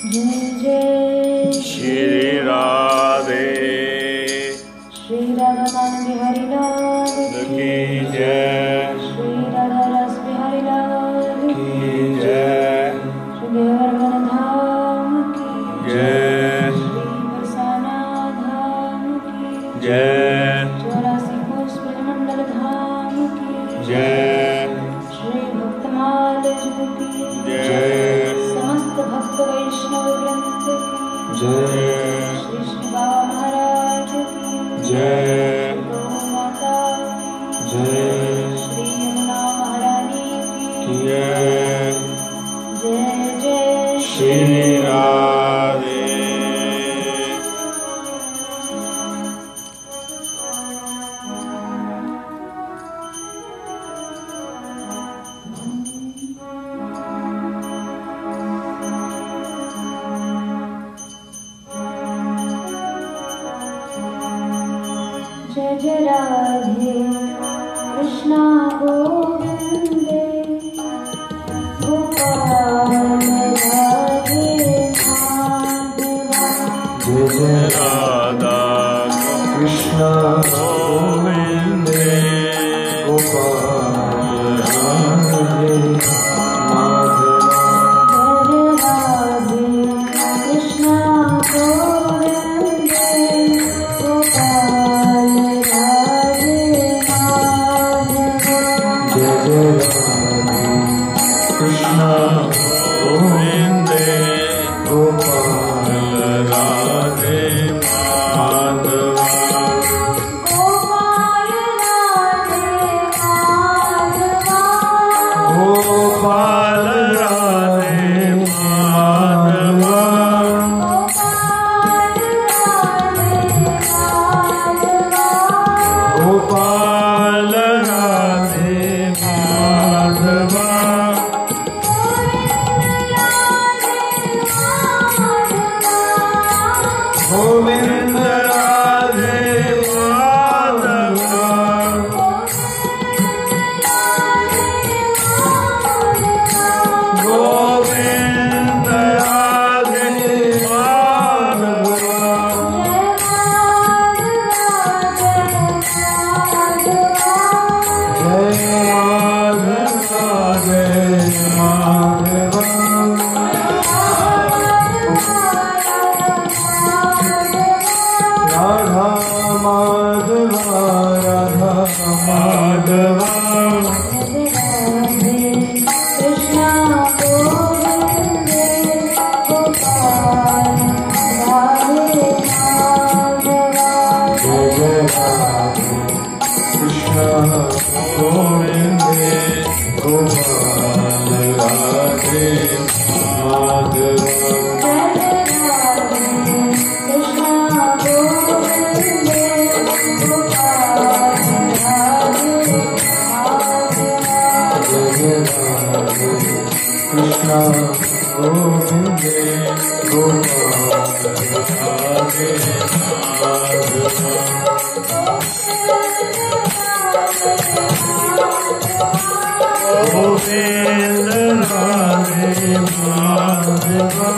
जय श्री राधे। श्री राधा कान बिहारी लाल की जय। श्री राधा रस बिहारी लाल की जय। श्री देवरगन धाम की जय। श्री बरसाना धाम की जय। 84 कोस ब्रह्मंडल धाम की जय। श्री भक्तमाल जी की जय। समस्त भक्त वैष्णव वृंद की जय। श्री श्री बाबा महाराज की जय। गौ माता की जय। श्री यमुना महारानी की जय। जय जय श्री राधे। जय जय राधे कृष्णा गोविंदे गोपाल राधे माधवा। जय जय राधा कृष्णा गोविंदे गोपाल राधे माधवा। जय राधे कृष्णा गोविंदे गोपाल कृष्णा गोविंदे गोपाल राधे माधवा। गोपाल राधे माधवा। गोपाल राधे माधवा। गोविंद राधे माधवा। गोविंद राधे माधवा। जय राधे माधवा। राधा माधवा राधा माधवा। कृष्णा गोविंदे गोपाल राधे माधवा। जय जय राधे कृष्णा गोविंदे गोपाल राधे माधवा। कृष्णा गोविंदे गोपाल राधे माधवा। गोविंद राधे माधवा।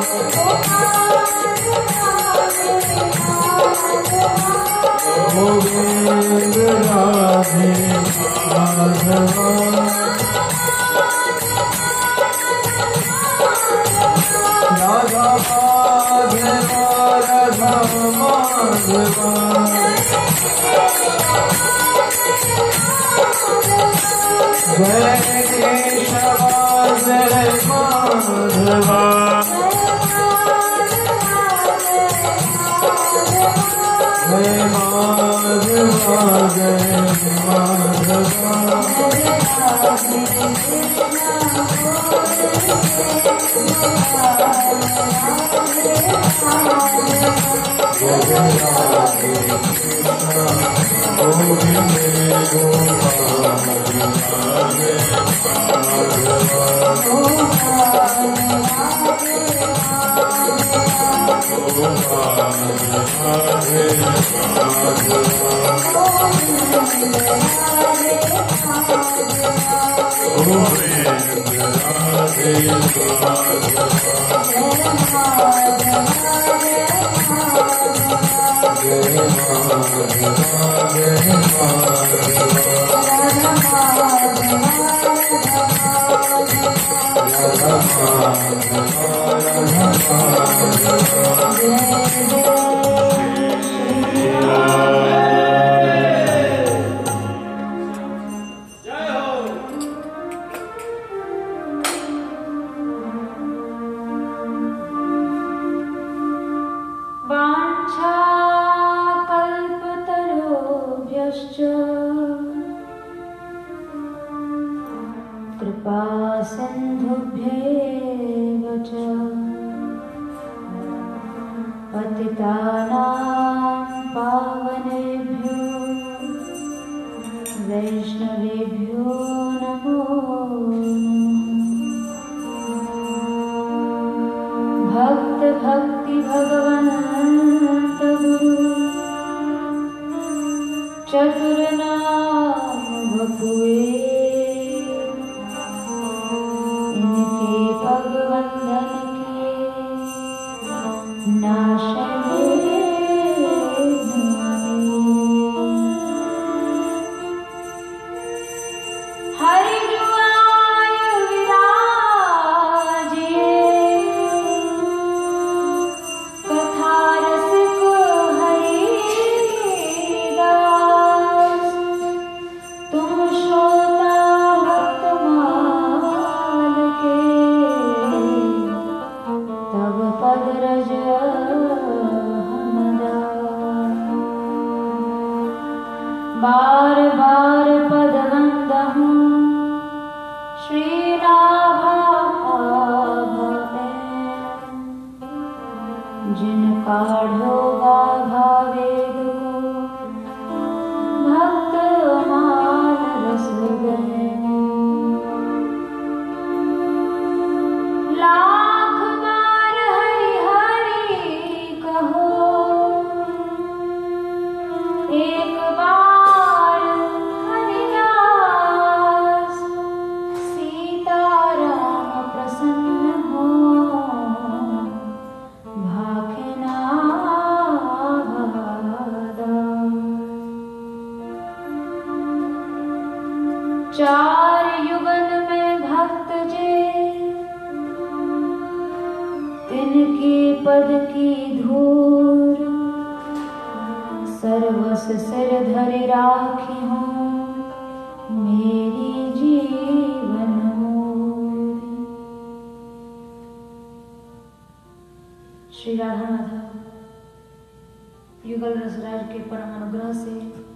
गोविंद राधे माधवा। राधा माधवा राधा माधवा। जय केशवा जय माधवा। जय माधवा जय माधवा। गोविंदे गोपाल राधे माधवा। कृपा सिन्धुभ्येव च पतितानां पावनेभ्यो वैष्णवेभ्यो नमो नमः। भक्त भक्ति भगवन्त गुरु चतुरनाम बपुए इनके भगवंदन के नाशे हरि जुआय विराजे कथा रसिक हरिदास तुम श्रोता भक्तमाल के तब पद रज बार बार पद वंदहूँ श्री राधा जिनका ढोगा भावेद को भक्त माल रस गए लाख बार हरि हरि कहो एक बार हरिदास सीताराम प्रसन्न हो भाखना भादा। चार युगन में भक्त जे तिनके पद की धूर सर्वस सिर धरि राखी हूँ मेरी जीवन मोरी। श्री राधा माधव युगल रसराज के परम अनुग्रह से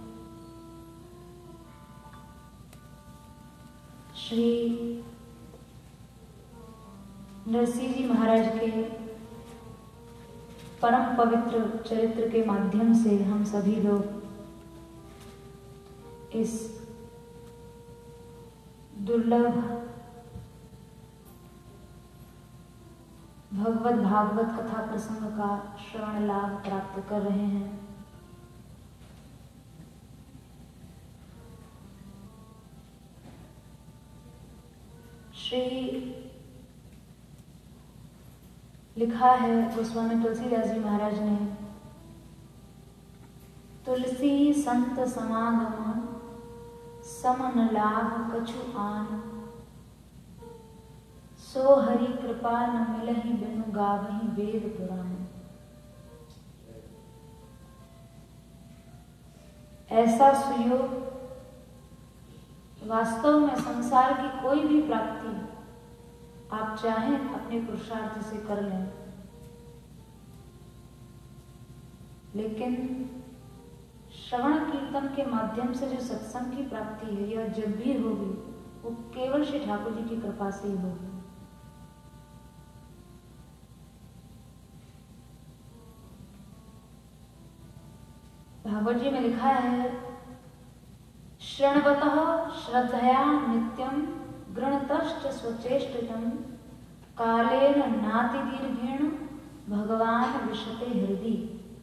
श्री नरसिंह जी महाराज के परम पवित्र चरित्र के माध्यम से हम सभी लोग इस दुर्लभ भगवत भागवत कथा प्रसंग का श्रवण लाभ प्राप्त कर रहे हैं। श्री लिखा है गोस्वामी तुलसीदास जी महाराज ने, तुलसी संत समागम समन लाभ कछु आन, सो हरि कृपा न मिलहि बिनु गावहि वेद पुराण। ऐसा सुयोग वास्तव में संसार की कोई भी प्राप्ति आप चाहें अपने पुरुषार्थ से कर लें, लेकिन श्रवण कीर्तन के माध्यम से जो सत्संग की प्राप्ति है यह जब भी होगी वो केवल श्री ठाकुर जी की कृपा से ही होगी। भागवत जी में लिखा है, शृण्वतः श्रद्धया नित्यं गृणतश्च स्वचेष्टितं कालेन नातिदीर्घेण भगवान विशते हृदि।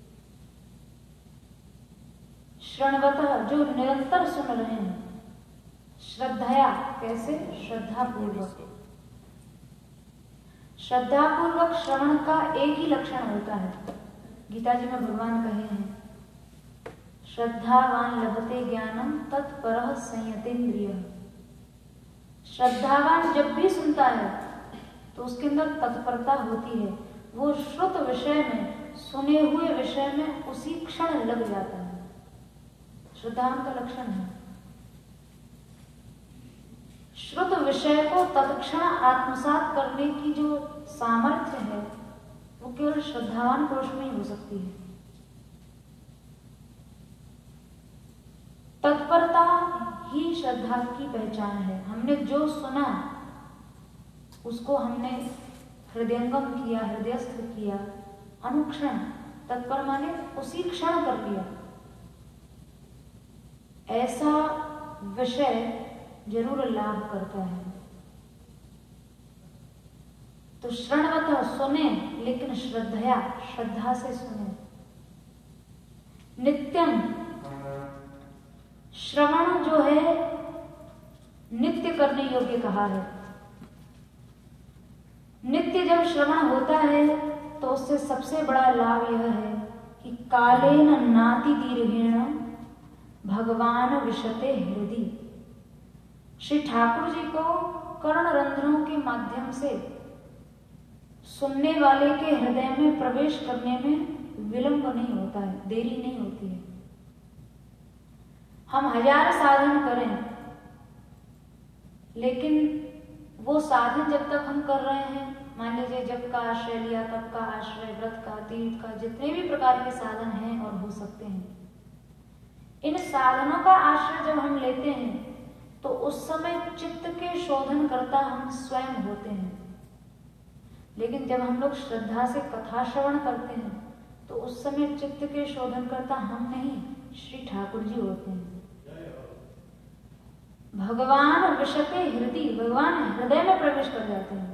शृण्वतः जो निरंतर सुन रहे हैं, श्रद्धया कैसे? श्रद्धापूर्वक। श्रद्धापूर्वक श्रवण का एक ही लक्षण होता है, गीता जी में भगवान कहे हैं, श्रद्धावान लभते ज्ञानम तत्परः संयतेन्द्रियः। श्रद्धावान जब भी सुनता है तो उसके अंदर तत्परता होती है, वो श्रुत विषय में, सुने हुए विषय में उसी क्षण लग जाता है। श्रद्धावान का लक्षण है श्रुत विषय को तत्क्षण आत्मसात करने की जो सामर्थ्य है वो केवल श्रद्धावान पुरुष में ही हो सकती है। तत्परता ही श्रद्धा की पहचान है। हमने जो सुना उसको हमने हृदयंगम किया, हृदयस्थ किया, अनुक्षण, तत्पर माने उसी क्षण कर लिया। ऐसा विषय जरूर लाभ करता है। तो श्रवणवत सुने, लेकिन श्रद्धा से सुने। नित्यम, श्रवण जो है नित्य करने योग्य कहा है। नित्य जब श्रवण होता है तो उससे सबसे बड़ा लाभ यह है कि कालेन नाति दीर्घेण भगवान विशते हृदय। श्री ठाकुर जी को कर्ण रंध्रों के माध्यम से सुनने वाले के हृदय में प्रवेश करने में विलंब नहीं होता है, देरी नहीं होती है। हम 1000 साधन करें, लेकिन वो साधन जब तक हम कर रहे हैं, मान लीजिए जप का आश्रय लिया, तप का आश्रय, व्रत का, तीर्थ का, जितने भी प्रकार के साधन हैं और हो सकते हैं, इन साधनों का आश्रय जब हम लेते हैं तो उस समय चित्त के शोधन करता हम स्वयं होते हैं। लेकिन जब हम लोग श्रद्धा से कथा श्रवण करते हैं तो उस समय चित्त के शोधन करता हम नहीं, श्री ठाकुर जी होते हैं। भगवान विशते हृदय, भगवान हृदय में प्रवेश कर जाते हैं।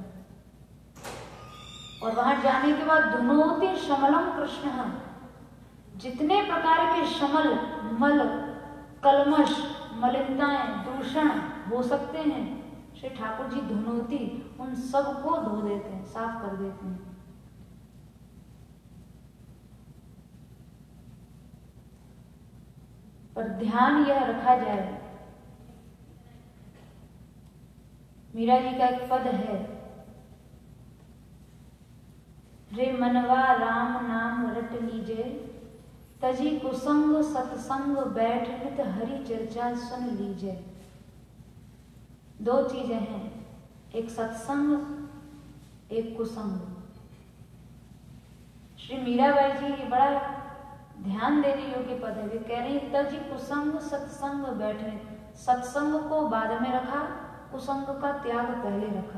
और वहां जाने के बाद धुनोति शमलम कृष्ण, जितने प्रकार के शमल, मल, कलमश, मलिनताएं, दूषण हो सकते हैं, श्री ठाकुर जी धुनोती उन सब को धो देते हैं, साफ कर देते हैं। पर ध्यान यह रखा जाए, मीरा जी का एक पद है, रे मनवा राम नाम रट लीजे, तजी कुसंग सत्संग बैठ नित हरि चर्चा सुन लीजे। 2 चीजें हैं, एक सत्संग, एक कुसंग। श्री मीराबाई जी ये बड़ा ध्यान देने योग्य पद है। वे कह रही तजी कुसंग सत्संग बैठने, सत्संग को बाद में रखा, कुसंग का त्याग पहले रखा।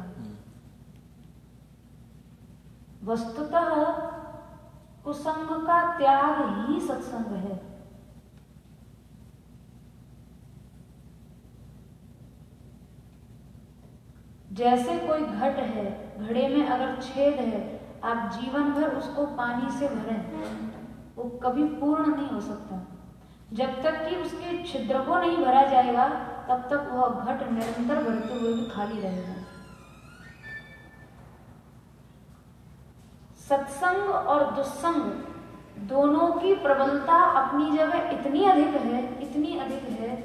वस्तुतः कुसंग का त्याग ही सत्संग है। जैसे कोई घट है, घड़े में अगर छेद है, आप जीवन भर उसको पानी से भरें, वो कभी पूर्ण नहीं हो सकता। जब तक कि उसके छिद्र को नहीं भरा जाएगा, तब तक वह घट निरंतर बढ़ते हुए भी खाली रहेगा। सत्संग और दुस्संग दोनों की प्रबलता अपनी जगह इतनी अधिक है, इतनी अधिक है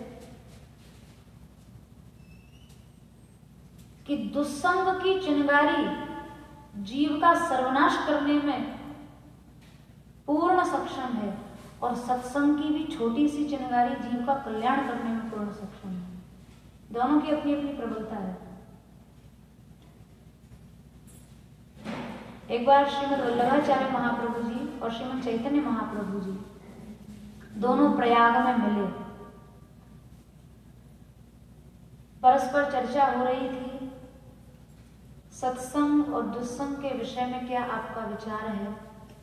कि दुस्संग की चिंगारी जीव का सर्वनाश करने में पूर्ण सक्षम है, और सत्संग की भी छोटी सी चिंगारी जीव का कल्याण करने में पूर्ण सक्षम है। दोनों की अपनी अपनी प्रबलता है। एक बार श्रीमद वल्लभाचार्य महाप्रभु जी और श्रीमद चैतन्य महाप्रभु जी दोनों प्रयाग में मिले। परस्पर चर्चा हो रही थी, सत्संग और दुस्संग के विषय में क्या आपका विचार है।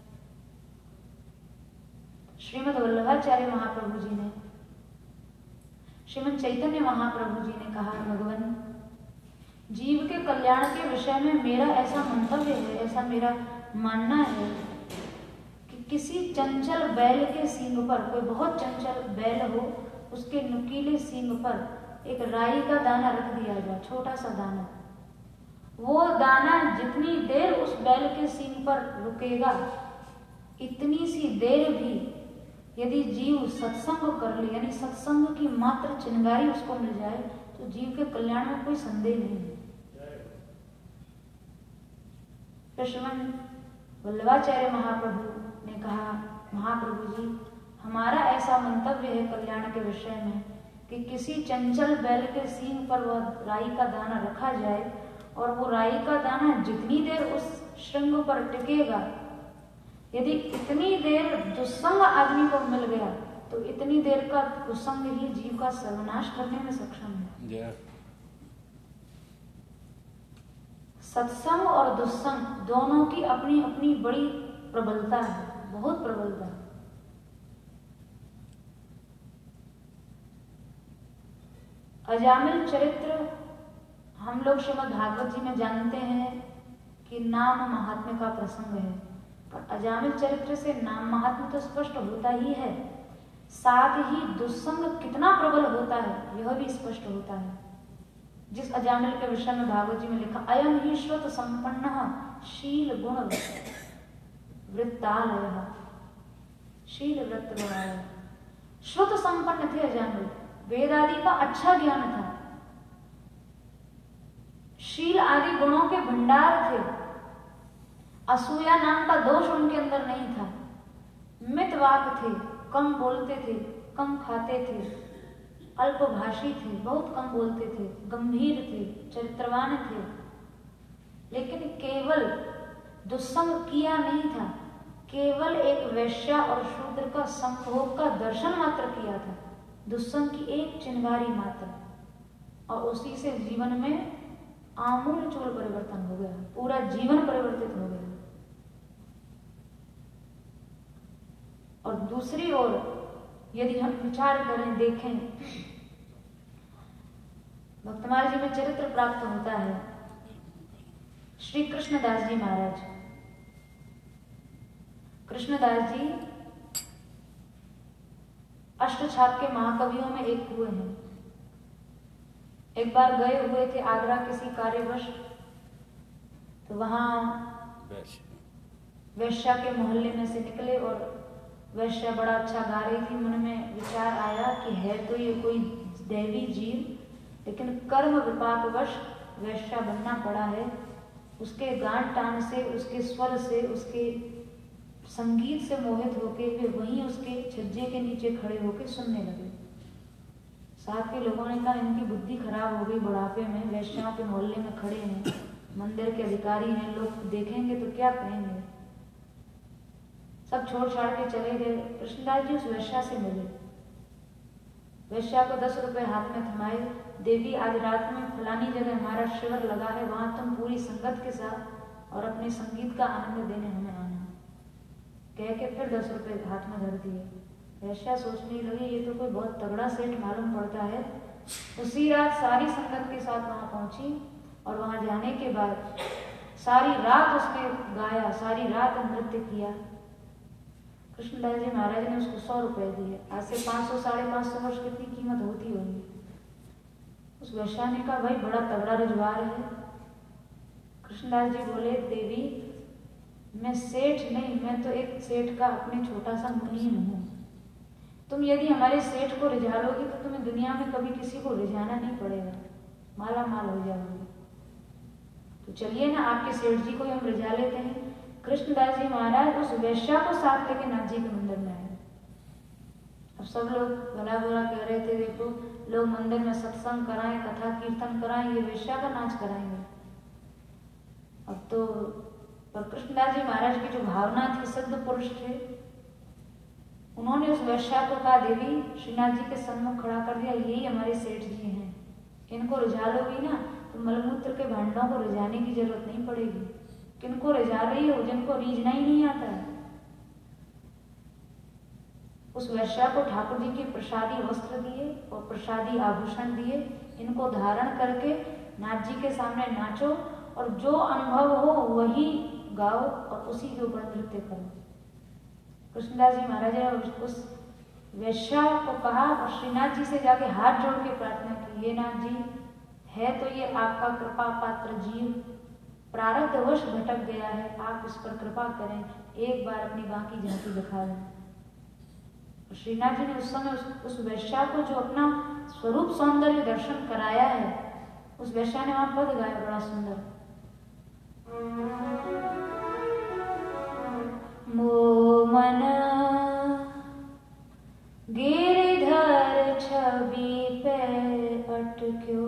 श्रीमद वल्लभाचार्य महाप्रभु जी ने श्रीमद चैतन्य महाप्रभु जी ने कहा, भगवान जीव के कल्याण के विषय में मेरा ऐसा मंतव्य है, ऐसा मेरा मानना है कि किसी चंचल बैल के सींग पर, कोई बहुत चंचल बैल हो, उसके नुकीले सींग पर एक राई का दाना रख दिया जाए, छोटा सा दाना। वो दाना जितनी देर उस बैल के सींग पर रुकेगा, इतनी सी देर भी यदि जीव सत्संग कर ले, यानी सत्संग की मात्र चिंगारी उसको मिल जाए, तो जीव के कल्याण में कोई संदेह नहीं है। श्रीमद वल्लभाचार्य महाप्रभु ने कहा, महाप्रभु जी हमारा ऐसा मंतव्य है कल्याण के विषय में कि किसी चंचल बैल के सींग पर वह राई का दाना रखा जाए, और वो राई का दाना जितनी देर उस श्रृंग पर टिकेगा, यदि इतनी देर दुस्संग आदमी को मिल गया तो इतनी देर का कुसंग ही जीव का सर्वनाश करने में सक्षम है। सत्संग और दुस्संग दोनों की अपनी अपनी बड़ी प्रबलता है, बहुत प्रबलता है। अजामिल चरित्र हम लोग श्रीमद् भागवत जी में जानते हैं कि नाम महात्म्य का प्रसंग है, पर अजामिल चरित्र से नाम महात्म्य तो स्पष्ट होता ही है, साथ ही दुस्संग कितना प्रबल होता है यह भी स्पष्ट होता है। जिस अजामिल के विषय में भागवत जी में लिखा, अयम ही श्रुत संपन्न शील गुण वृत्तालय, शील वृत्त गुणालय। श्रुत संपन्न थे अजामिल, वेद आदि का अच्छा ज्ञान था, शील आदि गुणों के भंडार थे, असूया नाम का दोष उनके अंदर नहीं था, मितवाक थे, कम बोलते थे, कम खाते थे, अल्पभाषी थे, बहुत कम बोलते थे, गंभीर थे, चरित्रवान थे, लेकिन केवल दुस्संग किया नहीं था, केवल एक वैश्या और शूद्र का संभोग का दर्शन मात्र किया था, दुस्संग की एक चिंगारी मात्र, और उसी से जीवन में आमूल चूल परिवर्तन हो गया, पूरा जीवन परिवर्तित हो गया। और दूसरी ओर यदि हम विचार करें, देखें, भक्तमाल जी में चरित्र प्राप्त होता है श्री कृष्णदास जी महाराज। कृष्णदास जी अष्टछाप के महाकवियों में एक हुए हैं। एक बार गए हुए थे आगरा किसी कार्यवश, तो वहां वैश्या के मोहल्ले में से निकले और वैश्या बड़ा अच्छा गा रही थी। मन में विचार आया कि है तो ये कोई दैवी जीव, लेकिन कर्म विपाकवश वैश्या बनना पड़ा है। उसके गान टान से, उसके स्वर से, उसके संगीत से मोहित होके वे वहीं उसके छज्जे के नीचे खड़े होके सुनने लगे। साथ के लोगों ने कहा इनकी बुद्धि खराब हो गई, बुढ़ापे में वैश्याओं के मोहल्ले में खड़े हैं, मंदिर के अधिकारी हैं, लोग देखेंगे तो क्या कहेंगे। सब छोड़ छाड़ के चले गए। कृष्णदास जी उस वैश्या से मिले, वैश्या को 10 रुपए हाथ में थमाए, देवी आज रात में फलानी जगह हमारा शिविर लगा है, वहां तुम पूरी संगत के साथ और अपने संगीत का आनंद देने हमें आना। कह के फिर 10 रुपए हाथ में धर दिए। वैश्या सोचने लगी ये तो कोई बहुत तगड़ा सेठ मालूम पड़ता है। उसी रात सारी संगत के साथ वहां पहुंची और वहां जाने के बाद सारी रात उसने गाया, सारी रात नृत्य किया। कृष्णदास जी महाराज ने उसको 100 रुपए दिए। आज से 500 साढ़े 500 वर्ष कितनी कीमत होती होगी। उस वैश्या ने कहा भाई बड़ा तगड़ा रजवार है। कृष्णदास जी बोले देवी मैं सेठ नहीं, मैं तो एक सेठ का अपने छोटा सा मुनीम हूँ। तुम यदि हमारे सेठ को रिझा लोगी तो तुम्हें दुनिया में कभी किसी को रिझाना नहीं पड़ेगा, माला माल हो जाओगे। तो चलिए ना आपके सेठ जी को हम रिझा लेते हैं। कृष्णदास जी महाराज उस वैश्या को साथ लेके नाथ जी के मंदिर में आए। अब सब लोग भला बुरा कह रहे थे, देखो लोग मंदिर में सत्संग कराएं, कथा कीर्तन कराएं, ये वैश्या का नाच कराएंगे। अब तो पर कृष्णदास जी महाराज की जो भावना थी, सिद्ध पुरुष थे, उन्होंने उस वैश्या को कहा देवी श्रीनाथ जी के सम्मुख खड़ा कर दिया, यही हमारे सेठ जी हैं, इनको रिझा लोगी ना तो मलमूत्र के भांडों को रिझाने की जरूरत नहीं पड़ेगी। किनको रिझा रही हो? जिनको रीझना ही नहीं आता है। उस वैश्या को ठाकुर जी के प्रसादी वस्त्र दिए और प्रसादी आभूषण दिए। इनको धारण करके नाथ जी के सामने नाचो और जो अनुभव हो वही गाओ और उसी के ऊपर नृत्य करो। कृष्णदास जी महाराज ने उस वैश्या को कहा और श्रीनाथ जी से जाके हाथ जोड़ के प्रार्थना की, ये नाथ जी है तो ये आपका कृपा पात्र जीव प्रारब्धवश भटक गया है, आप इस पर कृपा करें, एक बार अपनी बाकी झांकी दिखा दें। श्रीनाथ जी ने उस समय उस वैश्या को जो अपना स्वरूप सौंदर्य दर्शन कराया है, उस वैश्या ने वहां पद गाया बड़ा सुंदर। मोमन गिरधर छवि पे अटक्यो,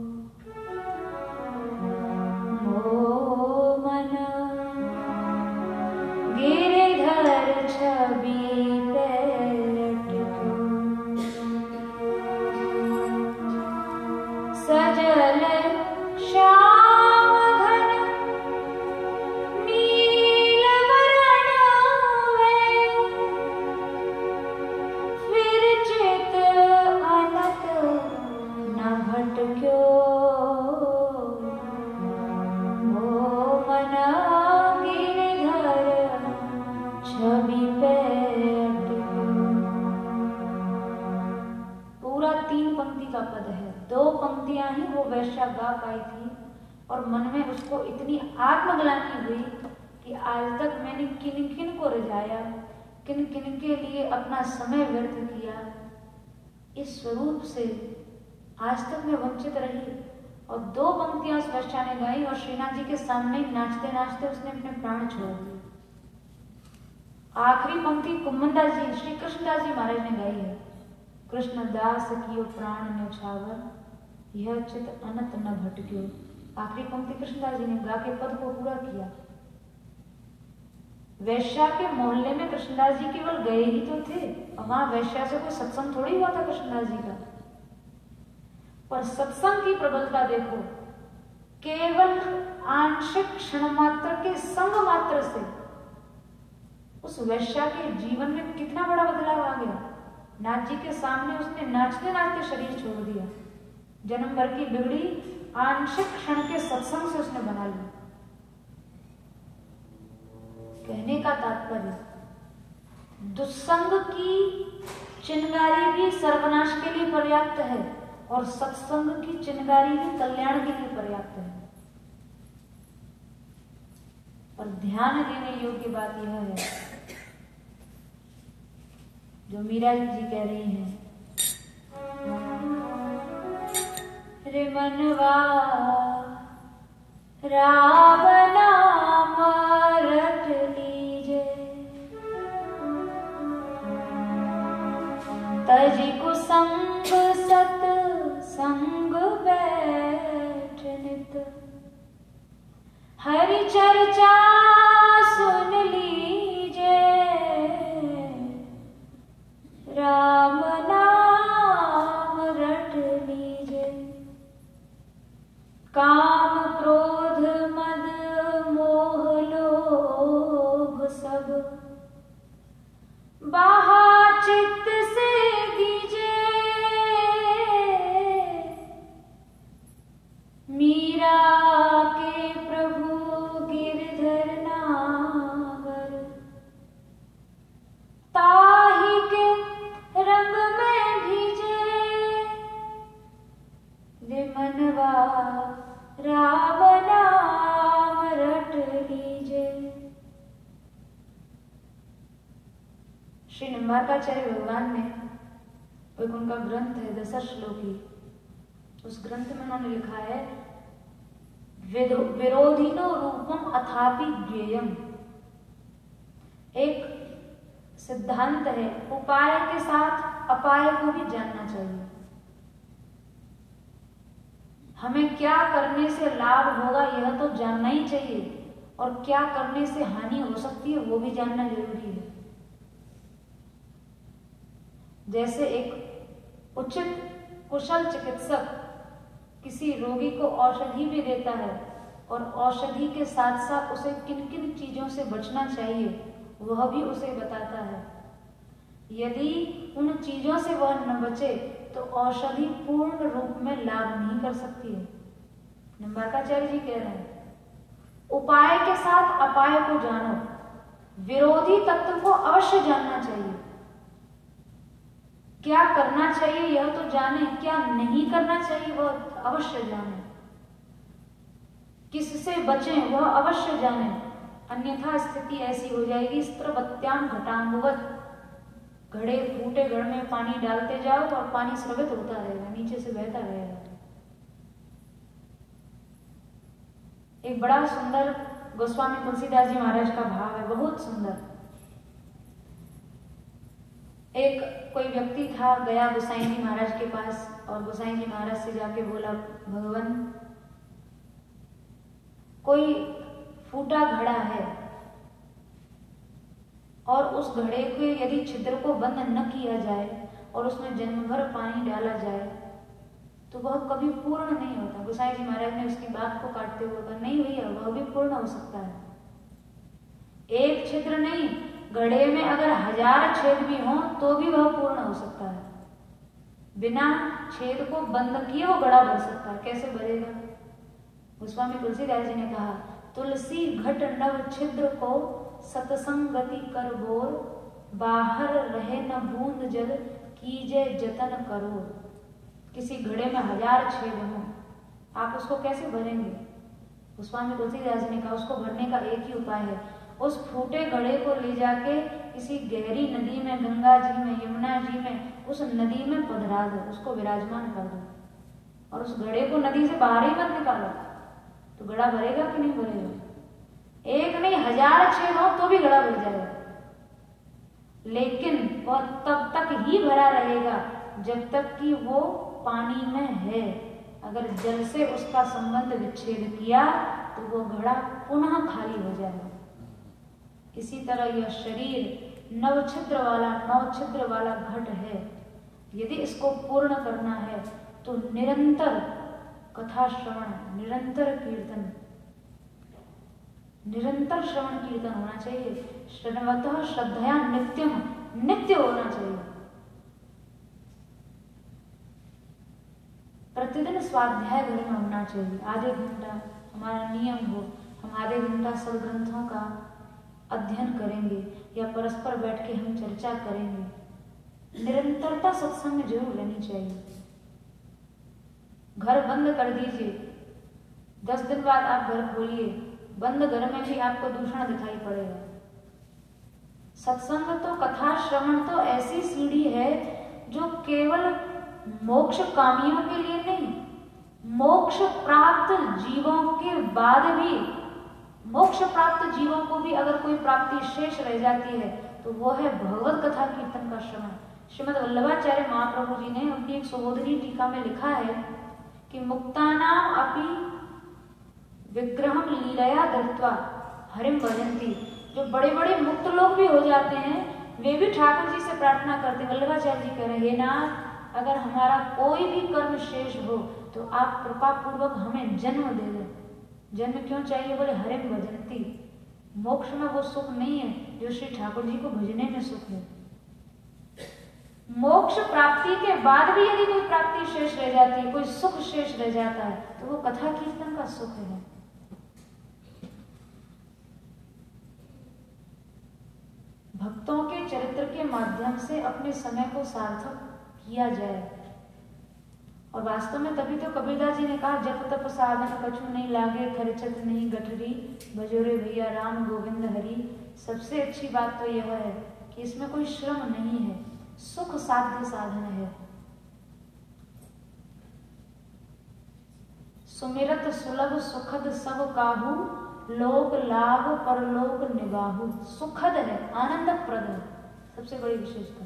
मोमन गिरधर छवि पे अटक्यो, सजल श्याम घन नील वरण है, फिर चित अनत न भटक्यो, ओ मन गिरधर छवि पे अटक्यो। पूरा 3 पंक्ति का पद है। 2 पंक्तियां ही वो वैश्या गा पाई थी और मन में उसको इतनी आत्मग्लानि हुई कि आज तक मैंने किन किन को रिझाया, किन किन के लिए अपना समय व्यर्थ किया, इस स्वरूप से आज तक मैं वंचित रही। और 2 पंक्तियां उस वैश्या ने गाई और श्रीनाथ जी के सामने नाचते नाचते उसने अपने प्राण छोड़ दिए। आखिरी पंक्ति कुम्मनदास जी, श्री कृष्णदास जी महाराज ने गाई है। कृष्ण दास कियो प्राण न्योछावर, यह चित अनंत न भटक्यो। आखिरी पंक्ति कृष्णदास जी ने गा के पद को पूरा किया। वैश्या के मोहल्ले में कृष्णदास जी केवल गए ही तो थे, और वहां वैश्या से कोई सत्संग थोड़ी हुआ था कृष्णदास जी का। पर सत्संग की प्रबलता देखो, केवल आंशिक क्षण मात्र के संग मात्र से उस वैश्या के जीवन में कितना बड़ा बदलाव आ गया। नाथ जी के सामने उसने नाचते नाचते शरीर छोड़ दिया। जन्म भर की बिगड़ी आंशिक क्षण के सत्संग से उसने बना ली। कहने का तात्पर्य, दुस्संग की चिंगारी भी सर्वनाश के लिए पर्याप्त है और सत्संग की चिंगारी भी कल्याण के लिए पर्याप्त है। और ध्यान देने योग्य बात यह है जो मीरा जी कह रही हैं, रे मनवा राम नाम रट लीजे, तजी कुसंग सत संग बैठ नित, हरि चर्चा सुन लीजे, राम नाम रट लीजे, काम क्रोध मद मोह लोभ सब बाहा चित्त से दीजे, मीरा के प्रभु गिरधर नागर, ताही के रंग में भीजे, रे मनवा राम नाम रट लीजे। श्री निम्बार्काचार्य भगवान ने एक उनका ग्रंथ है दशश्लोकी, उस ग्रंथ में उन्होंने लिखा है, विरोधिनो रूपम अथापि ज्ञेयम। एक सिद्धांत है, उपाय के साथ अपाय को भी जानना चाहिए। हमें क्या करने से लाभ होगा यह तो जानना ही चाहिए, और क्या करने से हानि हो सकती है वो भी जानना जरूरी है। जैसे एक उचित कुशल चिकित्सक किसी रोगी को औषधि भी देता है और औषधि के साथ साथ उसे किन किन चीजों से बचना चाहिए वह भी उसे बताता है। यदि उन चीजों से वह न बचे तो औषधि पूर्ण रूप में लाभ नहीं कर सकती है। निम्बार्काचार्य जी कह रहे हैं, उपाय के साथ अपाय को जानो, विरोधी तत्व को अवश्य जानना चाहिए। क्या करना चाहिए यह तो जाने, क्या नहीं करना चाहिए वह अवश्य जाने, किससे बचें वह अवश्य जाने, अन्यथा स्थिति ऐसी हो जाएगी स्त्रवत्याम घटांगवत, घड़े फूटे घड़ में पानी डालते जाओ और पानी स्रवित होता रहेगा, नीचे से बहता रहेगा। एक बड़ा सुंदर गोस्वामी तुलसीदास जी महाराज का भाव है, बहुत सुंदर। एक कोई व्यक्ति था, गया गोसाई जी महाराज के पास और गोसाई जी महाराज से जाके बोला, भगवान कोई फूटा घड़ा है और उस घड़े के यदि छिद्र को बंद न किया जाए और उसमें जन्म भर पानी डाला जाए तो तो वह कभी पूर्ण नहीं होता। गोसाई जी महाराज ने उसकी बात को काटते हुए कहा, नहीं भैया, वह भी पूर्ण हो सकता है। एक छिद्र नहीं, घड़े में अगर 1000 छेद भी हों तो भी वह पूर्ण हो सकता है। बिना छेद को बंद किए वो घड़ा भर सकता है। कैसे भरेगा? गोस्वामी तुलसीदास जी ने कहा, तुलसी घट नव छिद्र को सतसंगति कर बोर, बाहर रहे न बूंद जल कीजे जतन करो। किसी घड़े में 1000 छेद हो, आप उसको कैसे भरेंगे? गोस्वामी तुलसीदास जी ने कहा, उसको भरने का एक ही उपाय है, उस फूटे घड़े को ले जाके किसी गहरी नदी में, गंगा जी में, यमुना जी में, उस नदी में पधरा दो, उसको विराजमान कर दो, और उस घड़े को नदी से बाहर ही मत निकालो, तो घड़ा भरेगा कि नहीं भरेगा? एक नहीं, 1000 छेद हो तो भी घड़ा भर जाएगा, लेकिन वह तब तक ही भरा रहेगा जब तक कि वो पानी में है। अगर जल से उसका संबंध विच्छेद किया तो वो घड़ा पुनः खाली हो जाएगा। इसी तरह यह शरीर नवछिद्र वाला घट है। यदि इसको पूर्ण करना है तो निरंतर कथा श्रवण, निरंतर कीर्तन, निरंतर श्रवण कीर्तन होना चाहिए। श्रवणवतः श्रद्धया नित्यम, नित्य होना चाहिए। प्रतिदिन स्वाध्याय घर में होना चाहिए। आधे घंटा हमारा नियम हो, हम आधे घंटा सब ग्रंथों का अध्ययन करेंगे या परस्पर बैठ के हम चर्चा करेंगे। निरंतरता सत्संग में जरूर रहनी चाहिए। घर बंद कर दीजिए, 10 दिन बाद आप घर खोलिए, बंद घर में भी आपको दूषण दिखाई पड़ेगा। सत्संग तो, कथा श्रवण तो ऐसी सीढ़ी है जो केवल मोक्ष कामियों के लिए नहीं, मोक्ष प्राप्त जीवों के बाद भी, मोक्ष प्राप्त जीवों को भी अगर कोई प्राप्ति शेष रह जाती है तो वो है भगवत कथा कीर्तन का श्रवण। श्रीमद् वल्लभाचार्य महाप्रभु जी ने अपनी एक सुबोधिनी टीका में लिखा है कि मुक्तानाम अपि विग्रहम लीलया धृत्वा हरिम भजन्ति। जो बड़े बड़े मुक्त लोग भी हो जाते हैं वे भी ठाकुर जी से प्रार्थना करते हैं। वल्लभाचार्य जी कह रहे हैं, हे नाथ, अगर हमारा कोई भी कर्म शेष हो तो आप कृपा पूर्वक हमें जन्म दे दें। जन्म क्यों चाहिए? बोले हरिम भजन्ति। मोक्ष में वो सुख नहीं है जो श्री ठाकुर जी को भजने में सुख है। मोक्ष प्राप्ति के बाद भी यदि कोई प्राप्ति शेष रह जाती है, कोई सुख शेष रह जाता है, तो वो कथा कीर्तन का सुख है। भक्तों के चरित्र के माध्यम से अपने समय को सार्थक किया जाए। और वास्तव में तभी तो कबीरदास जी ने कहा, जप तप साधन कछु नहीं लागे, खर्चत नहीं गठरी, भजोरे भैया राम गोविंद हरि। सबसे अच्छी बात तो यह है कि इसमें कोई श्रम नहीं है, सुख साध्य साधन है। सुमिरत सुलभ सुखद सब काहू, लोक लाभ परलोक निबाहु। सुखद है, आनंदप्रद है, सबसे बड़ी विशेषता।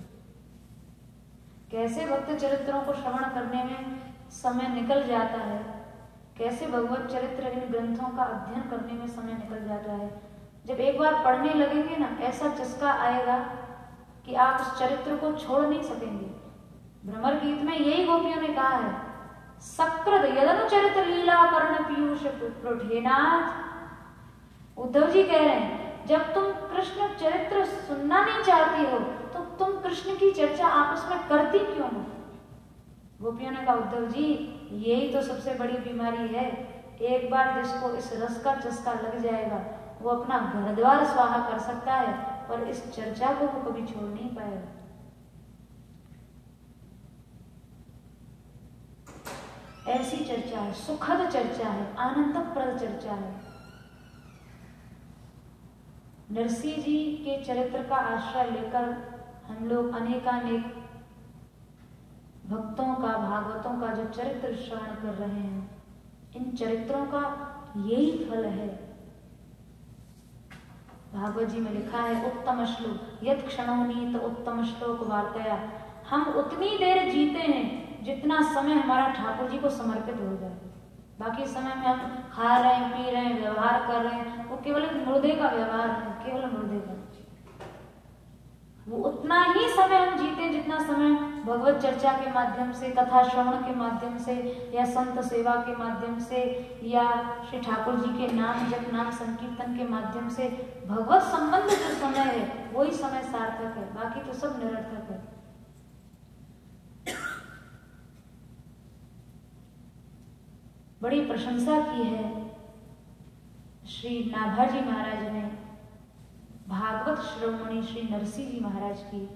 कैसे भक्त चरित्रों को श्रवण करने में समय निकल जाता है, कैसे भगवत चरित्र इन ग्रंथों का अध्ययन करने में समय निकल जाता है। जब एक बार पढ़ने लगेंगे ना, ऐसा चस्का आएगा कि आप उस चरित्र को छोड़ नहीं सकेंगे। भ्रमर गीत में यही गोपियों ने कहा है, सकृद यदनु चरित लीला कर्ण पीयूष प्रोठेनाथ। उद्धव जी कह रहे हैं, जब तुम कृष्ण चरित्र सुनना नहीं चाहती हो तो तुम कृष्ण की चर्चा आपस में करती क्यों हो? गोपियों ने कहा, उद्धव जी यही तो सबसे बड़ी बीमारी है। एक बार जिसको इस रस का चस्का लग जाएगा वो अपना घर द्वार स्वाहा कर सकता है, पर इस चर्चा को वो कभी छोड़ नहीं पाएगा। ऐसी चर्चा है, सुखद चर्चा है, आनंदप्रद चर्चा है। नरसिंह जी के चरित्र का आश्रय लेकर हम लोग अनेकानेक भक्तों का, भागवतों का जो चरित्र श्रवण कर रहे हैं, इन चरित्रों का यही फल है। भागवत जी में लिखा है, उत्तम श्लोक यत् क्षणोनीत उत्तम श्लोक वार्तया। हम उतनी देर जीते हैं जितना समय हमारा ठाकुर जी को समर्पित हो जाए। बाकी समय में हम खा रहे हैं, पी रहे हैं, व्यवहार कर रहे हैं, वो केवल एक मुर्दे का व्यवहार है, केवल मुर्दे का। वो उतना ही समय हम जीते जितना समय भगवत चर्चा के माध्यम से, कथा श्रवण के माध्यम से, या संत सेवा के माध्यम से, या श्री ठाकुर जी के नाम जप, नाम संकीर्तन के माध्यम से भगवत संबंध जो समय है वही समय सार्थक है, बाकी तो सब निरर्थक है। बड़ी प्रशंसा की है श्री नाभाजी महाराज ने भागवत शिरोमणि श्री नरसिंह जी महाराज की।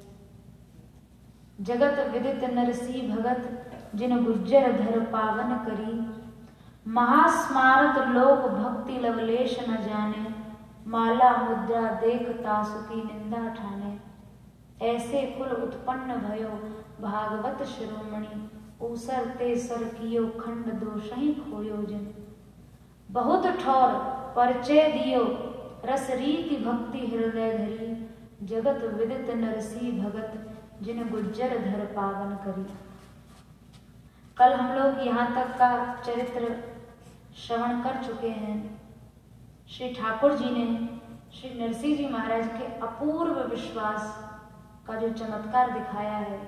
जगत विदित नरसिंह भगत जिन गुज्जर धर पावन करी, महास्मारत लोक भक्ति लवलेश न जाने, माला मुद्रा देख तासुकी निंदा ठाने। ऐसे कुल उत्पन्न भयो भागवत शिरोमणि, ऊसर ते सर कियो खंड दोषहि खोयो जिन। बहुत ठौर परिचय दियो रस रीति भक्ति हृदय धरी, जगत विदित नरसिंह भगत जिन गुज्जर धर पावन करी। कल हम लोग यहाँ तक का चरित्र श्रवण कर चुके हैं। श्री ठाकुर जी ने श्री नरसिंह जी महाराज के अपूर्व विश्वास का जो चमत्कार दिखाया है।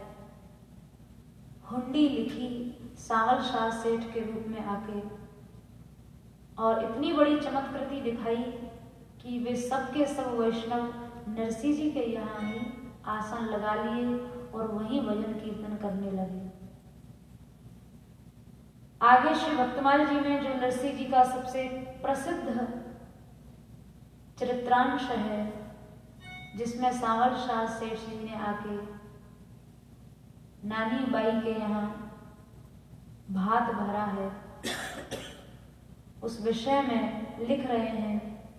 हुंडी लिखी सांवल शाह सेठ के रूप में आके, और इतनी बड़ी चमत्कृति दिखाई कि वे सबके सब वैष्णव नरसिंह जी के यहाँ ही आसन लगा लिए और वहीं भजन कीर्तन करने लगे। आगे श्री भक्तमाल जी में जो नरसिंह जी का सबसे प्रसिद्ध चरित्रांश है, जिसमें सांवल शाह सेठ जी ने आके नानी बाई के यहाँ भात भरा है, उस विषय में लिख रहे हैं।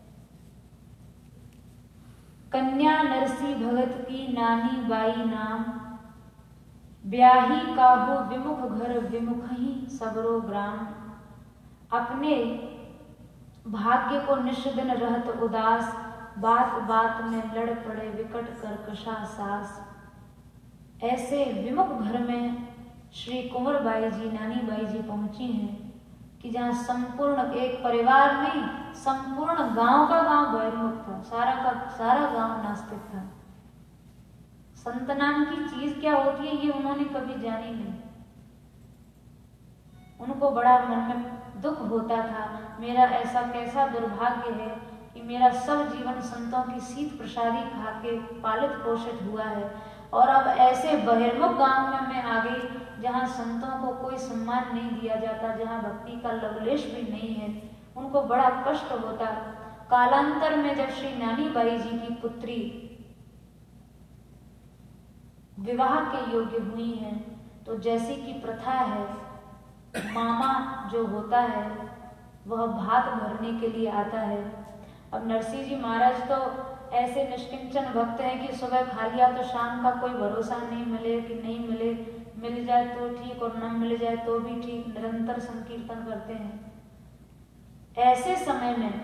कन्या नरसिंह भगत की नानी बाई नाम, ब्याही काहू विमुख घर विमुख ही सबरो ग्राम। अपने भाग्य को निष्दिन रहत उदास, बात बात में लड़ पड़े विकट कर्कशा सास। ऐसे विमुख घर में श्री कुंवर बाई जी, नानी बाई जी पहुंची हैं कि जहाँ संपूर्ण एक परिवार नहीं, संपूर्ण गांव का गांव बहिर्मुख था, सारा का सारा गांव नास्तिक था। संत नाम की चीज क्या होती है ये उन्होंने कभी जानी नहीं। उनको बड़ा मन में दुख होता था, मेरा ऐसा कैसा दुर्भाग्य है कि मेरा सब जीवन संतों की शीत प्रसादी खा के पालित पोषित हुआ है, और अब ऐसे बहिर्मुख गांव में मैं आ गई जहाँ संतों को कोई सम्मान नहीं दिया जाता, जहाँ भक्ति का लवलेश भी नहीं है। उनको बड़ा कष्ट होता। कालांतर में जब श्री नानी बाई जी की पुत्री विवाह के योग्य हुई हैं, तो जैसी की प्रथा है, मामा जो होता है वह भात भरने के लिए आता है। अब नरसिंह जी महाराज तो ऐसे निष्किंचन भक्त हैं कि सुबह खा लिया तो शाम का कोई भरोसा नहीं, मिले कि नहीं मिले, मिल जाए तो ठीक और न मिल जाए तो भी ठीक, निरंतर संकीर्तन करते हैं। ऐसे समय में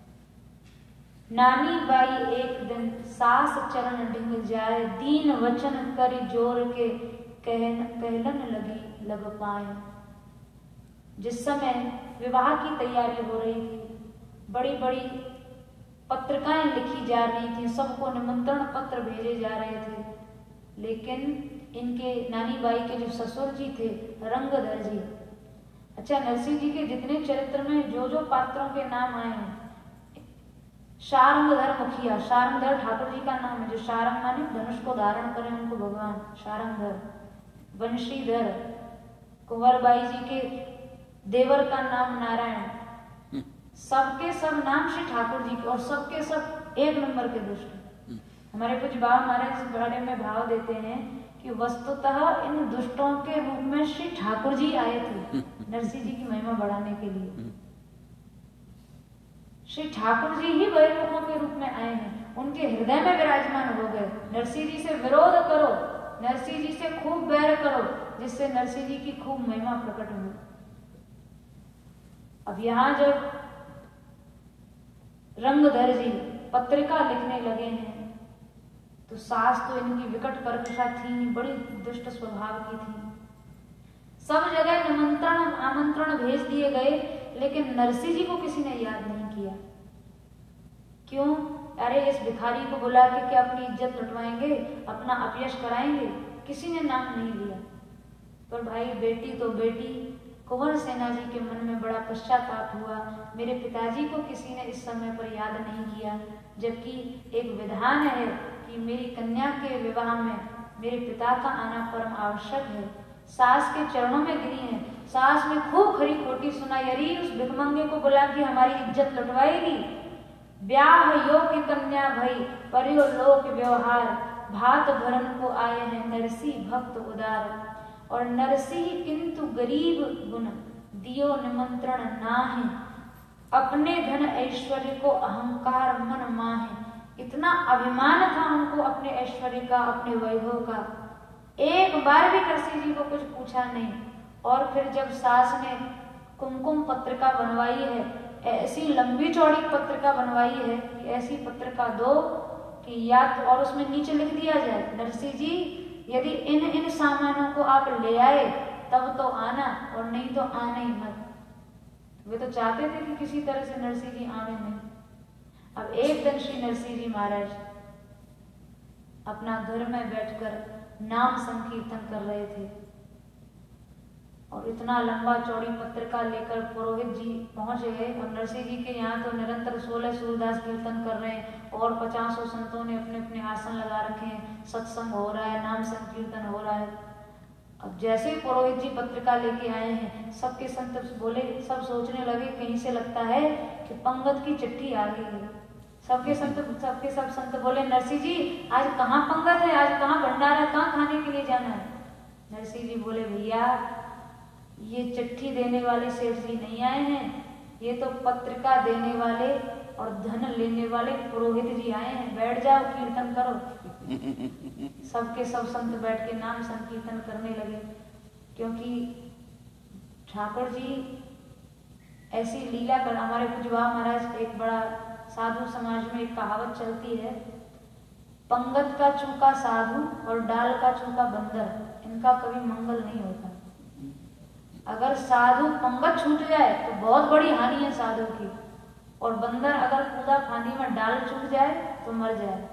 नानी बाई एक दिन सास चरण ढिंग जाए, दीन वचन कर जोर के कहलन लगी लग पाए। जिस समय विवाह की तैयारी हो रही थी, बड़ी बड़ी पत्रिकाएं लिखी जा रही थी, सबको निमंत्रण पत्र भेजे जा रहे थे, लेकिन इनके नानी बाई के जो ससुर जी थे रंगधर जी, अच्छा नरसिंह जी के जितने चरित्र में जो जो पात्रों के नाम आए हैं, शारंगधर मुखिया, शारंगधर ठाकुर जी का नाम है, जो शारंग माने धनुष को धारण करें उनको भगवान शारंगधर। वंशीधर, कुंवर बाई जी के देवर का नाम नारायण, सबके सब नाम श्री ठाकुर जी के, और सबके सब एक नंबर के दुष्ट। हमारे कुछ बाबा महाराज इस बारे में भाव देते हैं कि वस्तुतः इन दुष्टों के रूप में श्री ठाकुर जी आए थे नरसिंह जी की महिमा बढ़ाने के लिए। श्री ठाकुर जी ही बहिर्मुखों के रूप में आए हैं, उनके हृदय में विराजमान हो गए। नरसिंह जी से विरोध करो, नरसिंह जी से खूब बैर करो, जिससे नरसिंह जी की खूब महिमा प्रकट हो। अब यहाँ जब रंगधर जी पत्रिका लिखने लगे हैं, तो सास तो इनकी विकट कर्कशा थी, बड़ी दुष्ट स्वभाव की थी। सब जगह निमंत्रण आमंत्रण भेज दिए गए, लेकिन नरसिंह जी को किसी ने याद नहीं किया। क्यों? अरे इस भिखारी को बुला के क्या अपनी इज्जत लुटवाएंगे, अपना अपयश कराएंगे? किसी ने नाम नहीं लिया। पर भाई बेटी तो बेटी, कुंवर सेना जी के मन में बड़ा पश्चाताप हुआ, मेरे पिताजी को किसी ने इस समय पर याद नहीं किया, जबकि एक विधान है कि मेरी कन्या के विवाह में मेरे पिता का आना परम आवश्यक है। सास के चरणों में गिरी है, सास ने खूब खरी खोटी सुनाई, अरे उस भिखमंगे को बुला के हमारी इज्जत लुटवाएगी। ब्याह योग्य कन्या भई परियो लोक व्यवहार, भात भरन को आए हैं नरसी भक्त उदार। और नरसी किंतु गरीब गुण दियो निमंत्रण नाहे, अपने धन ऐश्वर्य को अहंकार मन माहे। इतना अभिमान था उनको अपने ऐश्वर्य का, अपने वैभव का। एक बार भी नरसी जी को कुछ पूछा नहीं। और फिर जब सास ने कुमकुम पत्रिका बनवाई है, ऐसी लंबी चौड़ी पत्रिका बनवाई है कि ऐसी पत्रिका दो कि या तो, और उसमें नीचे लिख दिया जाए, नरसी जी यदि इन सामानों को आप ले आए तब तो आना, और नहीं तो आना ही मत। वे तो चाहते थे कि किसी तरह से नरसी जी आने नहीं। अब एक दिन श्री नरसी जी महाराज अपना घर में बैठकर नाम संकीर्तन कर रहे थे, और इतना लंबा चौड़ी पत्रिका लेकर पुरोहित जी पहुंच गए। और नरसी जी के यहाँ तो निरंतर 16 सूरदास कीर्तन कर रहे हैं, और 50 संतों ने अपने अपने आसन लगा रखे हैं, सत्संग हो रहा है, नाम संकीर्तन हो रहा है। अब जैसे ही पुरोहित जी पत्रिका लेके आए हैं, सबके संत बोले, सब सोचने लगे कहीं से लगता है कि पंगत की चिट्ठी आ गई है। सबके सब संत बोले, नरसी जी आज कहाँ पंगत है, आज कहाँ भंडारा, कहाँ खाने के लिए जाना है? नरसी जी बोले, भैया ये चिट्ठी देने वाले सेठ जी नहीं आए हैं, ये तो पत्रिका देने वाले और धन लेने वाले पुरोहित जी आए हैं, बैठ जाओ कीर्तन करो। सबके सब संत बैठ के नाम संकीर्तन करने लगे, क्योंकि ठाकुर जी ऐसी लीला कर। हमारे कुजवा महाराज, एक बड़ा साधु समाज में एक कहावत चलती है, पंगत का चूका साधु और डाल का चूका बंदर, इनका कभी मंगल नहीं होता। अगर साधु पंगत छूट जाए तो बहुत बड़ी हानि है साधु की, और बंदर अगर कूदा फांदी में डाल चूक जाए तो मर जाए।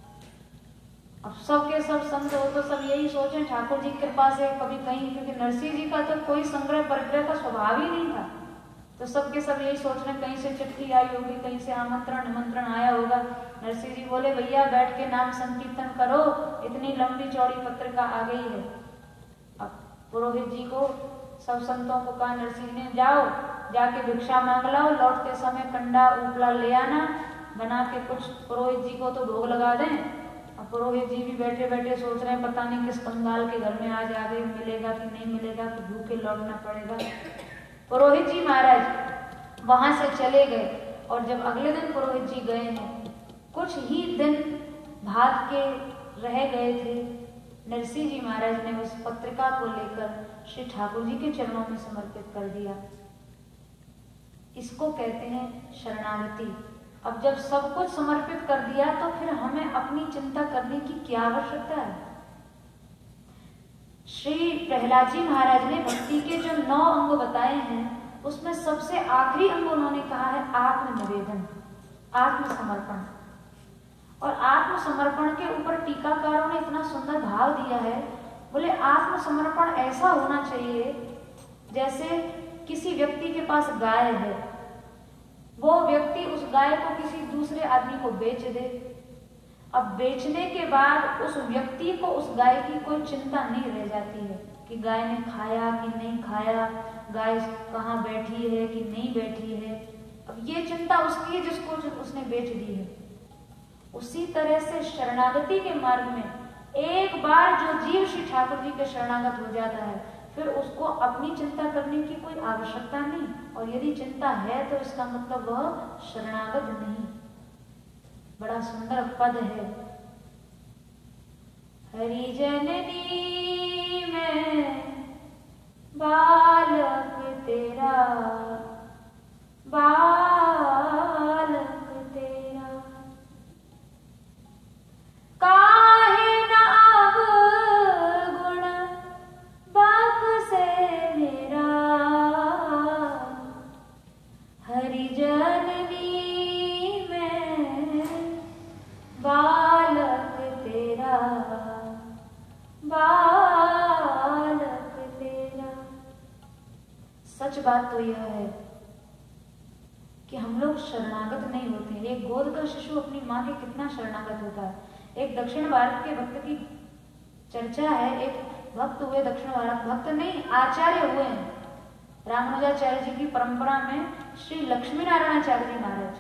अब सबके सब संत हो तो सब यही सोचें ठाकुर जी की कृपा से कभी कहीं, क्योंकि नरसी जी का तो कोई संग्रह परिग्रह का स्वभाव ही नहीं था, तो सबके सब यही सोच रहे कहीं से चिट्ठी आई होगी, कहीं से आमंत्रण निमंत्रण आया होगा। नरसी जी बोले, भैया बैठ के नाम संकीर्तन करो, इतनी लंबी चौड़ी पत्रिका आ गई है। अब पुरोहित जी को सब संतों को कहा, नरसी जी ने जाओ जाके भिक्षा मांग लाओ, लौटते समय कंडा उपला ले आना, बना के कुछ पुरोहित जी को तो भोग लगा दें। अब पुरोहित जी भी बैठे बैठे सोच रहे हैं पता नहीं किस कंगाल के घर में आज आ गए, मिलेगा कि नहीं मिलेगा, कि भूखे लौटना पड़ेगा। पुरोहित जी महाराज वहां से चले गए, और जब अगले दिन पुरोहित जी गए हैं, कुछ ही दिन भाग के रह गए थे, नरसी जी महाराज ने उस पत्रिका को लेकर श्री ठाकुर जी के चरणों में समर्पित कर दिया। इसको कहते हैं शरणागति। अब जब सब कुछ समर्पित कर दिया तो फिर हमें अपनी चिंता करने की क्या आवश्यकता है? श्री प्रहलाद जी महाराज ने भक्ति के जो 9 अंग बताए हैं, उसमें सबसे आखिरी अंग उन्होंने कहा है आत्मनिवेदन, आत्मसमर्पण। और आत्मसमर्पण के ऊपर टीकाकारों ने इतना सुंदर भाव दिया है, बोले आत्मसमर्पण ऐसा होना चाहिए जैसे किसी व्यक्ति के पास गाय है, वो व्यक्ति उस गाय को किसी दूसरे आदमी को बेच दे। अब बेचने के बाद उस व्यक्ति को उस गाय की कोई चिंता नहीं रह जाती है कि गाय ने खाया कि नहीं खाया, गाय कहाँ बैठी है कि नहीं बैठी है। अब ये चिंता उसकी है जिसको उसने बेच दी है। उसी तरह से शरणागति के मार्ग में एक बार जो जीव श्री ठाकुर जी के शरणागत हो जाता है, फिर उसको अपनी चिंता करने की कोई आवश्यकता नहीं, और यदि चिंता है तो इसका मतलब वह शरणागत नहीं। बड़ा सुंदर पद है, हरि जननी में बालक तेरा, बालक तेरा, काहे न अब गुण बख्शे मेरा, हरि जननी में सच बात तो यह है कि हम लोग शरणागत नहीं होते। एक गोद का शिशु अपनी माँ के कितना शरणागत होता है। एक दक्षिण भारत के भक्त की चर्चा है। एक भक्त हुए, दक्षिण भारत भक्त नहीं आचार्य हुए हैं। रामानुजाचार्य जी की परंपरा में श्री लक्ष्मी नारायणाचार्य जी महाराज,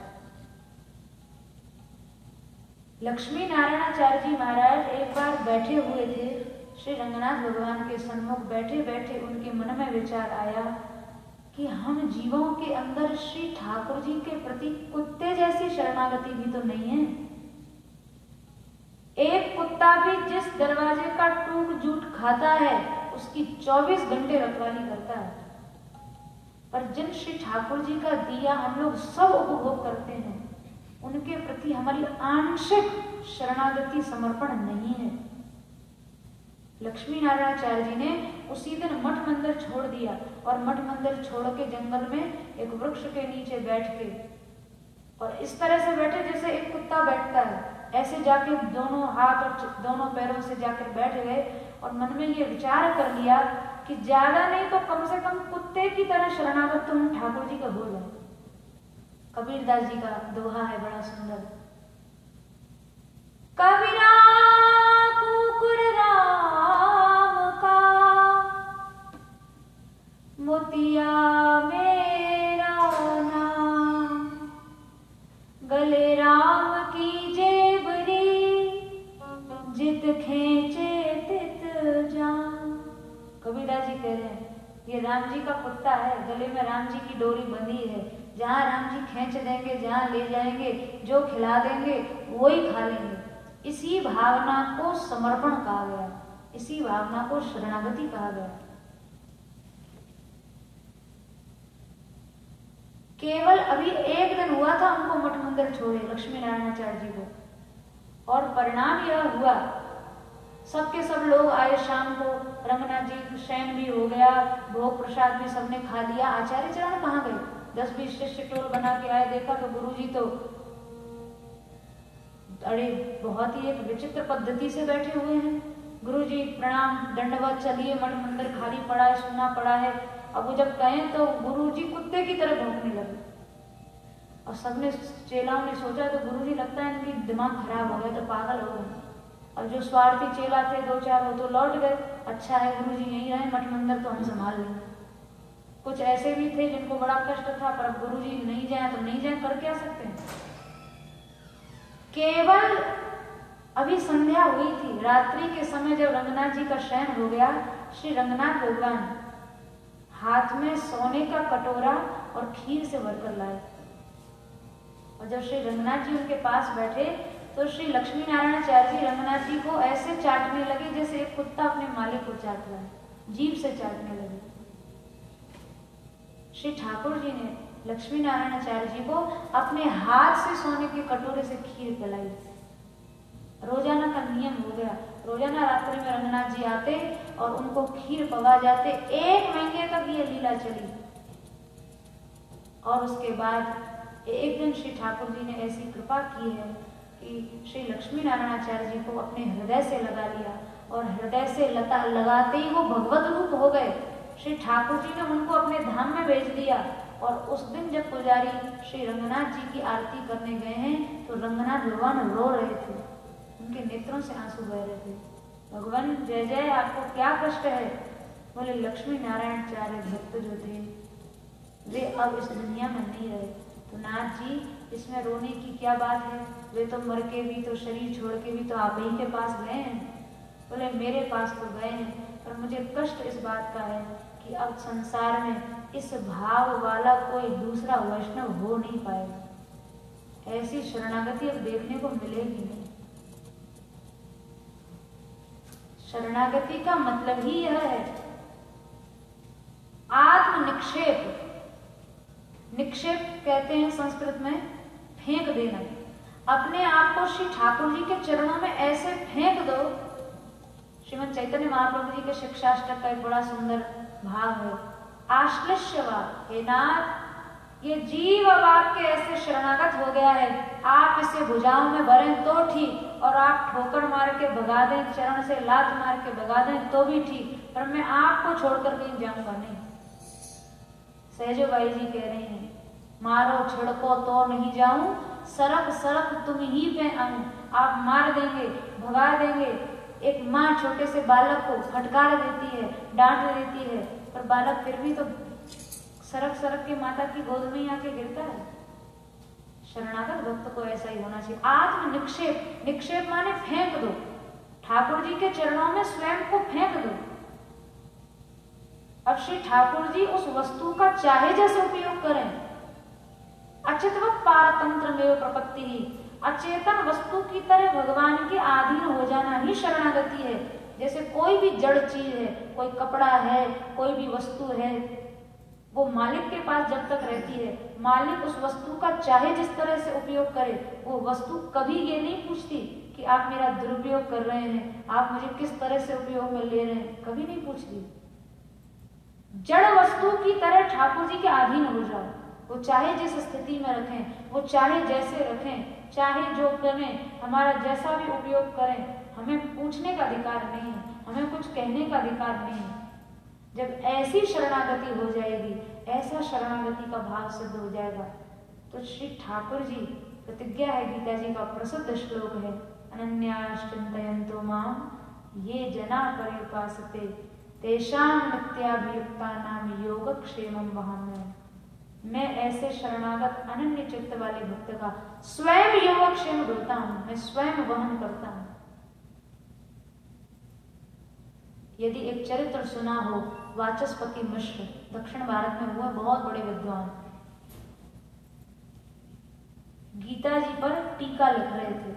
लक्ष्मी नारायणाचार्य जी महाराज एक बार बैठे हुए थे श्री रंगनाथ भगवान के सन्मुख। बैठे बैठे उनके मन में विचार आया कि हम जीवों के अंदर श्री ठाकुर जी के प्रति कुत्ते जैसी शरणागति भी तो नहीं है। एक कुत्ता भी जिस दरवाजे का टूट जूट खाता है उसकी 24 घंटे रखवाली करता है, पर जिन श्री ठाकुर जी का दिया हम लोग सब उपभोग करते हैं, उनके प्रति हमारी आंशिक शरणागति समर्पण नहीं है। लक्ष्मी नारायणाचार्य जी ने उसी दिन मठ मंदिर छोड़ दिया और मठ मंदिर छोड़ के जंगल में एक वृक्ष के नीचे बैठ के, और इस तरह से बैठे जैसे एक कुत्ता बैठता है, ऐसे जाके दोनों हाथ और दोनों पैरों से जाकर बैठ गए और मन में ये विचार कर लिया कि ज्यादा नहीं तो कम से कम कुत्ते की तरह शरणागत तो हम ठाकुर जी का हो जाए। कबीरदास जी का दोहा है बड़ा सुंदर, कबीरा कुकुर राम का मोतिया मेरा नाम, गले राम की जेबरी जित खेचे तित जान। कबीरदास जी कह रहे हैं ये राम जी का कुत्ता है, गले में राम जी की डोरी बंधी है, जहां राम जी खींच देंगे, जहां ले जाएंगे, जो खिला देंगे वही खा लेंगे। इसी भावना को समर्पण कहा गया, इसी भावना को शरणागति कहा गया। केवल अभी एक दिन हुआ था उनको मठ मंदिर छोड़े लक्ष्मी नारायणाचार्य जी को, और परिणाम यह हुआ सबके सब लोग आए शाम को, रंगनाथ जी शयन भी हो गया, भोग प्रसाद भी सबने खा लिया। आचार्य चरण कहाँ गए? 10-20 शिष्य टोल बना के आए, देखा तो गुरुजी तो अरे बहुत ही एक विचित्र पद्धति से बैठे हुए हैं। गुरुजी प्रणाम दंडवत, चलिए मठ मंदिर खाली पड़ा है, सुना पड़ा है। अब वो जब कहें तो गुरुजी कुत्ते की तरह भौंकने लगे, और सबने चेलाओं ने सोचा तो गुरुजी लगता है इनकी दिमाग खराब हो गया, तो पागल हो गए। और जो स्वार्थी चेला थे 2-4 वो तो लौट गए, अच्छा है गुरुजी यहीं रहे, मठ मंदिर तो हम संभाल लेंगे। कुछ ऐसे भी थे जिनको बड़ा कष्ट था, पर अब गुरुजी नहीं जाए तो नहीं जाए, कर क्या सकते हैं। केवल अभी संध्या हुई थी, रात्रि के समय जब रंगनाथ जी का शयन हो गया, श्री रंगनाथ भगवान हाथ में सोने का कटोरा और खीर से भरकर लाए, और जब श्री रंगनाथ जी उनके पास बैठे तो श्री लक्ष्मी नारायणाचार्य जी रंगनाथ जी को ऐसे चाटने लगे जैसे एक कुत्ता अपने मालिक को चाट रहा है, जीभ से चाटने लगे। श्री ठाकुर जी ने लक्ष्मी नारायणाचार्य जी को अपने हाथ से सोने के कटोरे से खीर पिलाई। रोजाना का नियम हो गया, रोजाना रात्रि में रंगनाथ जी आते और उनको खीर पवा जाते। 1 महीने तक ये लीला चली, और उसके बाद एक दिन श्री ठाकुर जी ने ऐसी कृपा की है कि श्री लक्ष्मी नारायणाचार्य जी को अपने हृदय से लगा लिया, और हृदय से लगाते ही वो भगवत रूप हो गए। श्री ठाकुर जी ने उनको अपने धाम में भेज दिया, और उस दिन जब पुजारी श्री रंगनाथ जी की आरती करने गए हैं तो रंगनाथ भगवान रो रहे थे, उनके नेत्रों से आंसू बह रहे थे। भगवान जय जय, आपको क्या कष्ट है? बोले लक्ष्मी नारायणाचार्य भक्त जो थे वे अब इस दुनिया में नहीं रहे। तो नाथ जी इसमें रोने की क्या बात है, वे तो मर के भी तो शरीर छोड़ के भी तो आप ही के पास गए हैं। बोले मेरे पास तो गए हैं, पर मुझे कष्ट इस बात का है कि अब संसार में इस भाव वाला कोई दूसरा वैष्णव हो नहीं पाएगा। ऐसी शरणागति अब देखने को मिलेगी नहीं। शरणागति का मतलब ही यह है आत्म निक्षेप। निक्षेप कहते हैं संस्कृत में फेंक देना। अपने आप को श्री ठाकुर जी के चरणों में ऐसे फेंक दो। श्रीमद् चैतन्य महाप्रभु जी के शिक्षाष्टक का एक बड़ा सुंदर भाव है, आश्लिष्यवाद। हे नाथ, ये जीव अब आपके ऐसे शरणागत हो गया है, आप इसे भुजाओं में भरें तो ठीक, और आप ठोकर मार के भगा दें, चरण से लात मार के भगा दें तो भी ठीक, पर मैं आपको छोड़कर कहीं जाऊंगा नहीं। सहजोबाई जी कह रही हैं, मारो छिड़को तो नहीं जाऊं, सरक सरक तुम ही पे आऊं। आप मार देंगे, भगा देंगे। एक माँ छोटे से बालक को फटकार देती है, डांट देती है, पर बालक फिर भी तो सरक सरक के माता की गोद में ही आके गिरता है। शरणागत भक्त को ऐसा ही होना चाहिए। आत्म निक्षेप, निक्षेप माने फेंक दो, ठाकुर जी के चरणों में स्वयं को फेंक दो। अब श्री ठाकुर जी उस वस्तु का चाहे जैसे उपयोग करें। अचितवत पारतंत्र में प्रपत्ति ही, अचेतन वस्तु की तरह भगवान के अधीन हो जाना ही शरणागति है। जैसे कोई भी जड़ चीज है, कोई कपड़ा है, कोई भी वस्तु है, वो मालिक के पास जब तक रहती है, मालिक उस वस्तु का चाहे जिस तरह से उपयोग करे, वो वस्तु कभी ये नहीं पूछती कि आप मेरा दुरुपयोग कर रहे हैं, आप मुझे किस तरह से उपयोग में ले रहे हैं, कभी नहीं पूछती। जड़ वस्तु की तरह ठाकुर जी के अधीन हो जाओ। वो चाहे जिस स्थिति में रखें, वो चाहे जैसे रखें, चाहे जो करें, हमारा जैसा भी उपयोग करें, हमें पूछने का अधिकार नहीं है, हमें कुछ कहने का अधिकार नहीं है। जब ऐसी शरणागति हो जाएगी, ऐसा शरणागति का भाव सिद्ध हो जाएगा, तो श्री ठाकुर जी प्रतिज्ञा है, गीता जी का प्रसिद्ध श्लोक है, अनन्याश्चिन्तयन्तो मां ये जना पर्युपासते तेषां नित्याभियुक्तानां योगक्षेमं वहाम्यहम्। मैं ऐसे शरणागत अनन्य चित्त वाले भक्त का स्वयं योगक्षेम ढूंढता हूं, मैं स्वयं वहन करता हूं। यदि एक चरित्र सुना हो, वाचस्पति मिश्र दक्षिण भारत में हुए बहुत बड़े विद्वान, गीता जी पर टीका लिख रहे थे,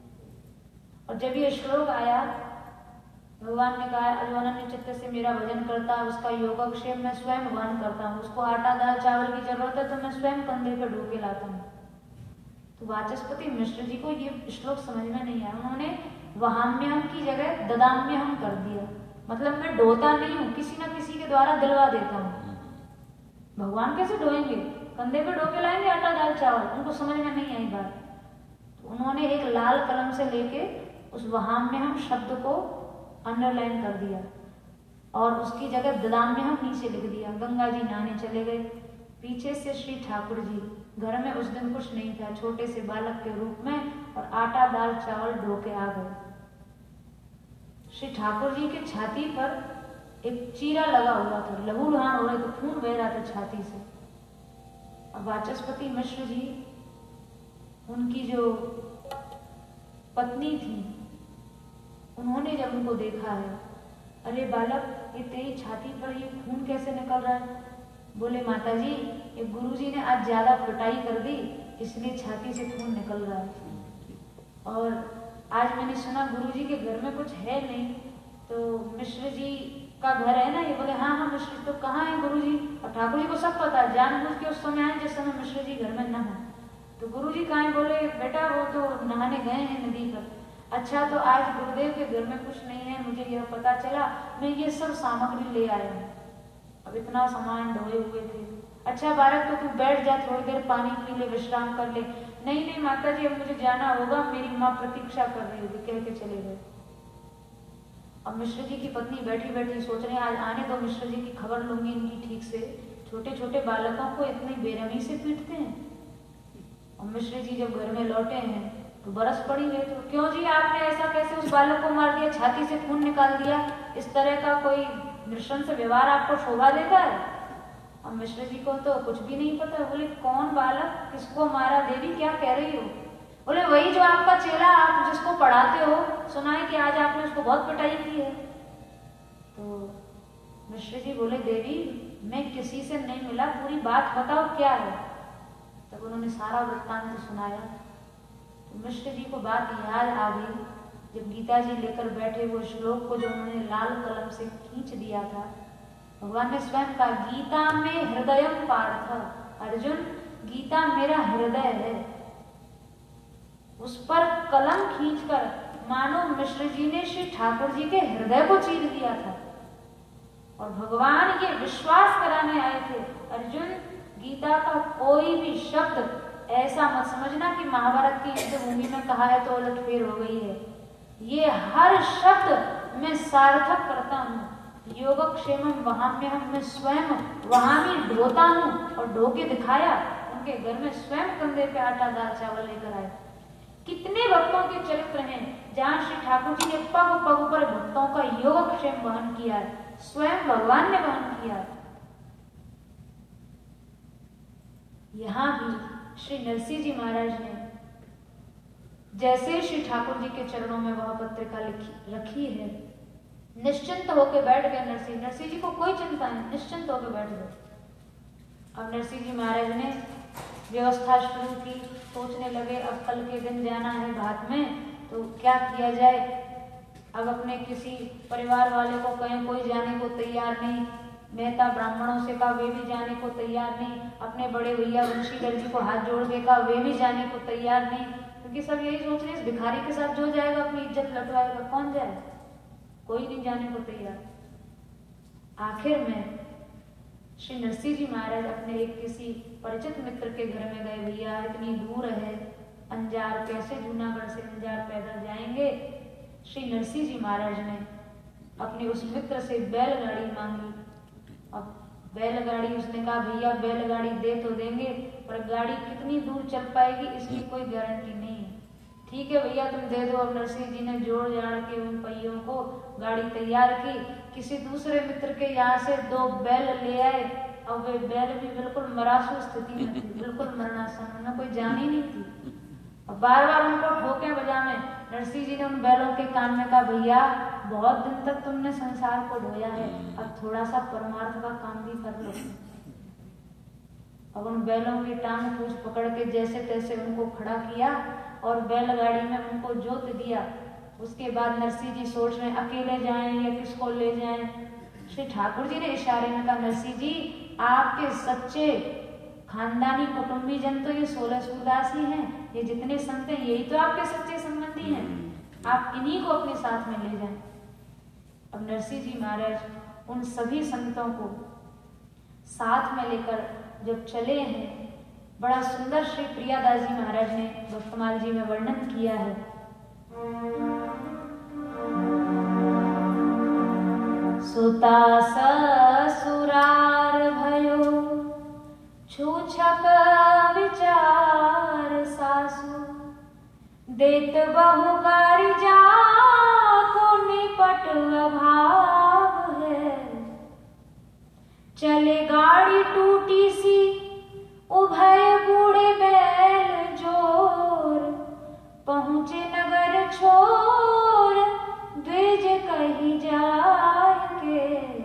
और जब ये श्लोक आया, भगवान ने कहा जो अनन्य चित्त से मेरा भजन करता है उसका योगक्षेम मैं स्वयं वहन करता हूँ, उसको आटा दाल चावल की जरूरत है तो मैं स्वयं कंधे पे ढो के लाता हूँ। तो वाचस्पति मिश्र जी को ये श्लोक समझ में नहीं आया, उन्होंने वहाम्यहम् की जगह ददाम्यहम् कर दिया। मतलब मैं ढोता नहीं हूँ, किसी न किसी के द्वारा दिलवा देता हूँ। भगवान कैसे ढोएंगे, कंधे पे ढो के लाएंगे आटा दाल चावल, उनको समझ में नहीं आई बात। तो उन्होंने एक लाल कलम से लेके उस वहाम्यहम् शब्द को अंडरलाइन कर दिया और उसकी जगह ददाम्यहम् नीचे लिख दिया। गंगा जी नहाने चले गए, पीछे से श्री ठाकुर जी, घर में उस दिन कुछ नहीं था, छोटे से बालक के रूप में, और आटा दाल चावल ढो के आ गए। श्री ठाकुर जी के छाती पर एक चीरा लगा हुआ था, लहूलुहान हो रहे थे, खून बह रहा था छाती से। अब वाचस्पति मिश्र जी, उनकी जो पत्नी थी, उन्होंने जब उनको देखा है, अरे बालक ये तेरी छाती पर ये खून कैसे निकल रहा है? बोले माता जी ये गुरुजी ने आज ज्यादा पिटाई कर दी, इसलिए छाती से खून निकल रहा है। और आज मैंने सुना गुरुजी के घर में कुछ है नहीं, तो मिश्र जी का घर है ना ये? बोले हाँ हाँ मिश्र जी। तो कहाँ है गुरुजी? और ठाकुर जी को सब पता है, जानबूझ के उस समय आए जिस समय मिश्र जी घर में न हो। तो गुरुजी कहाँ है? बोले बेटा वो तो नहाने गए हैं नदी पर। अच्छा तो आज गुरुदेव के घर में कुछ नहीं है, मुझे यह पता चला, मैं ये सब सामग्री ले आया हूँ। अब इतना सामान ढोए हुए थे। अच्छा बालक तो तू बैठ जा, थोड़ी देर पानी पी ले, विश्राम कर ले। नहीं नहीं माता जी अब मुझे जाना होगा, मेरी माँ प्रतीक्षा कर रही होगी, कह के चले गए। अब मिश्र जी की पत्नी बैठी बैठी सोच रहे हैं आज आने दो, मिश्र जी की खबर लूंगी इनकी ठीक से, छोटे छोटे बालकों को इतनी बेरहमी से पीटते हैं। और मिश्र जी जब घर में लौटे हैं तो बरस पड़ी है, तो क्यों जी आपने ऐसा कैसे उस बालक को मार दिया, छाती से खून निकाल दिया, इस तरह का कोई नृशंस व्यवहार आपको शोभा देता है? अब मिश्र जी को तो कुछ भी नहीं पता। बोले कौन बालक, किसको मारा देवी, क्या कह रही हो? बोले वही जो आपका चेला, आप जिसको पढ़ाते हो, सुना है कि आज आपने उसको बहुत पिटाई की है। तो मिश्र जी बोले देवी मैं किसी से नहीं मिला, पूरी बात बताओ क्या है। तब उन्होंने सारा वृत्तांत सुनाया। तो मिश्र जी को बात याद आ गई, जब गीता जी लेकर बैठे वो श्लोक को जो उन्होंने लाल कलम से खींच दिया था। भगवान ने स्वयं कहा गीता में हृदयम पार्थ, अर्जुन गीता मेरा हृदय है। उस पर कलम खींचकर मानो मिश्र जी ने श्री ठाकुर जी के हृदय को चीर दिया था। और भगवान ये विश्वास कराने आए थे, अर्जुन गीता का कोई भी शब्द ऐसा मत समझना कि महाभारत की युद्ध भूमि में कहा है तो उलटफेर हो गई है। ये हर शब्द मैं सार्थक करता हूँ, योगक्षेमम वहाम्यहम, मैं स्वयं वहां भी ढोता हूँ और ढो के दिखाया। उनके घर में स्वयं कंधे पे आटा दाल चावल लेकर आए। कितने भक्तों के चरित्र हैं जहाँ श्री ठाकुर जी ने पग पग पर भक्तों का योगक्षेम वहन किया है, स्वयं भगवान ने वहन किया है। यहाँ भी श्री नरसिंह जी महाराज ने जैसे श्री ठाकुर जी के चरणों में वह पत्रिका रखी है, निश्चिंत होकर बैठ गए नरसिंह। नरसिंह जी को कोई चिंता नहीं, निश्चिंत होकर बैठ गए। अब नरसिंह जी महाराज ने व्यवस्था शुरू की, सोचने लगे अब कल के दिन जाना है घाट में, तो क्या किया जाए। अब अपने किसी परिवार वाले को कहें, कोई जाने को तैयार नहीं। मेहता ब्राह्मणों से कहा, वे भी जाने को तैयार नहीं। अपने बड़े भैया वंशीधर जी को हाथ जोड़ के कहा, वे भी जाने को तैयार नहीं, क्योंकि सब यही सोच रहे इस भिखारी के साथ जो जाएगा अपनी इज्जत लटवाएगा। कौन जाए, कोई नहीं जाने को तैयार। आखिर में श्री नरसिंह जी महाराज अपने एक किसी परिचित मित्र के घर में गए। भैया इतनी दूर है अंजार, कैसे जूनागढ़ से अंजार पैदल जाएंगे। श्री नरसिंह जी महाराज ने अपने उस मित्र से बैलगाड़ी मांगी। अब बैलगाड़ी, उसने कहा भैया बैलगाड़ी दे तो देंगे, पर गाड़ी कितनी दूर चल पाएगी इसकी कोई गारंटी नहीं है। ठीक है भैया तुम दे दो। अब नरसिंह जी ने जोड़ जाड़ के उन पहियों को गाड़ी तैयार की। किसी दूसरे मित्र के यहाँ से 2 बैल ले आए। अब वे बैल भी बिल्कुल मरासू स्थिति में थी, बिल्कुल मरणासन, उन्हें कोई जान ही नहीं थी। अब बार बार उनको ठोके बजावे। नरसिंह जी ने उन बैलों के कान में कहा, भैया बहुत दिन तक तुमने संसार को ढोया है, अब थोड़ा सा परमार्थ का काम भी कर लो। अब उन बैलों की टांग पूछ पकड़ के जैसे तैसे उनको खड़ा किया और बैलगाड़ी में उनको जोत दिया। उसके बाद नरसिंह जी सोच रहे अकेले जाएं या किसको ले जाएं। श्री ठाकुर जी ने इशारे में कहा, नरसिंह जी आपके सच्चे खानदानी कुटुंबी जन तो ये 16 सूरदास ही हैं, ये जितने संत हैं यही तो आपके सच्चे संबंधी हैं, आप इन्हीं को अपने साथ में ले जाएं। अब नरसिंह जी महाराज उन सभी संतों को साथ में लेकर जब चले हैं, बड़ा सुंदर श्री प्रियादास जी महाराज ने भक्तमाल जी में वर्णन किया है। सुता ससुरार भयो छूछक विचार सासु, देत बहु गारी जा को निपट अभाव है। चले गाड़ी टूटी सी उभय बूढ़े बैल जोर, पहुँचे नगर छोर द्विज कही जाय के।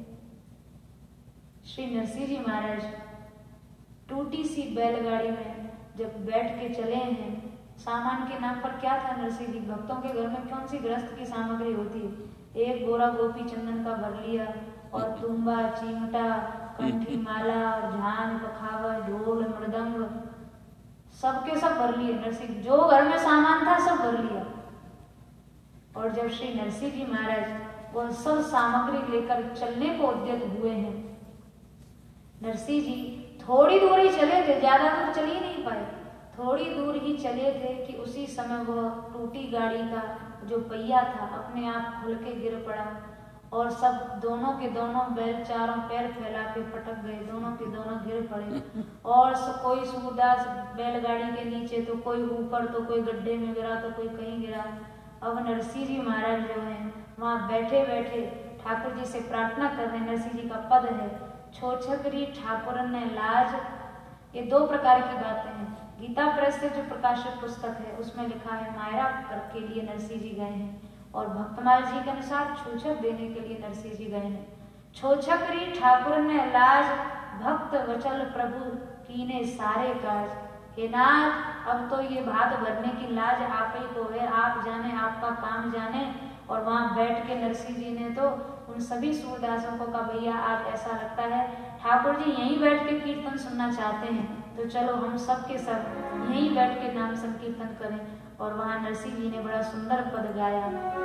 श्री नरसिंह जी महाराज टूटी सी बैलगाड़ी में जब बैठ के चले हैं, सामान के नाम पर क्या था नरसिंह जी, भक्तों के घर में कौन सी गृहस्थ की सामग्री होती है, एक बोरा गोपी चंदन का भर लिया और तुम्बा चिमटा कंठी माला झांझ पखावर ढोल मृदंग सबके सब भर लिए। नरसिंह जो घर में सामान था सब भर लिया। और जब श्री नरसिंह जी महाराज वह सब सामग्री लेकर चलने को उद्यत हुए हैं, नरसिंह जी थोड़ी दूर ही चले थे, ज्यादा दूर चल ही नहीं पाए, थोड़ी दूर ही चले थे कि उसी समय वह टूटी गाड़ी का जो पहिया था अपने आप खुल के गिर पड़ा और सब दोनों के दोनों बैल चारों पैर फैला के पटक गए, दोनों के दोनों गिर पड़े। और कोई सूरदास बैलगाड़ी के नीचे, तो कोई ऊपर, तो कोई गड्ढे में गिरा, तो कोई कहीं गिरा। अब नरसिंह जी महाराज जो हैं वहाँ बैठे बैठे ठाकुर जी से प्रार्थना कर रहे। नरसिंह जी का पद है, छोछकरी ठाकुर ने लाज। ये 2 प्रकार की बातें हैं। गीता प्रेस से जो प्रकाशित पुस्तक है उसमें लिखा है मायरा के लिए नरसिंह जी गए हैं, और भक्तमाल जी के अनुसार छूछक देने के लिए नरसिंह जी गए हैं। छोछकरी ठाकुर ने लाज, भक्त वचल प्रभु कीने सारे काज। हे नाथ अब तो ये भात भरने की लाज आप ही को है, आप जाने, आपका काम जाने। और वहां बैठ के नरसिंह जी ने तो उन सभी सूरदासों को कहा, भैया आज ऐसा लगता है ठाकुर जी यहीं बैठ के कीर्तन सुनना चाहते हैं, तो चलो हम सब के सब यहीं बैठ के नाम संकीर्तन करें। और वहां नरसिंह जी ने बड़ा सुंदर पद गाया।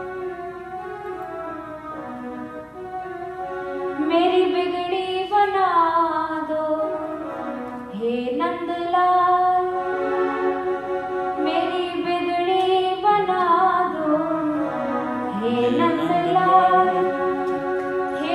मेरी बिगड़ी बना दो हे नंदलाल, मेरी बिगड़ी बना दो हे नंदलाल, हे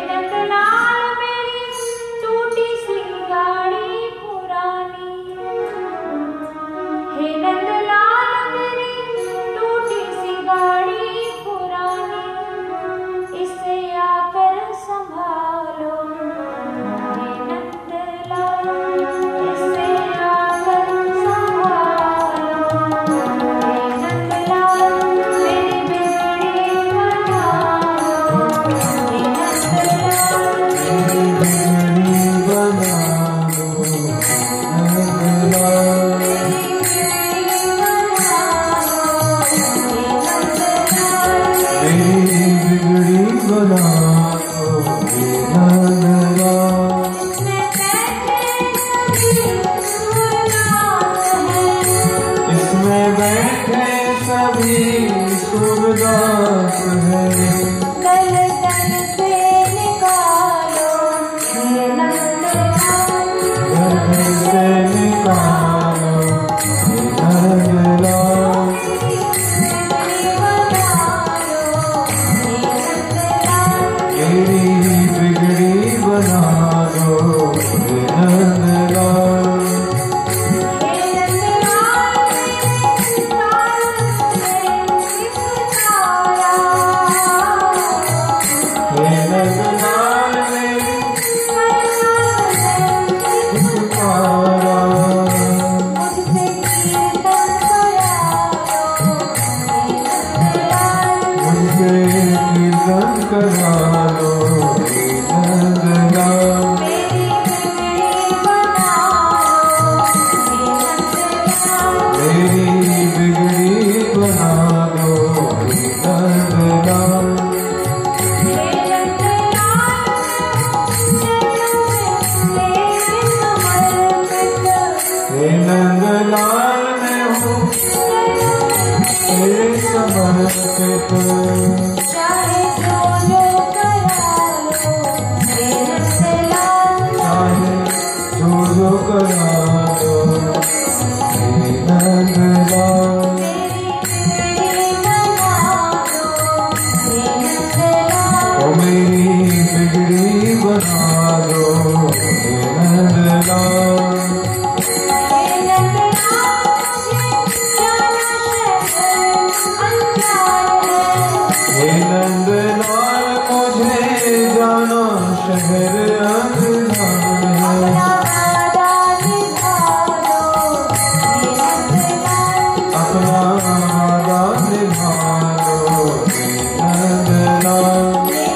चाहे जो करा लो मेरे से लाल, चाहे जो करा लो हे नंदलाल, मेरी बिगड़ी बना दो ओ हे नंदलाल, मेरी बिगड़ी बना दो हे नंदलाल, हे नंदलाल मुझे जाना शहर अंगनान है, अपना वादा निभा लो हे नंदलाल,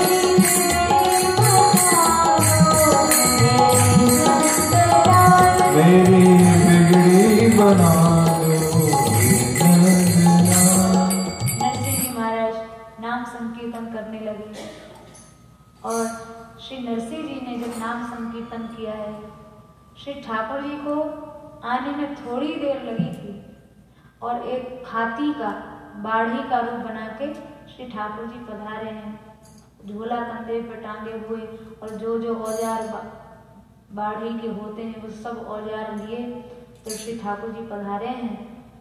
मेरी बिगड़ी बना दो हे नंदलाल। नरसिंह जी महाराज नाम संकीर्तन करने लगे और श्री नरसिंह जी ने जब नाम संकीर्तन किया है, श्री ठाकुर जी को आने में थोड़ी देर लगी थी और एक हाथी का बाढ़ी का रूप बना के श्री ठाकुर जी पधारे हैं, झोला कंधे पर टांगे हुए और जो जो औजार बाढ़ी के होते हैं वो सब औजार लिए तो श्री ठाकुर जी पधारे हैं।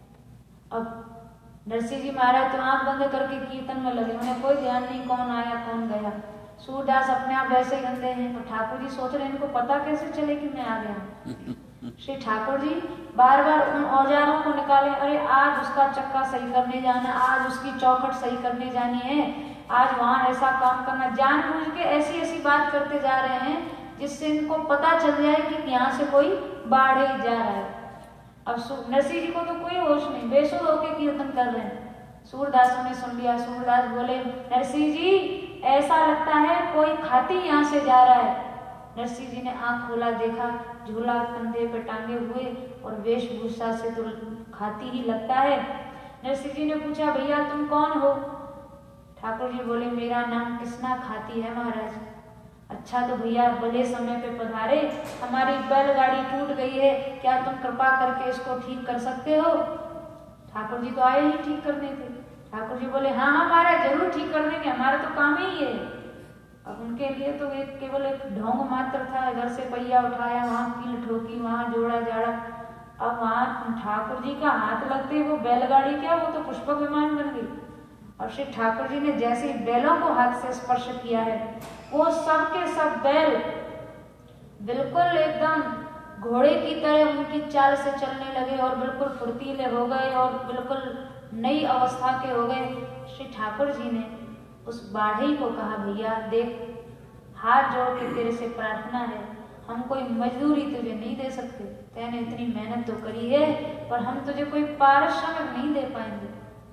अब नरसिंह जी महाराज तो आंख बंद करके कीर्तन में लगे, उन्हें कोई ध्यान नहीं कौन आया कौन गया। सूरदास अपने आप वैसे ही अंधे हैं, तो ठाकुर जी सोच रहे हैं इनको पता कैसे चले कि मैं आ गया। श्री ठाकुर जी बार बार उन औजारों को निकाले, अरे आज उसका चक्का सही करने जाना, आज उसकी चौखट सही करने जानी है, आज वहां ऐसा काम करना, जानबूझ के ऐसी ऐसी बात करते जा रहे हैं जिससे इनको पता चल जाए कि यहाँ से कोई बाढ़ ही जा रहा है। अब नरसिंह जी को तो कोई होश नहीं, बेसुध होकर कीर्तन कर रहे हैं। सूरदासों ने सुन लिया। सूरदास बोले, नरसिंह जी ऐसा लगता है कोई खाती यहाँ से जा रहा है। नरसिंह जी ने आंख खोला, देखा झूला कंधे पे टांगे हुए और वेशभूषा से तो खाती ही लगता है। नरसिंह जी ने पूछा, भैया तुम कौन हो? ठाकुर जी बोले, मेरा नाम कृष्णा खाती है महाराज। अच्छा तो भैया भले समय पे पधारे, हमारी बैलगाड़ी टूट गई है, क्या तुम कृपा करके इसको ठीक कर सकते हो? ठाकुर जी तो आए ही ठीक करने थे। ठाकुर जी बोले, हाँ हाँ महाराज जरूर ठीक कर देंगे, हमारा तो काम ही है। अब उनके लिए तो एक केवल एक ढोंग मात्र था, घर से पहिया उठाया, वहां कील ठोकी, वहां जोड़ा जाड़ा। अब वहां ठाकुर जी का हाथ लगते वो बैलगाड़ी क्या, वो तो पुष्पक विमान बन गई। और श्री ठाकुर जी ने जैसे ही बैलों को हाथ से स्पर्श किया है, वो सब के सब बैल बिल्कुल एकदम घोड़े की तरह उनकी चाल से चलने लगे और बिल्कुल फुर्तीले हो गए और बिल्कुल नई अवस्था के हो गए। श्री ठाकुर जी ने उस बाढ़ई को कहा, भैया देख, हाथ जोड़ के तेरे से प्रार्थना है, हम कोई मजदूरी तुझे नहीं दे सकते, तैने इतनी मेहनत तो करी है, पर हम तुझे कोई पारिश्रमिक नहीं दे पाएंगे।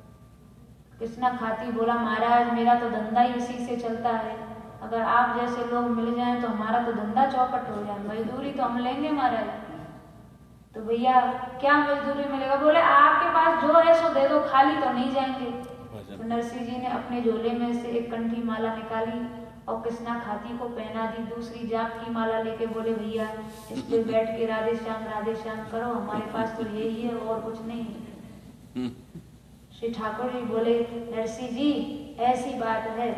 कृष्णा खाती बोला, महाराज मेरा तो धंधा ही इसी से चलता है, अगर आप जैसे लोग मिल जाएं तो हमारा तो धंधा चौपट हो जाए, मजदूरी तो हम लेंगे महाराज। तो भैया क्या मजदूरी मिलेगा? बोले आपके पास जो है सो दे दो, खाली तो नहीं जाएंगे। तो नरसिंह जी ने अपने झोले में से एक कंठी माला निकाली और कृष्णा खाती को पहना दी। दूसरी जाप की माला लेके बोले, भैया इस पे बैठ के राधे श्याम करो, हमारे पास तो यही है और कुछ नहीं है। श्री ठाकुर जी बोले, नरसिंह जी ऐसी बात है,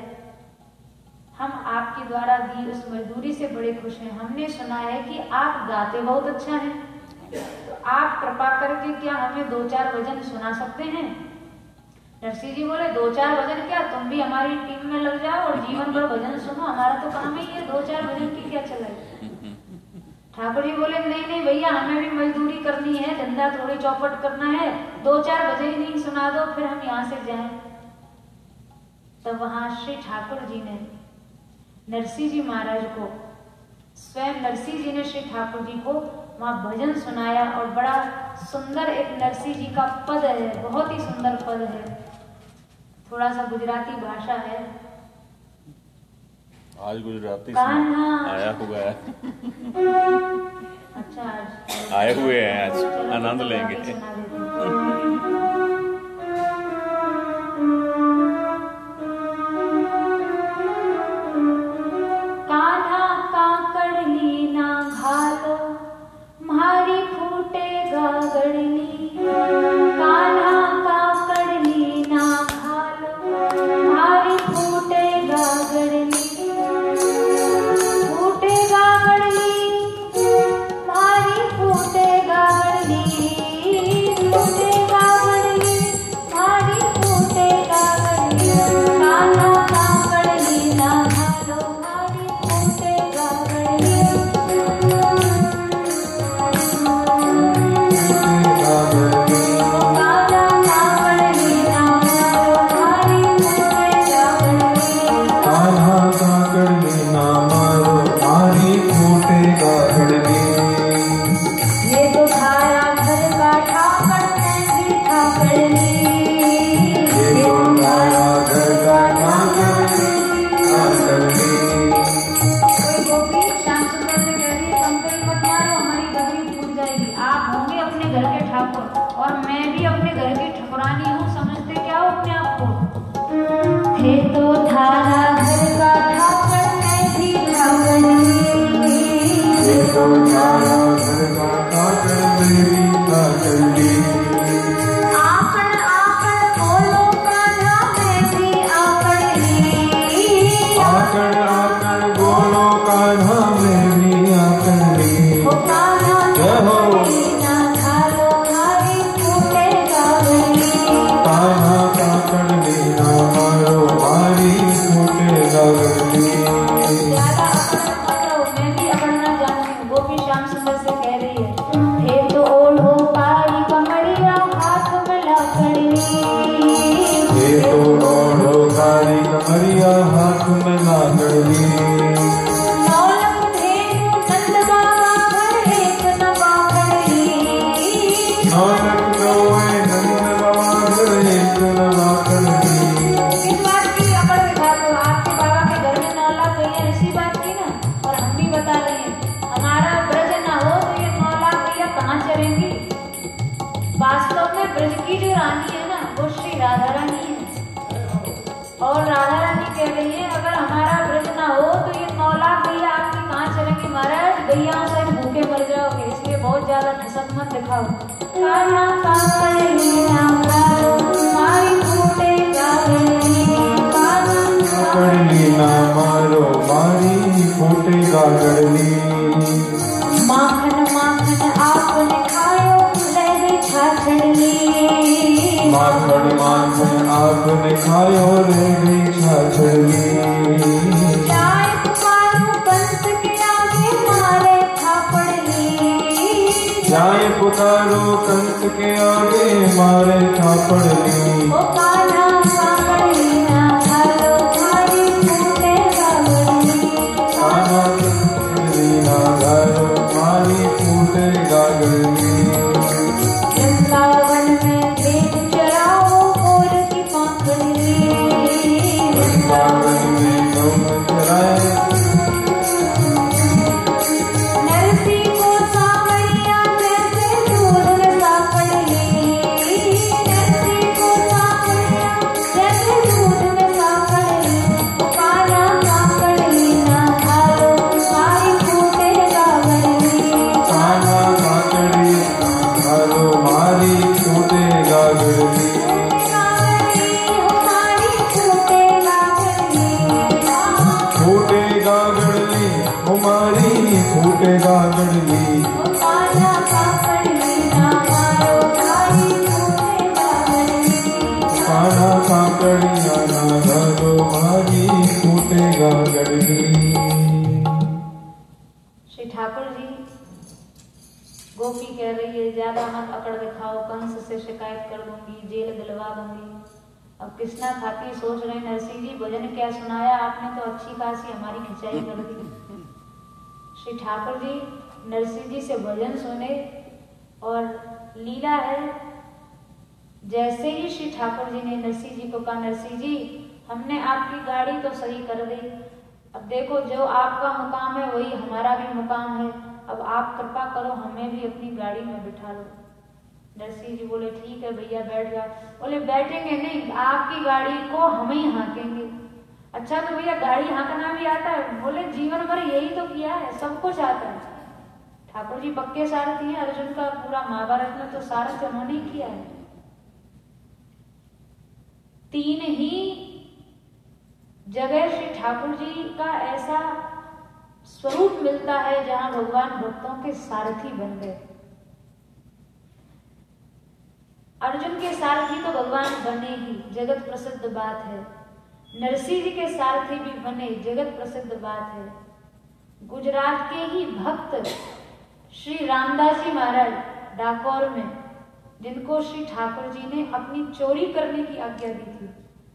हम आपके द्वारा दी उस मजदूरी से बड़े खुश हैं। हमने सुना है कि आप गाते बहुत अच्छा हैं, तो आप कृपा करके क्या हमें 2-4 भजन सुना सकते हैं? नरसिंह जी बोले, 2-4 भजन क्या, तुम भी हमारी टीम में लग जाओ और जीवन भर भजन सुनो, हमारा तो काम ही है, 2-4 भजन की क्या चलाई। ठाकुर जी बोले, नहीं नहीं भैया, हमें भी मजदूरी करनी है, धंधा थोड़ी चौपट करना है, 2-4 भजन नहीं सुना दो, फिर हम यहाँ से जाएं। तब वहां श्री ठाकुर जी ने नरसिंह जी महाराज को, स्वयं नरसिंह जी ने श्री ठाकुर जी को वहां भजन सुनाया और बड़ा सुंदर एक नरसिंह जी का पद है, बहुत ही सुंदर पद है, थोड़ा सा गुजराती भाषा है। आज गुजराती आया हुआ है। अच्छा आज आए हुए हैं, आज आनंद लेंगे। कान्हा काकड़ ली ना घालो, मारी फूटेगा गड़ली। कान्हा काकड़ ली ना घालो, श्री ठाकुर जी नरसिंह जी से भजन सुने और लीला है, जैसे ही श्री ठाकुर जी ने नरसिंह जी को कहा, नरसिंह जी हमने आपकी गाड़ी तो सही कर दी, अब देखो जो आपका मुकाम है वही हमारा भी मुकाम है, अब आप कृपा करो हमें भी अपनी गाड़ी में बिठा लो। नरसिंह जी बोले ठीक है भैया बैठ जाओ। बोले बैठेंगे नहीं, आपकी गाड़ी को हम ही हाँकेंगे। अच्छा तो भैया गाड़ी हाँकना भी आता है? बोले जीवन भर यही तो किया है, सब कुछ आता है। ठाकुर जी पक्के सारथी हैं, अर्जुन का पूरा महाभारत में तो सारथ्य उन्होंने ही किया है। 3 ही जगह श्री ठाकुर जी का ऐसा स्वरूप मिलता है जहां भगवान भक्तों के सारथी बन गए। अर्जुन के सारथी तो भगवान बने ही, जगत प्रसिद्ध बात है। नरसिंह जी के सारथी भी बने, जगत प्रसिद्ध बात है। गुजरात के ही भक्त श्री रामदास जी महाराज डाकोर में, जिनको श्री ठाकुर जी ने अपनी चोरी करने की आज्ञा दी थी।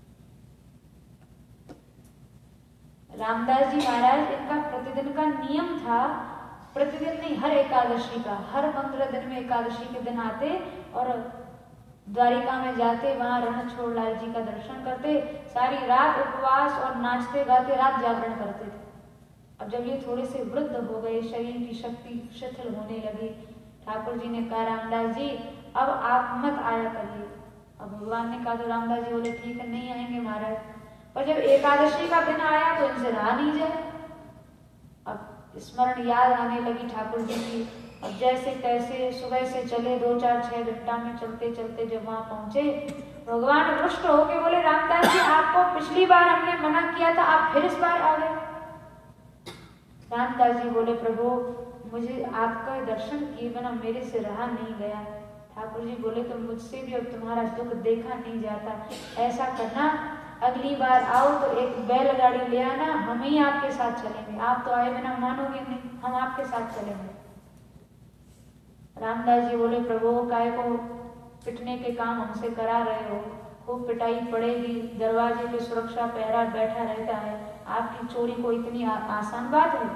रामदास जी महाराज, इनका प्रतिदिन का नियम था, प्रतिदिन नहीं हर एकादशी का, हर 15 दिन में एकादशी के दिन आते और द्वारिका में जाते, वहां रणछोड़ लाल जी का दर्शन करते, सारी रात उपवास और नाचते गाते रात जागरण करते थे। अब जब ये थोड़े से वृद्ध हो गए, शरीर की शक्ति शिथिल होने लगी, ठाकुर जी ने कहा रामदास जी अब आप मत आया करिए। अब भगवान ने कहा तो रामदास जी बोले ठीक है नहीं आएंगे महाराज। पर जब एकादशी का दिन आया तो इनसे रहा नहीं जाए। अब स्मरण याद आने लगी ठाकुर जी की। अब जैसे तैसे सुबह से चले, 2 4 6 घंटा में चलते चलते जब वहां पहुंचे, भगवान रुष्ट होके बोले रामदास जी आपको पिछली बार हमने मना किया था, आप फिर इस बार आ गए। रामदास जी बोले प्रभु मुझे आपका दर्शन किए बिना मेरे से रहा नहीं गया। ठाकुर जी बोले तो मुझसे भी अब तुम्हारा दुख देखा नहीं जाता, ऐसा करना अगली बार आओ तो एक बैलगाड़ी ले आना, हम ही आपके साथ चलेंगे। आप तो आए बिना मानोगे नहीं, हम आपके साथ चलेंगे। रामदास जी बोले प्रभु काय को पिटने के काम हमसे करा रहे हो, खूब पिटाई पड़ेगी, दरवाजे पे सुरक्षा पहरा बैठा रहता है, आपकी चोरी को इतनी आसान बात है।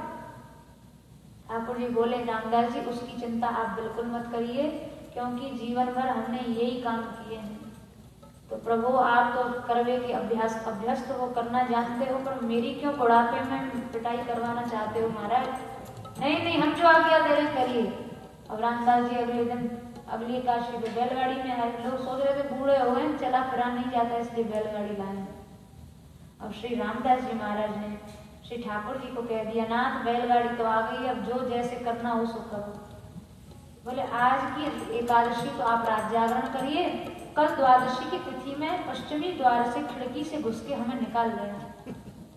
ठाकुर जी बोले रामदास जी उसकी चिंता आप बिल्कुल मत करिए, क्योंकि जीवन भर हमने यही काम किए हैं। तो प्रभु आप तो करवे के अभ्यस्त हो, करना जानते हो, पर मेरी क्यों बुढ़ापे में पिटाई करवाना चाहते हो महाराज? नहीं नहीं हम जो आज्ञा दे रहे करिए। अब रामदास जी अगले दिन अगली एकादशी पे बैलगाड़ी में आए। लोग सोच रहे थे बूढ़े हो गए, चला फिरा नहीं जाता, इसलिए बैलगाड़ी लाए। अब श्री रामदास जी महाराज ने श्री ठाकुर जी को कह दिया नाथ बैलगाड़ी तो आ गई, अब जो जैसे करना हो सो करो। बोले आज की एकादशी तो आप रात जागरण करिए, कल द्वादशी की तिथि में पश्चिमी द्वार से खिड़की से घुस के हमें निकाल लेना।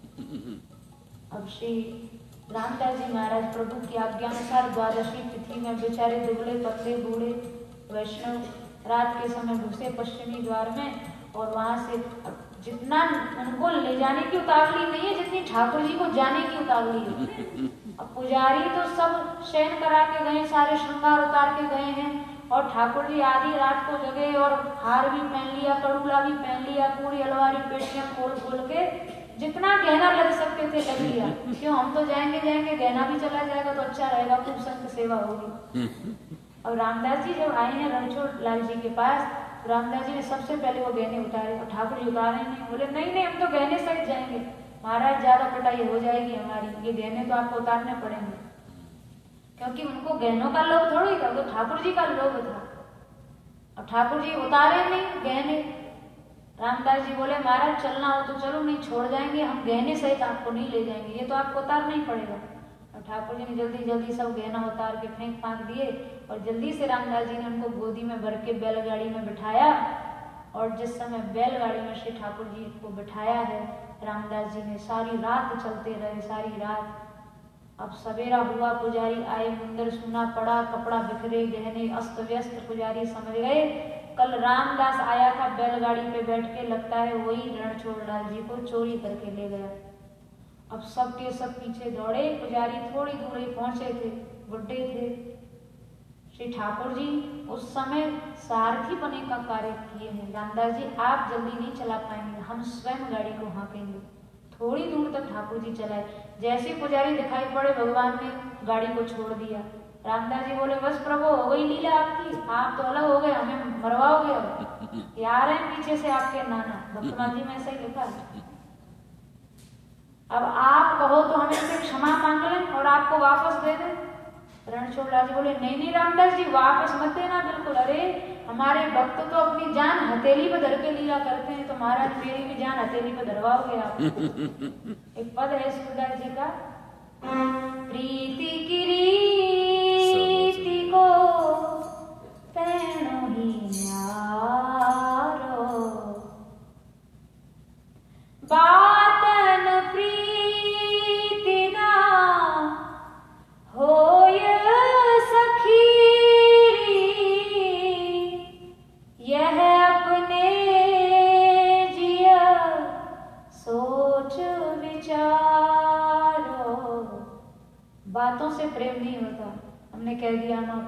अब श्री रामदास जी महाराज प्रभु की आज्ञा अनुसार द्वादशी तिथि में बेचारे दुबले पतले बूढ़े वैष्णव रात के समय घुसे पश्चिमी द्वार में, और वहां से जितना उनको ले जाने की उतावली नहीं है जितनी ठाकुर जी को जाने की उतावली है। अब पुजारी तो सब शयन करा के गए, सारे श्रृंगार उतार के गए हैं, और ठाकुर जी आधी रात को जगे और हार भी पहन लिया, कड़ूला भी पहन लिया, पूरी अलवारी पेटियां खोल खोल के जितना गहना लग सकते थे लग लिया। क्यों हम तो जाएंगे गहना भी चला जाएगा तो अच्छा रहेगा, खूब संत सेवा होगी। और रामदास जी जब आए हैं रणछोड़ लाल जी के पास, रामदास जी ने सबसे पहले वो गहने उतारे, और ठाकुर जी उतारे नहीं। बोले नहीं हम तो गहने सहित जाएंगे महाराज, ज्यादा पिटाई हो जाएगी हमारी, ये गहने तो आपको उतारने पड़ेंगे। क्योंकि उनको गहनों का लोभ थोड़ी था, तो ठाकुर जी का लोभ था। अब ठाकुर जी उतारे नहीं गहने। रामदास जी बोले महाराज चलना हो तो चलो, नहीं छोड़ जाएंगे, हम गहने सहित आपको नहीं ले जाएंगे, ये तो आपको उतारना ही पड़ेगा। और ठाकुर जी ने जल्दी जल्दी सब गहना उतार के फेंक फांक दिए, और जल्दी से रामदास जी ने उनको गोदी में भर के बैलगाड़ी में बिठाया। और जिस समय बैलगाड़ी में श्री ठाकुर जी को बिठाया है, रामदास जी ने सारी रात चलते रहे, सारी रात। अब सवेरा हुआ, पुजारी आए, मंदिर सूना पड़ा, कपड़ा बिखरे, गहने अस्त व्यस्त। पुजारी समझ गए कल रामदास आया था बैलगाड़ी पे बैठ के, लगता है वही रणछोड़ लाल जी को चोरी करके ले गया। अब सब के सब पीछे दौड़े, पुजारी थोड़ी दूर ही पहुंचे थे, बुड्ढे थे। श्री ठाकुर जी उस समय सारथी बने का कार्य किए हैं। रामदास जी आप जल्दी नहीं चला पाएंगे, हम स्वयं गाड़ी को हाँकेंगे। थोड़ी दूर तक ठाकुर जी चलाए, जैसे पुजारी दिखाई पड़े भगवान ने गाड़ी को छोड़ दिया। रामदास जी बोले बस प्रभु हो गई लीला आपकी, आप तो अलग हो गए, हमें मरवाओगे। अब ये आ रहे हैं पीछे से आपके नाना, भक्तमाली में ऐसा ही लिखा है। अब आप कहो तो हम इनसे क्षमा मांग लें और आपको वापस दे दें। रणछोड़ लाल जी बोले नहीं रामदास जी वापस मत देना बिल्कुल। अरे हमारे भक्त तो अपनी जान हथेली पे धर के लीला करते हैं, तो महाराज मेरी भी जान हथेली पे धरवाओगे आप। एक पद है सूरदास जी का, प्रीति की रीति को पैणो ही न्यारो, बातन प्रीति ना होय सखीरी, यह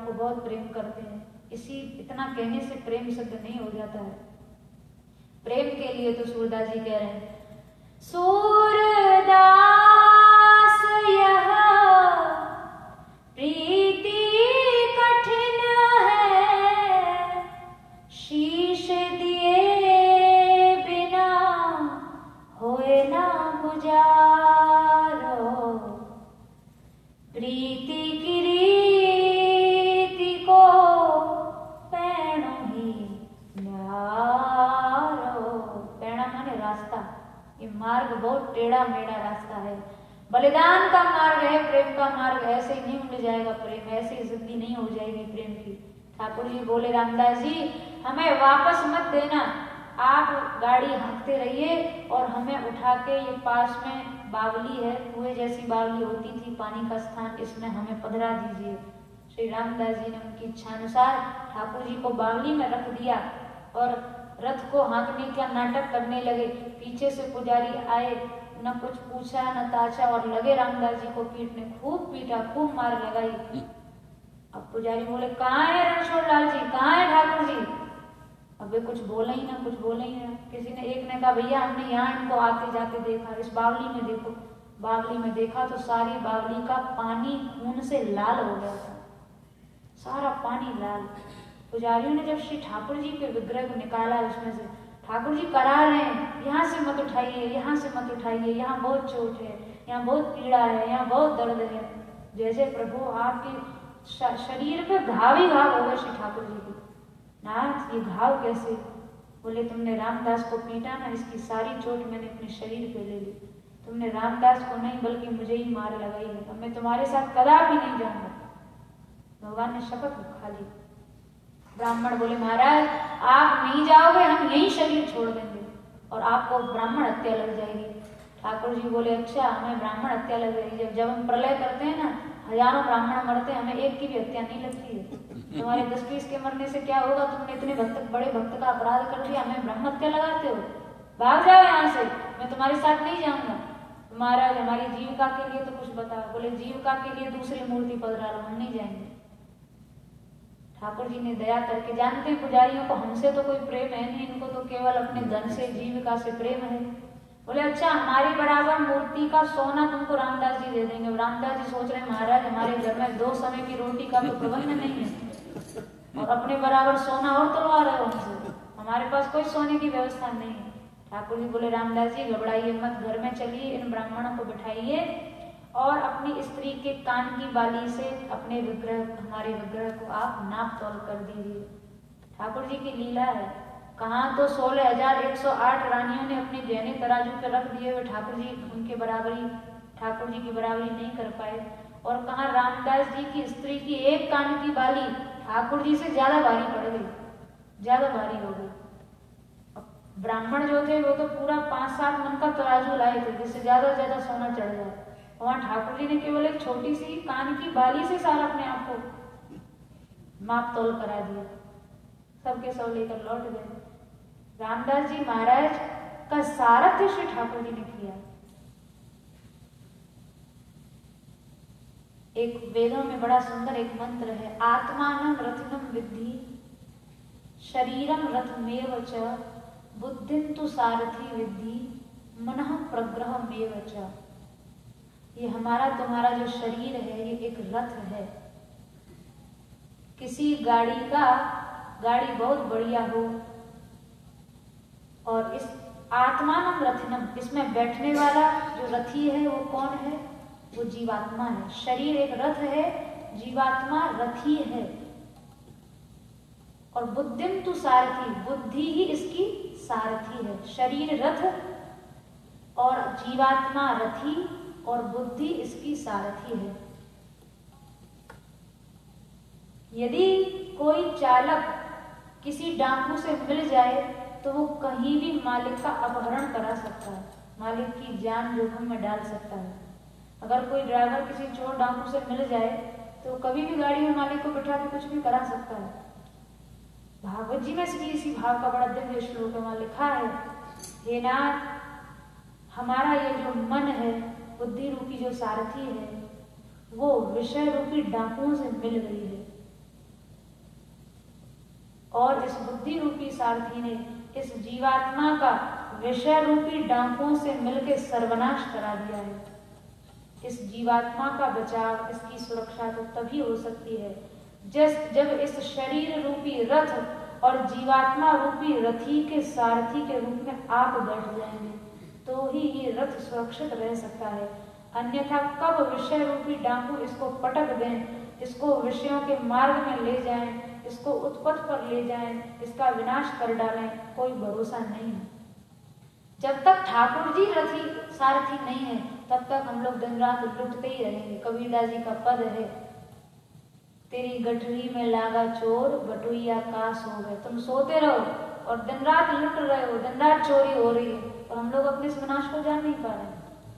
आपको बहुत प्रेम करते हैं। इसी इतना कहने से प्रेम सिद्ध नहीं हो जाता है। प्रेम के लिए तो सूरदास जी कह रहे हैं, सूरदास यह प्रीति कठिन है, शीश दिए बिना होए ना गुजारो, प्रीति की रीति को पैणों ही न्यारो। पैणा माने रास्ता, ये मार्ग बहुत टेढ़ा मेढ़ा रास्ता है। बलिदान का मार्ग है, प्रेम का मार्ग ऐसे ही नहीं उड़ जाएगा प्रेम, ऐसे ही जिंदगी नहीं हो जाएगी प्रेम की। ठाकुर जी बोले, रामदास जी हमें वापस मत देना, आप गाड़ी हाँकते रहिए और हमें उठा के ये पास में बावली है, कुएं जैसी बावली होती थी पानी का स्थान, इसमें हमें पधरा दीजिए। श्री रामदास जी ने उनकी इच्छानुसार ठाकुर जी को बावली में रख दिया और रथ को हाँकने का नाटक करने लगे। पीछे से पुजारी आए, न कुछ पूछा न ताचा और लगे रामदास जी को पीटने। खूब पीटा, खूब मार लगाई। अब पुजारी बोले, कहाँ है रणछोड़ लाल जी, कहाँ है ठाकुर जी? अब वे कुछ बोले ही ना, कुछ बोले ही ना। किसी ने, एक ने कहा, भैया हमने यहाँ इनको आते जाते देखा, इस बावली में देखो। बावली में देखा तो सारी बावली का पानी खून से लाल हो गया था, सारा पानी लाल। पुजारियों ने जब श्री ठाकुर जी के विग्रह को निकाला उसमें से, ठाकुर जी करा रहे हैं, यहाँ से मत उठाइए, यहाँ से मत उठाइए, यहाँ बहुत चोट है, यहाँ बहुत पीड़ा है, यहाँ बहुत दर्द है। जैसे प्रभु आपके शरीर पे घाव ही घाव हो गए श्री ठाकुर जी के। नाथ ये घाव कैसे? बोले, तुमने रामदास को पीटा ना, इसकी सारी चोट मैंने अपने शरीर पे ले ली। तुमने रामदास को नहीं बल्कि मुझे ही मार लगाई है। अब मैं तुम्हारे साथ कदापि नहीं जाऊंगा। भगवान ने शपथ खा ली। ब्राह्मण बोले, महाराज आप नहीं जाओगे, हम यही शरीर छोड़ देंगे और आपको ब्राह्मण हत्या लग जाएगी। ठाकुर जी बोले, अच्छा हमें ब्राह्मण हत्या लग जाएगी? जब हम प्रलय करते हैं ना, हजारों ब्राह्मण मरते हैं, हमें एक की भी हत्या नहीं लगती है। तुम्हारे 10-20 के मरने से क्या होगा? तुमने इतने बड़े भक्त का अपराध कर दिया, हमें ब्रह्म हत्या लगाते हो। भाग जाओ यहाँ से, मैं तुम्हारे साथ नहीं जाऊंगा। महाराज हमारी जीविका के लिए तो कुछ बताओ। बोले, जीविका के लिए दूसरी मूर्ति पधरा लो, हम नहीं जाएंगे। ठाकुर जी ने दया करके, जानते हैं पुजारियों को हमसे तो कोई प्रेम है नहीं, इनको तो केवल अपने धन से जीविका से प्रेम है। बोले, अच्छा हमारी बराबर मूर्ति का सोना तुमको रामदास जी दे देंगे। रामदास जी सोच रहे हैं, महाराज हमारे घर में 2 समय की रोटी का तो प्रबंध नहीं है और अपने बराबर सोना और तुलवा रहे हो हमसे, हमारे पास कोई सोने की व्यवस्था नहीं है। ठाकुर जी बोले, रामदास जी घबराइए मत, घर में चलिए, इन ब्राह्मणों को बिठाइए और अपनी स्त्री के कान की बाली से अपने विग्रह, हमारे विग्रह को आप नाप तोल कर दीजिए। ठाकुर जी की लीला है, कहाँ तो 16,108 रानियों ने अपने गहने तराजू पर रख दिए हुए ठाकुर जी उनके बराबरी, ठाकुर जी की बराबरी नहीं कर पाए। और कहाँ रामदास जी की स्त्री की एक कान की बाली ठाकुर जी से ज्यादा भारी पड़ गई, ज्यादा भारी हो गई। ब्राह्मण जो थे वो तो पूरा 5-7 मन का तराजू लाए थे, जिससे ज्यादा से ज्यादा सोना चढ़ जाए। वहां ठाकुर जी ने केवल एक छोटी सी कान की बाली से सारा अपने आप को माप तोल करा दिया। सबके सब लेकर लौट गए। रामदास जी महाराज का सारथ्य श्री ठाकुर जी ने किया। एक वेदों में बड़ा सुंदर एक मंत्र है, आत्मानं रथिनं विद्धि शरीरम रथमेव च बुद्धिं तु सारथी विद्धि मनः प्रग्रहमेव च। ये हमारा तुम्हारा जो शरीर है ये एक रथ है। किसी गाड़ी बहुत बढ़िया हो और इस आत्मानं रथिनम, इसमें बैठने वाला जो रथी है वो कौन है? वो जीवात्मा है। शरीर एक रथ है, जीवात्मा रथी है। और बुद्धिम तु सारथी, बुद्धि ही इसकी सारथी है। शरीर रथ और जीवात्मा रथी और बुद्धि इसकी सारथी है। यदि कोई चालक किसी डाकू से मिल जाए तो वो कहीं भी मालिक का अपहरण करा सकता है, मालिक की जान जोखिम में डाल सकता है। अगर कोई ड्राइवर किसी चोर डाकू से मिल जाए तो कभी भी गाड़ी में मालिक को बिठा के कुछ भी करा सकता है। भागवत जी में इसी भाव का बड़ा दिव्य श्लोक है, वहां लिखा है, हे नाथ हमारा ये जो मन है, बुद्धि रूपी जो सारथी है, वो विषय रूपी डाकुओं से मिल गई है। और इस बुद्धि रूपी सारथी ने इस जीवात्मा का विषय रूपी डांकों से मिलकर सर्वनाश करा दिया है। इस जीवात्मा का बचाव, इसकी सुरक्षा तो तभी हो सकती है जब इस शरीर रूपी रथ और जीवात्मा रूपी रथी के सारथी के रूप में आप बैठ जाएंगे, तो ही ये रथ सुरक्षित रह सकता है। अन्यथा कब विषय रूपी डाकू इसको पटक दें, इसको विषयों के मार्ग में ले जाएं, इसको उत्पत्ति पर ले जाएं, इसका विनाश कर डालें, कोई भरोसा नहीं है। जब तक ठाकुर जी रथी सारथी नहीं है, तब तक हम लोग दिन रात लुटते ही रहेंगे। कबीरदास जी का पद है, तेरी गठरी में लागा चोर, बटुइया कास हो गए। तुम सोते रहो और दिन रात लुट रहे हो, दिन रात चोरी हो रही है, और हम लोग अपने इस विनाश को जान नहीं पा रहे हैं।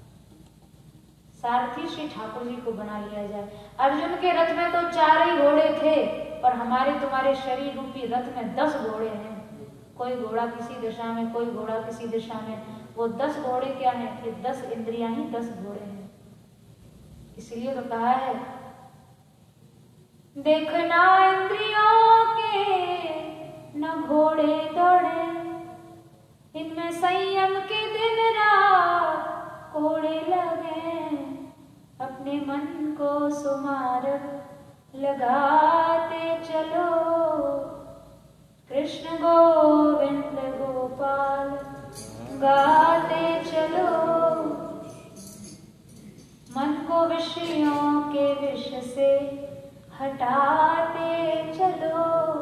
सारथी श्री ठाकुर जी को बना लिया जाए। अर्जुन के रथ में तो 4 ही घोड़े थे, पर हमारे तुम्हारे शरीर रूपी रथ में 10 घोड़े हैं। कोई घोड़ा किसी दिशा में, कोई घोड़ा किसी दिशा में। वो 10 घोड़े क्या है? ये 10 इंद्रियां ही 10 घोड़े हैं। इसलिए तो कहा है, देखना इंद्रियों के न घोड़े दौड़े, इनमें संयम के दिन रात कोड़े लगे। अपने मन को सुमारक लगाते चलो, कृष्ण गोविंद गोपाल गाते चलो। मन को विषयों के विष से हटाते चलो,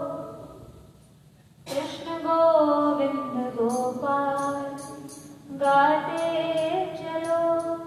कृष्ण गोविंद गोपाल गाते चलो।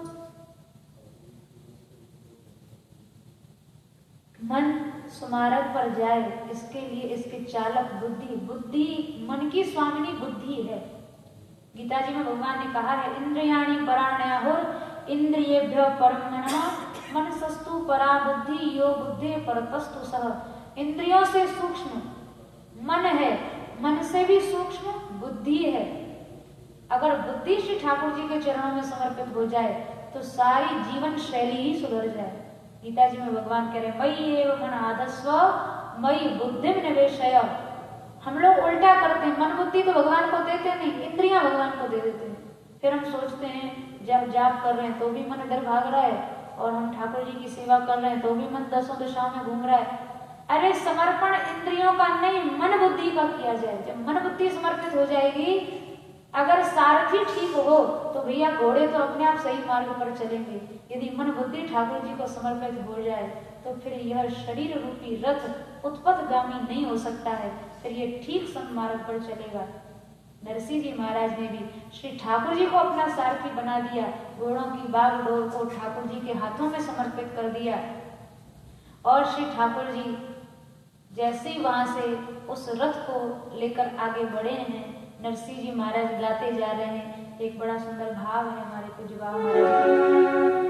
मन सुमारक पर जाए, इसके लिए इसके चालक बुद्धि मन की स्वामिनी बुद्धि है। गीता जी में भगवान ने कहा है, इंद्रियाणि पराण्याहुर इंद्रियेभ्यो परम मनः मनसस्तु परा बुद्धि यो बुद्धि परतस्तु सह। इंद्रियों से सूक्ष्म मन है, मन से भी सूक्ष्म बुद्धि है। अगर बुद्धि श्री ठाकुर जी के चरणों में समर्पित हो जाए तो सारी जीवन शैली ही सुधर जाए। गीता जी में भगवान कह रहे, मयि एव मन आधस्व मयि बुद्धिम निवेशय। हम लोग उल्टा करते हैं, मन बुद्धि तो भगवान को देते नहीं, इंद्रियां भगवान को दे देते हैं। फिर हम सोचते हैं जब जाप कर रहे हैं तो भी मन इधर भाग रहा है, और हम ठाकुर जी की सेवा कर रहे हैं तो भी मन 10 दिशाओं में घूम रहा है। अरे समर्पण इंद्रियों का नहीं, मन बुद्धि का किया जाए। जब मन बुद्धि समर्पित हो जाएगी, अगर सारथी ठीक हो तो भैया घोड़े तो अपने आप सही मार्ग पर चलेंगे। यदि मन बुद्धि ठाकुर जी को समर्पित हो जाए तो फिर यह शरीर रूपी रथ उत्पत्तिगामी नहीं हो सकता है, फिर ये ठीक सन्मार्ग पर चलेगा। नरसिंह जी महाराज ने भी श्री ठाकुर जी को अपना सारथी बना दिया, घोड़ों की बागडोर को ठाकुर जी के हाथों में समर्पित कर दिया, और श्री ठाकुर जी जैसे ही वहां से उस रथ को लेकर आगे बढ़े हैं, नरसिंह जी महाराज गाते जा रहे हैं। एक बड़ा सुंदर भाव है हमारे पूज्य बाबा महाराज।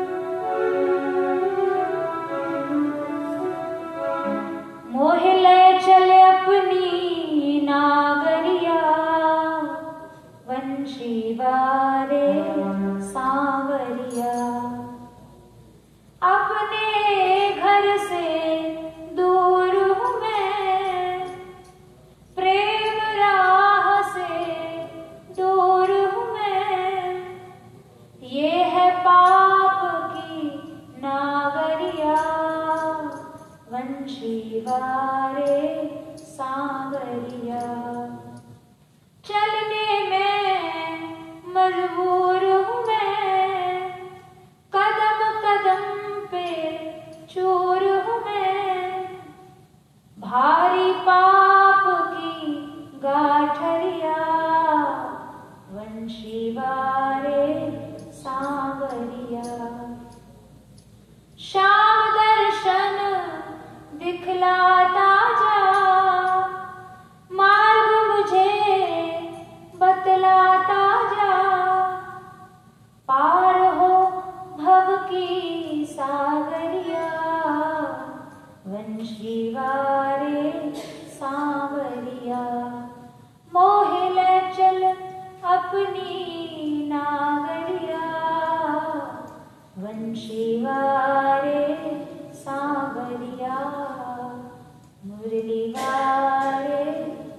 मोह ले चले अपनी नागरिया, वंशी वारे सांवरिया। अपने घर से दूर हूँ मैं, प्रेम राह से दूर हूँ मैं। ये है पाप की नागरिया, वंशी वारे सांवरिया। चलने में मजबूर हूँ मैं, कदम कदम पे चूर हूँ मैं। भारी पाप की गाठरिया, वंशी वारे सांवरिया। श्याम दर्शन दिखलाता जा, मार्ग मुझे बतलाता जा। पार हो भव की सागरिया, वंशी वारे सांवरिया। मोह ले चल अपनी नागरिया, वंशी वारे सांवरिया। मुरली वारे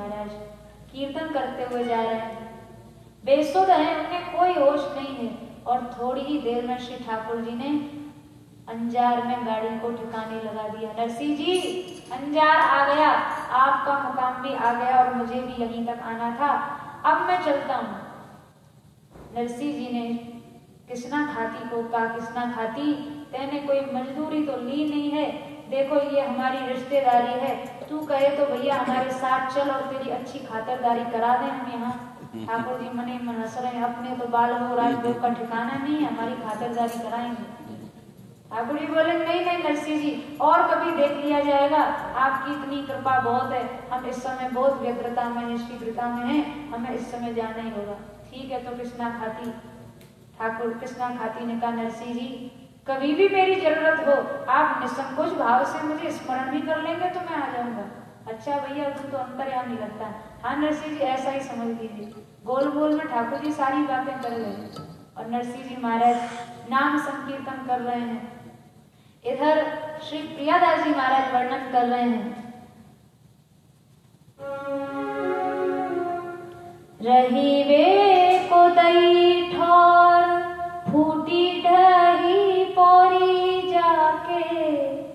महाराज कीर्तन करते हुए जा रहे हैं, बेसुध हैं, उन्हें कोई होश नहीं है। और थोड़ी ही देर में श्री ठाकुर जी ने अंजार में गाड़ी को ठिकाने लगा दिया। नरसिंह जी, अंजार आ गया, आपका मुकाम भी आ गया और मुझे भी यहीं तक आना था, अब मैं चलता हूँ। नरसिंह जी ने किसना खाती को कहा, किसना खाती, तेने कोई मजदूरी तो ली नहीं है, देखो ये हमारी रिश्तेदारी है, तू कहे तो भैया हमारे साथ चल और तेरी अच्छी खातिरदारी करा दे हम यहाँ। ठाकुर जी मने मन हंस रहे हैं, अपने तो बाल हो राजभोग का ठिकाना नहीं, हमारी खातिरदारी कराएंगे। ठाकुर जी बोले नहीं नहीं नरसिंह जी, और कभी देख लिया जाएगा, आपकी इतनी कृपा बहुत है, हम इस समय बहुत व्यग्रता में शीघ्रता में है, हमें इस समय जाना ही होगा। ठीक है, तो कृष्णा खाती, ठाकुर कृष्णा खाती ने कहा नरसिंह जी कभी भी मेरी जरूरत हो आप निसंकोच भाव से मुझे स्मरण भी कर लेंगे तो मैं आ जाऊंगा। अच्छा भैया तुम तो अंतर्यामी लगता है। हाँ नरसिंह जी ऐसा ही समझ लीजिए। गोल गोल में ठाकुर जी सारी बातें कर रहे हैं और नरसिंह जी महाराज नाम संकीर्तन कर रहे हैं। इधर श्री प्रियादास जी महाराज वर्णन कर रहे हैं, रही वे को दई ठोर फूटी ढही पोरी जाके,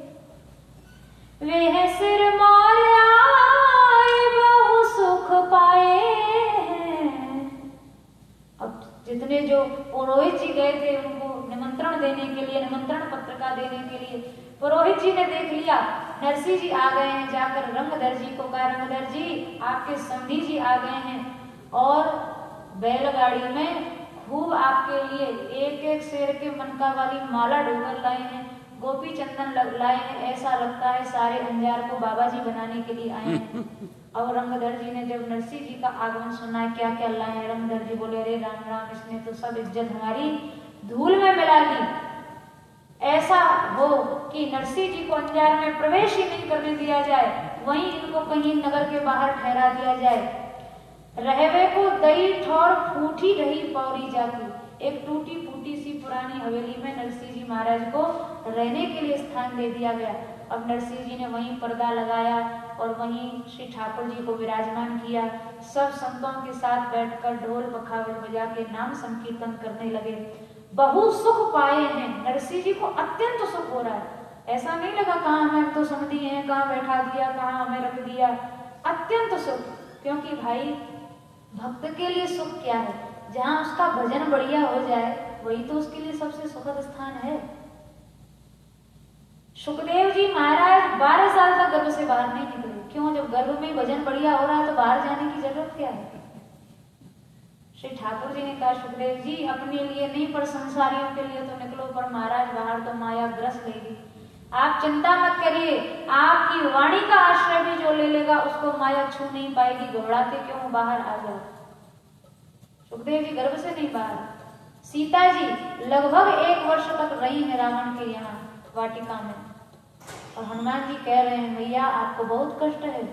वे सिर मोर आए बहु सुख पाए हैं। अब जितने जो पुरोहित जी गए थे उनको निमंत्रण देने के लिए, निमंत्रण पत्रिका देने के लिए, पुरोहित जी ने देख लिया नरसिंह जी आ गए हैं, जाकर रंगधर जी को कहा रंगधर जी आपके समधी जी आ गए हैं और बैलगाड़ी में खूब आपके लिए एक एक शेर के मनका वाली माला ढोकर लाए हैं, गोपी चंदन लाए हैं, ऐसा लगता है सारे अंजार को बाबा जी बनाने के लिए आए हैं। और रंगधर जी ने जब नरसिंह जी का आगमन सुना है क्या क्या लाए हैं, रंगधर जी बोले अरे राम राम, इसने तो सब इज्जत हमारी धूल में मिला दी। ऐसा हो कि नरसिंह जी को अंजार में प्रवेश ही नहीं करने दिया जाए, वहीं इनको कहीं नगर के बाहर ठहरा दिया जाए। रहवे को दई ठौर फूटी रही पौरी जाती, एक टूटी फूटी सी पुरानी हवेली में नरसिंह जी महाराज को रहने के लिए स्थान दे दिया गया। अब नरसिंह जी ने वहीं पर्दा लगाया और वहीं श्री ठाकुर जी को विराजमान किया। सब संतों के साथ बैठकर ढोल पखावल बजा के नाम संकीर्तन करने लगे। बहु सुख पाए हैं, नरसिंह जी को अत्यंत सुख हो रहा है। ऐसा नहीं लगा कहाँ हमें तो समझी है, कहाँ बैठा दिया, कहाँ हमें रख दिया, अत्यंत सुख। क्योंकि भाई भक्त के लिए सुख क्या है, जहां उसका भजन बढ़िया हो जाए वही तो उसके लिए सबसे सुखद स्थान है। सुखदेव जी महाराज 12 साल तक गर्भ से बाहर नहीं निकले। क्यों? जब गर्भ में भजन बढ़िया हो रहा है तो बाहर जाने की जरूरत क्या है। श्री ठाकुर जी ने कहा सुखदेव जी अपने लिए नहीं पर संसारियों के लिए तो निकलो, पर महाराज बाहर तो माया ग्रस्त लेगी। आप चिंता मत करिए, आपकी वाणी का आश्रय भी जो ले लेगा उसको माया छू नहीं पाएगी, घबराते क्यों, बाहर आ जाओ। सुखदेव जी गर्भ से नहीं बाहर। सीता जी लगभग 1 वर्ष तक रही है रावण के यहाँ वाटिका में, और हनुमान जी कह रहे हैं भैया आपको बहुत कष्ट है।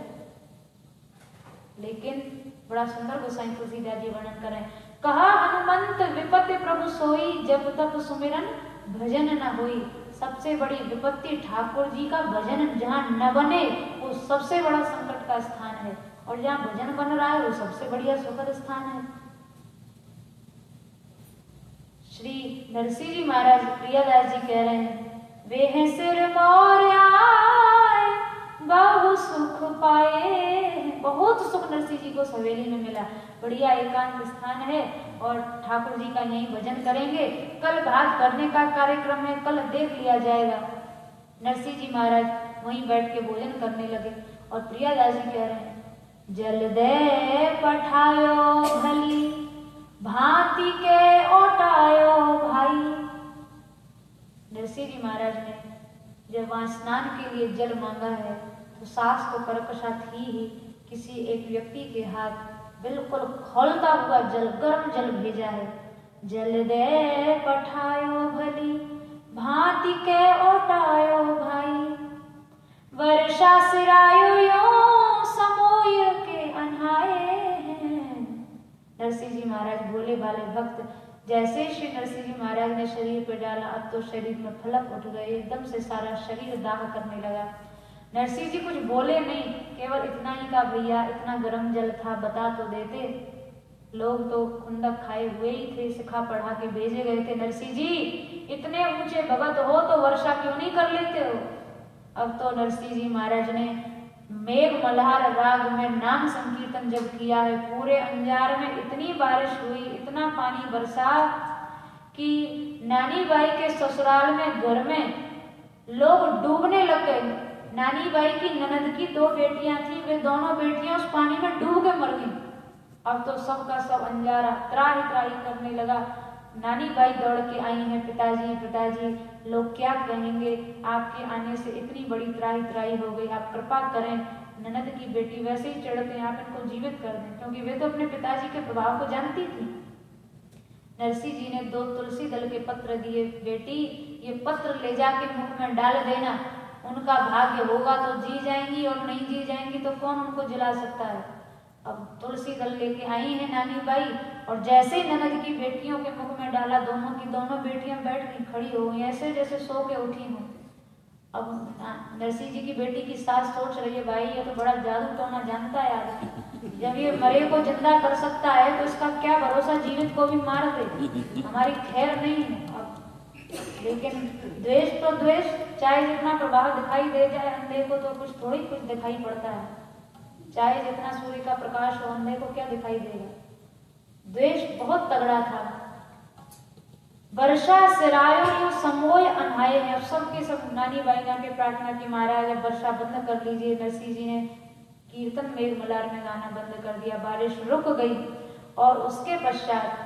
लेकिन बड़ा सुंदर गोसाई तुलसीदास जी वर्णन करें, कहा हनुमंत विपत्ति प्रभु सोई, जब तक सुमिरन भजन न होई। सबसे बड़ी विपत्ति ठाकुर जी का भजन जहाँ न बने वो सबसे बड़ा संकट का स्थान है, और जहाँ भजन बन रहा है वो सबसे बढ़िया सुखद स्थान है। श्री नरसिंह जी महाराज प्रियादास जी कह रहे हैं, वे हैं सिर मोर आए बहु सुख पाए। बहुत सुख नरसिंह जी को सवेली में मिला, बढ़िया एकांत स्थान है और ठाकुर जी का यही भजन करेंगे। कल भात भरने का कार्यक्रम है, कल देख लिया जाएगा। नरसिंह जी महाराज वहीं बैठ के भोजन करने लगे और प्रियादास जी कह रहे हैं, जल दे पठायो भली भांति के ओटायो भाई। नरसिंह जी महाराज ने जब वहां स्नान के लिए जल मांगा है तो सास तो कर्कशा थी ही, किसी एक व्यक्ति के हाथ बिल्कुल खौलता हुआ जल, गर्म जल भेजा है। जल दे पठायो भली भांति के ओटायो भाई, वर्षा सिरायो यो समोय के अनहाए हैं। नरसिंह जी महाराज भोले भाले भक्त, जैसे श्री नरसिंह जी महाराज ने शरीर पर डाला अब तो शरीर में फलक उठ गए, एकदम से सारा शरीर दाह करने लगा। नरसिंह जी कुछ बोले नहीं, केवल इतना ही कहा, भैया इतना गर्म जल था बता तो देते, लोग तो खुंदक खाए हुए ही थे, सिखा पढ़ा के भेजे गए थे। नरसिंह जी इतने ऊंचे भगत हो तो वर्षा क्यों नहीं कर लेते हो? अब तो नरसिंह जी महाराज ने मेघ मल्हार राग में नाम संकीर्तन जब किया है, पूरे अंजार में इतनी बारिश हुई, इतना पानी बरसा कि नानी बाई के ससुराल में घर में लोग डूबने लग गए। नानी बाई की ननद की 2 बेटियां थी, वे दोनों बेटियां उस पानी में डूब के मर गई। अब तो सबका सब अंजारा त्राही त्राही करने लगा। नानी बाई दौड़ के आई हैं, पिताजी पिताजी लोग क्या कहेंगे, आपके आने से इतनी बड़ी त्राही त्राही हो गई, आप कृपा करें, ननद की बेटी वैसे ही चढ़ते हैं, आप इनको जीवित कर दें। क्योंकि वे तो अपने पिताजी के प्रभाव को जानती थी। नरसिंह जी ने 2 तुलसी दल के पत्र दिए, बेटी ये पत्र ले जाके मुख में डाल देना, उनका भाग्य होगा तो जी जाएंगी और नहीं जी जाएंगी तो कौन उनको जिला सकता है। अब तुलसी दल लेके आई है नानी बाई, और जैसे ही ननद की बेटियों के मुख में डाला, दोनों की दोनों बेटियां बैठ गई, खड़ी हो गई, ऐसे जैसे सो के उठी हो। अब नरसिंह जी की बेटी की सास सोच रही है, भाई ये तो बड़ा जादू टोना जानता है आदमी, जब ये मरे को जिंदा कर सकता है तो इसका क्या भरोसा जीवित को भी मार दे, हमारी खैर नहीं है। अब लेकिन द्वेष तो द्वेष, चाहे जितना प्रभाव दिखाई दे जाए, अंधे को तो कुछ दिखाई पड़ता है, चाहे जितना सूर्य का प्रकाश हो, अंधे को क्या दिखाई देगा। द्वेष बहुत तगड़ा था। वर्षा सिरायो समोय अनहाय है। अब सबके सब नानी बाई के प्रार्थना की, महाराज अब वर्षा बंद कर लीजिए। नरसिंह जी ने कीर्तन मेघ मल्हार में गाना बंद कर दिया, बारिश रुक गई। और उसके पश्चात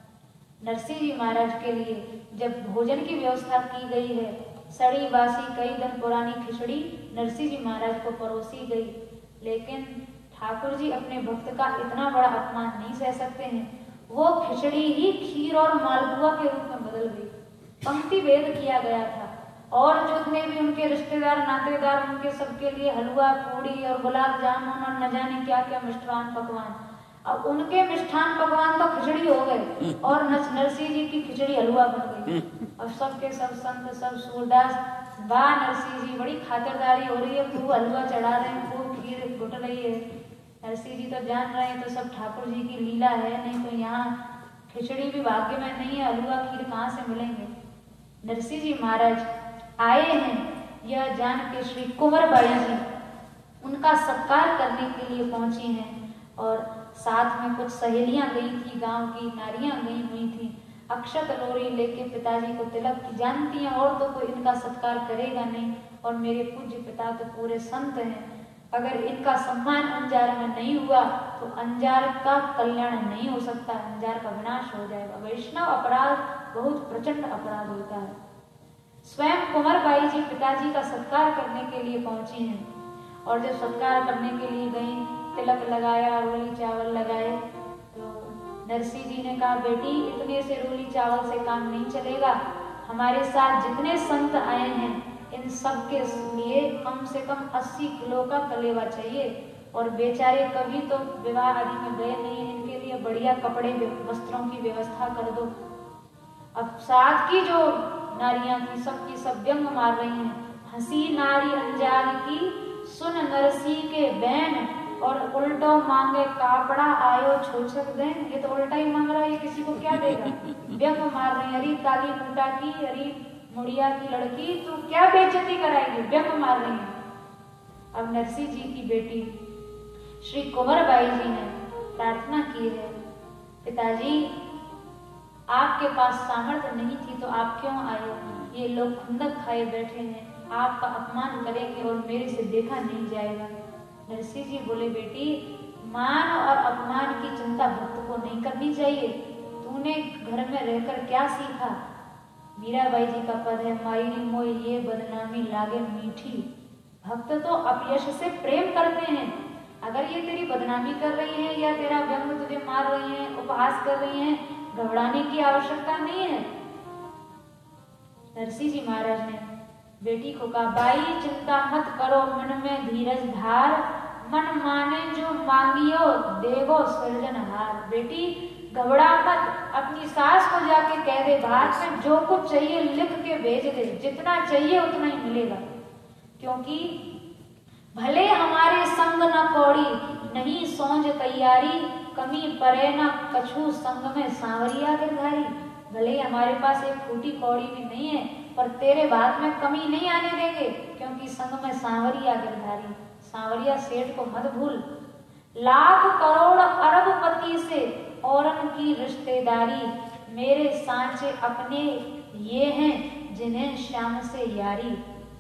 नरसिंह जी महाराज के लिए जब भोजन की व्यवस्था की गई है, सड़ी बासी कई दिन पुरानी खिचड़ी नरसिंह जी महाराज को परोसी गई। लेकिन ठाकुर जी अपने भक्त का इतना बड़ा अपमान नहीं सह सकते हैं, वो खिचड़ी ही खीर और मालपुआ के रूप में बदल गई। पंक्ति भेद किया गया था, और जितने भी उनके रिश्तेदार नातेदार, उनके सबके लिए हलवा पूड़ी और गुलाब जामुन और न जाने क्या क्या मिष्ठान पकवान, अब उनके मिष्ठान पकवान तो खिचड़ी हो गए और नरसिंह जी की खिचड़ी हलवा बन गई। और सबके सब संत, सब सूरदास, वाह नरसिंह जी बड़ी खातिरदारी हो रही है, खूब हलवा चढ़ा रहे हैं, खूब खीर घुट रही है। नरसिंह जी तो जान रहे हैं तो सब ठाकुर जी की लीला है, नहीं तो यहाँ खिचड़ी भी भाग्य में नहीं है, हलवा खीर कहाँ से मिलेंगे। नरसिंह जी महाराज आए हैं यह जान के श्री कुंवर बाई जी उनका सत्कार करने के लिए पहुंची हैं, और साथ में कुछ सहेलियां गई थी, गांव की नारियां गई हुई थी। अक्षत लोरी लेके पिताजी को तिलक की, जानती हैं और तो कोई इनका सत्कार करेगा नहीं, और मेरे पूज्य पिता तो पूरे संत हैं, अगर इनका सम्मान अंजार में नहीं हुआ तो अंजार का कल्याण नहीं हो सकता, अंजार का विनाश हो जाएगा। वैष्णव अपराध बहुत प्रचंड अपराध होता है। स्वयं कुंवर बाई जी पिताजी का सत्कार करने के लिए पहुंची हैं, और जब सत्कार करने के लिए गई, तिलक लगाया, रोली चावल लगाए, तो नरसिंह जी ने कहा, बेटी इतने से रोली चावल से काम नहीं चलेगा, हमारे साथ जितने संत आए हैं इन सब के लिए कम से कम 80 किलो का कलेवा चाहिए, और बेचारे कभी तो विवाह आदि में गए नहीं, इनके लिए बढ़िया कपड़े वस्त्रों की व्यवस्था कर दो। अब साथ की जो नारियां थी सबकी सब व्यंग मार रही हैं, हंसी नारी अंजार की सुन नरसिंह के बैन, और उल्टो मांगे कापड़ा आयो छोछक दें। ये तो उल्टा ही मांग रहा है, ये किसी को क्या देगा। व्यंग मार रही, अरे ताली फूटा की, अरे मुड़िया की लड़की तू क्या बेइज्जती कराएगी, व्यंग मार रही है। अब नरसिंह जी की बेटी श्री कुंवर बाई जी ने प्रार्थना की है, पिताजी आपके पास सामर्थ्य नहीं थी तो आप क्यों आए, ये लोग खुंदक खाए बैठे हैं, आपका अपमान करेंगे और मेरे से देखा नहीं जाएगा। नरसिंह जी बोले, बेटी मान और अपमान की चिंता भक्त को नहीं करनी चाहिए, तूने घर में रहकर क्या सीखा। मीराबाई जी का पद है, मायरी मोई ये बदनामी लागे मीठी। भक्त तो अपयश से प्रेम करते हैं, अगर ये तेरी बदनामी कर रही है या तेरा व्यंग तुझे मार रही है, उपहास कर रही है, घबराने की आवश्यकता नहीं है। नरसिंह जी महाराज ने बेटी को कहा, बाई चिंता मत करो, मन में धीरज धार, मन माने जो मांगियो देवो सृजनहार। बेटी घबरा मत, अपनी सास को जाके कह दे, भात में जो कुछ चाहिए लिख के भेज दे, जितना चाहिए उतना ही मिलेगा। क्योंकि भले हमारे संग न कौड़ी, नहीं सौंज तैयारी, कमी परे न कछु संग में सांवरिया गिरधारी। भले ही हमारे पास एक फूटी कौड़ी भी नहीं है, पर तेरे बात में कमी नहीं आने देंगे, क्योंकि संग में सांवरिया गिरधारी। सांवरिया सेठ को मत भूल। लाख करोड़ अरबपति से औरन की रिश्तेदारी, मेरे सांचे अपने ये हैं जिन्हें श्याम से यारी।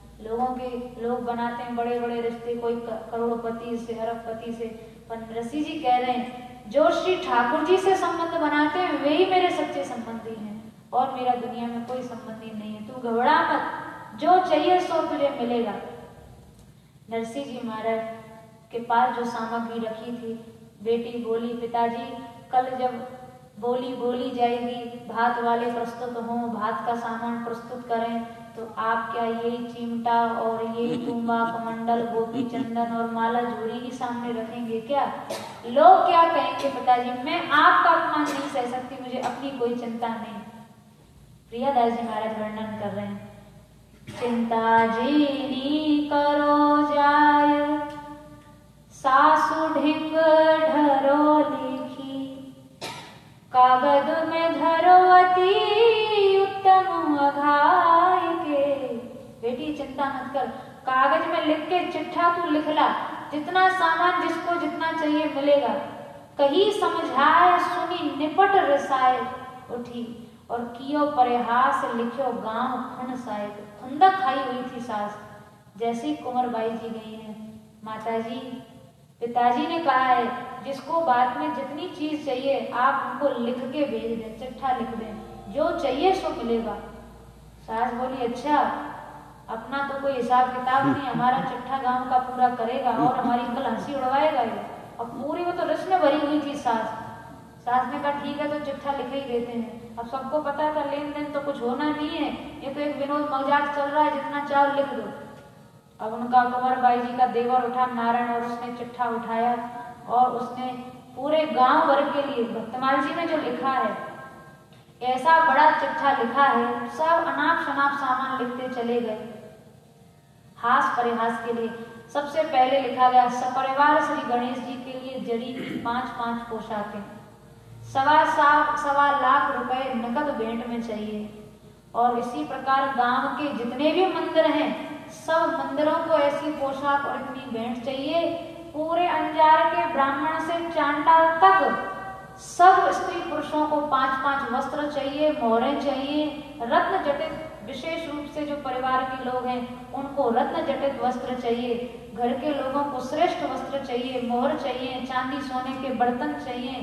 लोग बनाते हैं बड़े बड़े रिश्ते, कोई करोड़पति से, अरबपति से, पर ऋषि जी कह रहे हैं जो श्री ठाकुर जी से संबंध बनाते हैं वे ही मेरे सच्चे संबंधी हैं, और मेरा दुनिया में कोई संबंधी नहीं है। तू घबरा मत, जो चाहिए सो तुझे मिलेगा। नरसिंह जी महाराज के पास जो सामग्री रखी थी, बेटी बोली पिताजी कल जब बोली जाएगी, भात वाले प्रस्तुत हों, भात का सामान प्रस्तुत करें, तो आप क्या यही चिमटा और यही तुम्बा कमंडल गोपी चंदन और माला झोरी ही सामने रखेंगे क्या? लोग क्या कहेंगे पिताजी? मैं आपका अपमान नहीं सह सकती, मुझे अपनी कोई चिंता नहीं। प्रियादास जी महाराज वर्णन कर रहे हैं, चिंता जीनी करो जाय, सासु ढिंग ढरो लिखी, कागज में धरो अति उत्तम अघाय के। बेटी चिंता मत कर, कागज में लिख के चिट्ठा तू लिखला, जितना सामान जिसको जितना चाहिए मिलेगा। कहीं समझाए सुनी निपट रसाए उठी, और कियो परिहास लिखो गांव खन साहेब। खुंदक खाई हुई थी सास। जैसी कुंवर बाई जी गई हैं, माताजी पिताजी ने कहा है जिसको बाद में जितनी चीज चाहिए आप उनको लिख के भेज दें, चिट्ठा लिख दें, जो चाहिए सो मिलेगा। सास बोली अच्छा, अपना तो कोई हिसाब किताब नहीं, हमारा चिट्ठा गांव का पूरा करेगा और हमारी कल हंसी उड़वाएगा ये। और पूरी वो तो रस में भरी हुई थी सास। सास ने कहा ठीक है तो चिट्ठा लिख ही देते हैं। अब सबको पता था लेन देन तो कुछ होना नहीं है, ये तो एक विनोद मजाक चल रहा है, जितना चाहो लिख दो। अब उनका कुंवर बाई जी का देवर उठा नारायण, और उसने चिट्ठा उठाया और उसने पूरे गांव भर के लिए भक्तमाल जी ने जो लिखा है, ऐसा बड़ा चिट्ठा लिखा है, सब अनाप शनाप सामान लिखते चले गए हास परिहास के लिए। सबसे पहले लिखा गया सपरिवार श्री गणेश जी के लिए जड़ी की 5-5 पोशाकें, 1.25 लाख रुपए नकद भेंट में चाहिए। और इसी प्रकार गांव के जितने भी मंदिर हैं, सब मंदिरों को ऐसी पोशाक और इतनी भेंट चाहिए। पूरे अंजार के ब्राह्मण से चांडाल तक सब स्त्री पुरुषों को 5-5 वस्त्र चाहिए, मोहरें चाहिए, रत्न जटित, विशेष रूप से जो परिवार के लोग हैं उनको रत्न जटित वस्त्र चाहिए, घर के लोगों को श्रेष्ठ वस्त्र चाहिए, मोहर चाहिए, चांदी सोने के बर्तन चाहिए।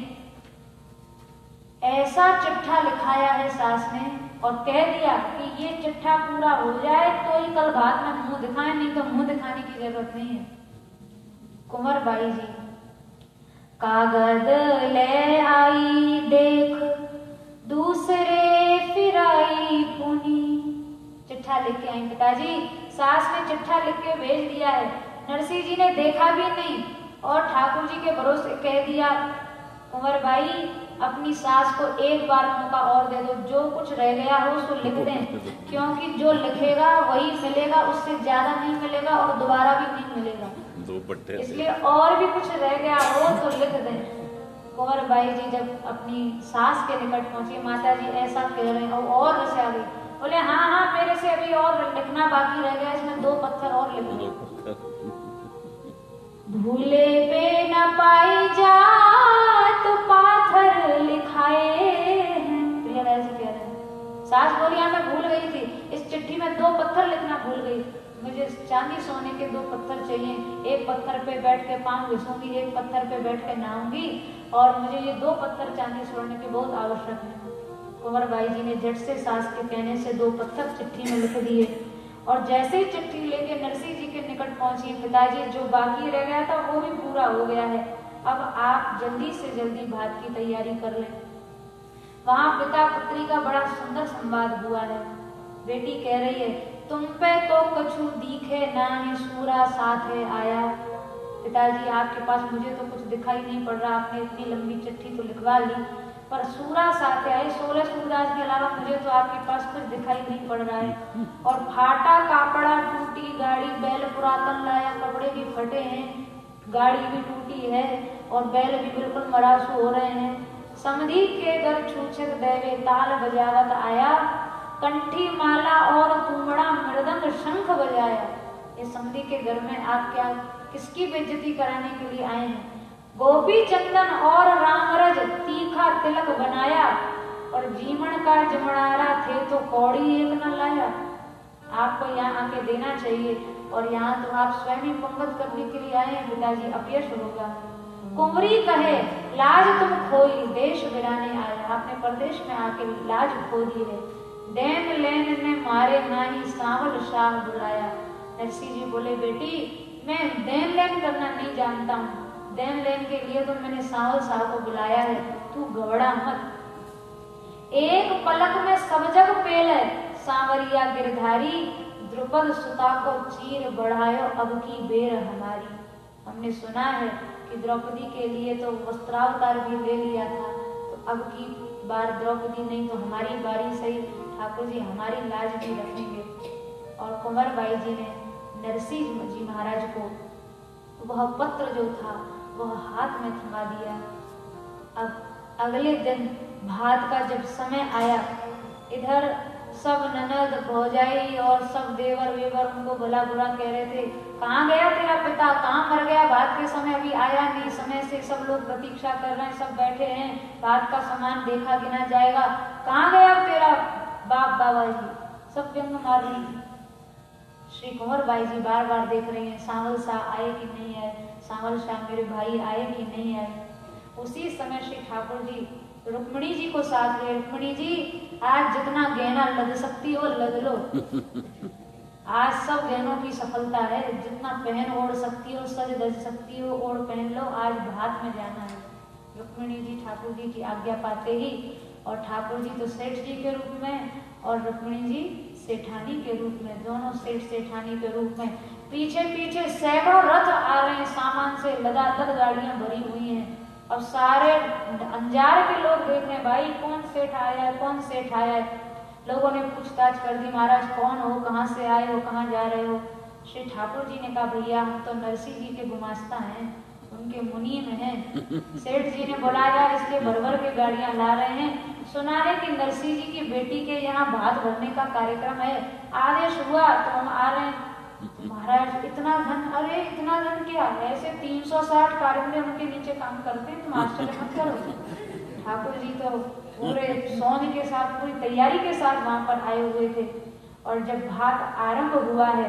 ऐसा चिट्ठा लिखाया है सास ने, और कह दिया कि ये चिट्ठा पूरा हो जाए तो ही कल भात में मुंह दिखाएं, नहीं तो मुंह दिखाने की जरूरत नहीं है। कुंवर बाई जी कागज ले आई देख, दूसरे फिराई पुनी। चिट्ठा लिख के आई पिताजी, सास ने चिट्ठा लिख के भेज दिया है। नरसिंह जी ने देखा भी नहीं और ठाकुर जी के भरोसे कह दिया कुंवर बाई अपनी सास को एक बार मौका और दे दो, जो कुछ रह गया हो उसको लिख दें, क्योंकि जो लिखेगा वही मिलेगा, उससे ज्यादा नहीं मिलेगा और दोबारा भी नहीं मिलेगा। इसलिए और भी कुछ रह गया हो तो लिख दें। कुंवर बाई जी जब अपनी सास के निकट पहुंची, माता जी ऐसा कह रहे हैं और रस आ गई, बोले हाँ मेरे से अभी और लिखना बाकी रह गया, इसमें 2 पत्थर और लिख दो। भूले पे न पाई जात पाथर लिखाए हैं। प्रियदास जी कह रहे हैं, सास बोली मैं भूल गई थी, इस चिट्ठी में 2 पत्थर लिखना भूल गई। मुझे चांदी सोने के 2 पत्थर चाहिए, एक पत्थर पे बैठ के पांव घिसूंगी, एक पत्थर पे बैठ के नहाऊंगी, और मुझे ये 2 पत्थर चांदी सोने के बहुत आवश्यक है। कुंवर बाई जी ने झट से सास के कहने से 2 पत्थर चिट्ठी में लिख दिए, और जैसे ही चिट्ठी लेके नरसिंह जी के निकट पहुंची, पिताजी जो बाकी रह गया था वो भी पूरा हो गया है, अब आप जल्दी से जल्दी भात की तैयारी कर लें। वहां पिता पुत्री का बड़ा सुंदर संवाद हुआ है। बेटी कह रही है तुम पे तो कछु दिखे ना है, सूरा साथ है आया। पिताजी आपके पास मुझे तो कुछ दिखाई नहीं पड़ रहा, आपने इतनी लंबी चिट्ठी तो लिखवा ली, पर सूरा साथ आए, 16 सूरदास के अलावा मुझे तो आपके पास कुछ दिखाई नहीं पड़ रहा है। और फाटा कापड़ा टूटी गाड़ी बैल पुरातन लाया, कपड़े भी फटे हैं, गाड़ी भी टूटी है और बैल भी बिल्कुल मरासू हो रहे हैं। समधी के घर छूछत देवे ताल बजावत आया, कंठी माला और तुमड़ा मृदंग शंख बजाया। ये समधी के घर में आप क्या किसकी बेइज्जती कराने के लिए आए हैं? गोपी चंदन और रामरज तीखा तिलक बनाया और जीवन का जमणारा थे तो कौड़ी एक न लाया। आपको यहाँ आके देना चाहिए और यहाँ तो आप स्वयं ही पंगत करने के लिए आए हैं। पिताजी अपयश होगा। कुंवरी कहे लाज तुम खोई देश बिराने आए। आपने परदेश में आके लाज खो दी है। देन लेन ने मारे नाही सांवल शाह बुलाया। नरसिंह जी बोले बेटी मैं देन लेन करना नहीं जानता हूँ, देन लेन के लिए तो मैंने सांवल शाह को बुलाया है, तू घबरा मत। एक पलक में सब जग पेल है सांवरिया गिरधारी, द्रुपद सुता को चीर बढ़ायो अब की बेर हमारी। हमने सुना है कि द्रौपदी के लिए तो वस्त्रावतार भी ले लिया था, तो अब की बार द्रौपदी नहीं तो हमारी बारी सही, ठाकुर जी हमारी लाज भी रखेंगे। और कुंवर बाई जी ने नरसिंह जी महाराज को वह पत्र जो था वह हाथ में थमा दिया। अब अगले दिन भात का जब समय आया, इधर सब ननद भौजाई और सब देवर वेवर उनको भला बुरा कह रहे थे, कहाँ गया तेरा पिता, कहाँ मर गया, भात के समय अभी आया नहीं, समय से सब लोग प्रतीक्षा कर रहे हैं, सब बैठे हैं, भात का सामान देखा गिना जाएगा, कहाँ गया तेरा बाप बाबा जी, सब व्यंग मार रही थी। श्री कुंवर बाई जी बार बार देख रही हैं सांवल शाह आए कि नहीं आए, सांवल शाह मेरे भाई आए कि नहीं आए। उसी समय श्री ठाकुर जी रुक्मिणी जी को साथ ले, रुक्मिणी जी आज जितना गहना लद सकती हो लद लो, आज सब गहनों की सफलता है, जितना पहन ओढ़ सकती हो सज धज सकती हो ओढ़ पहन लो, आज भात में जाना है। रुक्मिणी जी ठाकुर जी की आज्ञा पाते ही, और ठाकुर जी तो सेठ जी के रूप में और रुक्मिणी जी सेठानी के रूप में, दोनों सेठ सेठानी के रूप में, पीछे पीछे सैकड़ों रथ आ रहे हैं, सामान से लदालद गाड़ियां भरी हुई हैं और सारे अंजार के लोग देख रहे हैं भाई कौन सेठ आया है, कौन सेठ आया है। लोगों ने पूछताछ कर दी महाराज कौन हो, कहाँ से आए हो, कहाँ जा रहे हो। श्री ठाकुर जी ने कहा भैया हम तो नरसिंह जी के गुमास्ता हैं, उनके मुनीम हैं, सेठ जी ने बुलाया इसलिए भर भर के गाड़ियां ला रहे हैं, सुना है कि नरसिंह जी की बेटी के यहाँ भात भरने का कार्यक्रम है, आदेश हुआ तो हम आ रहे हैं। महाराज इतना धन, अरे इतना धन क्या, ऐसे 360 कारिंदे उनके नीचे काम करते हैं, तुम आश्चर्य मत करो। ठाकुर जी तो पूरे सोने के साथ पूरी तैयारी के साथ वहां पर आए हुए थे। और जब भात आरंभ हुआ है,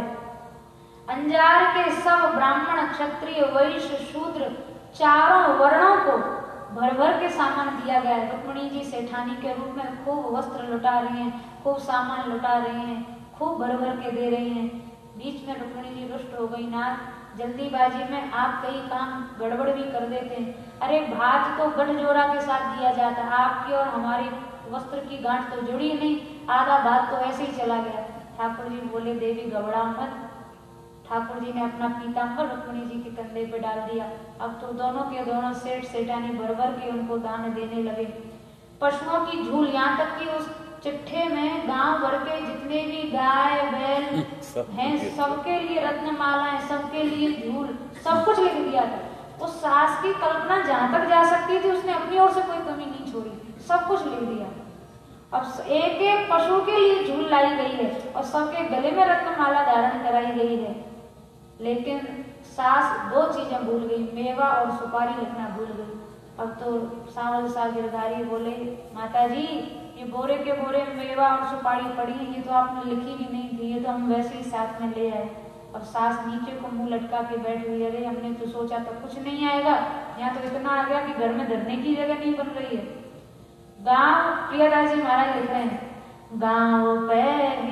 अंजार के सब ब्राह्मण क्षत्रिय वैश्य शूद्र चारों वर्णों को भर भर के सामान दिया गया है। रुक्मिणी जी सेठानी के रूप में खूब वस्त्र लुटा रही हैं, खूब सामान लुटा रही हैं, खूब भर भर के दे रही हैं। बीच में रुक्मिणी जी रुष्ट हो गई, नाथ जल्दीबाजी में आप कई काम गड़बड़ भी कर देते हैं, अरे भात तो गठजोड़ा के साथ दिया जाता है, आपकी और हमारी वस्त्र की गांठ तो जुड़ी नहीं, आधा भात तो ऐसे ही चला गया। ठाकुर जी बोले देवी घबराओ मत। ठाकुर जी ने अपना पीताम्बर रुक्मिणी जी के कंधे पे डाल दिया। अब तो दोनों के दोनों सेठ सेठानी भर भर के उनको दान देने लगे। पशुओं की झूल, यहाँ तक कि उस चिट्ठे में गांव भर के जितने भी गाय बैल हैं सबके लिए रत्नमालाएं, सबके लिए झूल, सब कुछ लिख दिया था। उस सास की कल्पना जहां तक जा सकती थी उसने अपनी ओर से कोई कमी नहीं छोड़ी, सब कुछ लिख दिया। अब एक एक पशु के लिए झूल लाई गई है और सबके गले में रत्नमाला धारण कराई गई है, लेकिन सास दो चीजें भूल गई, मेवा और सुपारी लिखना भूल गई। अब तो सांवल शाह गिरधारी बोले माता जी ये बोरे के बोरे मेवा और सुपारी पड़ी, ये तो आपने लिखी भी नहीं थी, ये तो हम वैसे ही साथ में ले आए। और सास नीचे को मुंह लटका के बैठ हुई, अरे हमने तो सोचा था कुछ नहीं आएगा, यहाँ तो इतना आ गया कि घर में धरने की जगह नहीं बन रही है। गांव प्रियदास जी महाराज लिख रहे हैं, गांव पे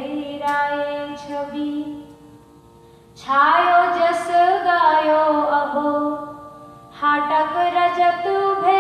हीराए छवि छायो जस गायो अहो, हाटक रजत भे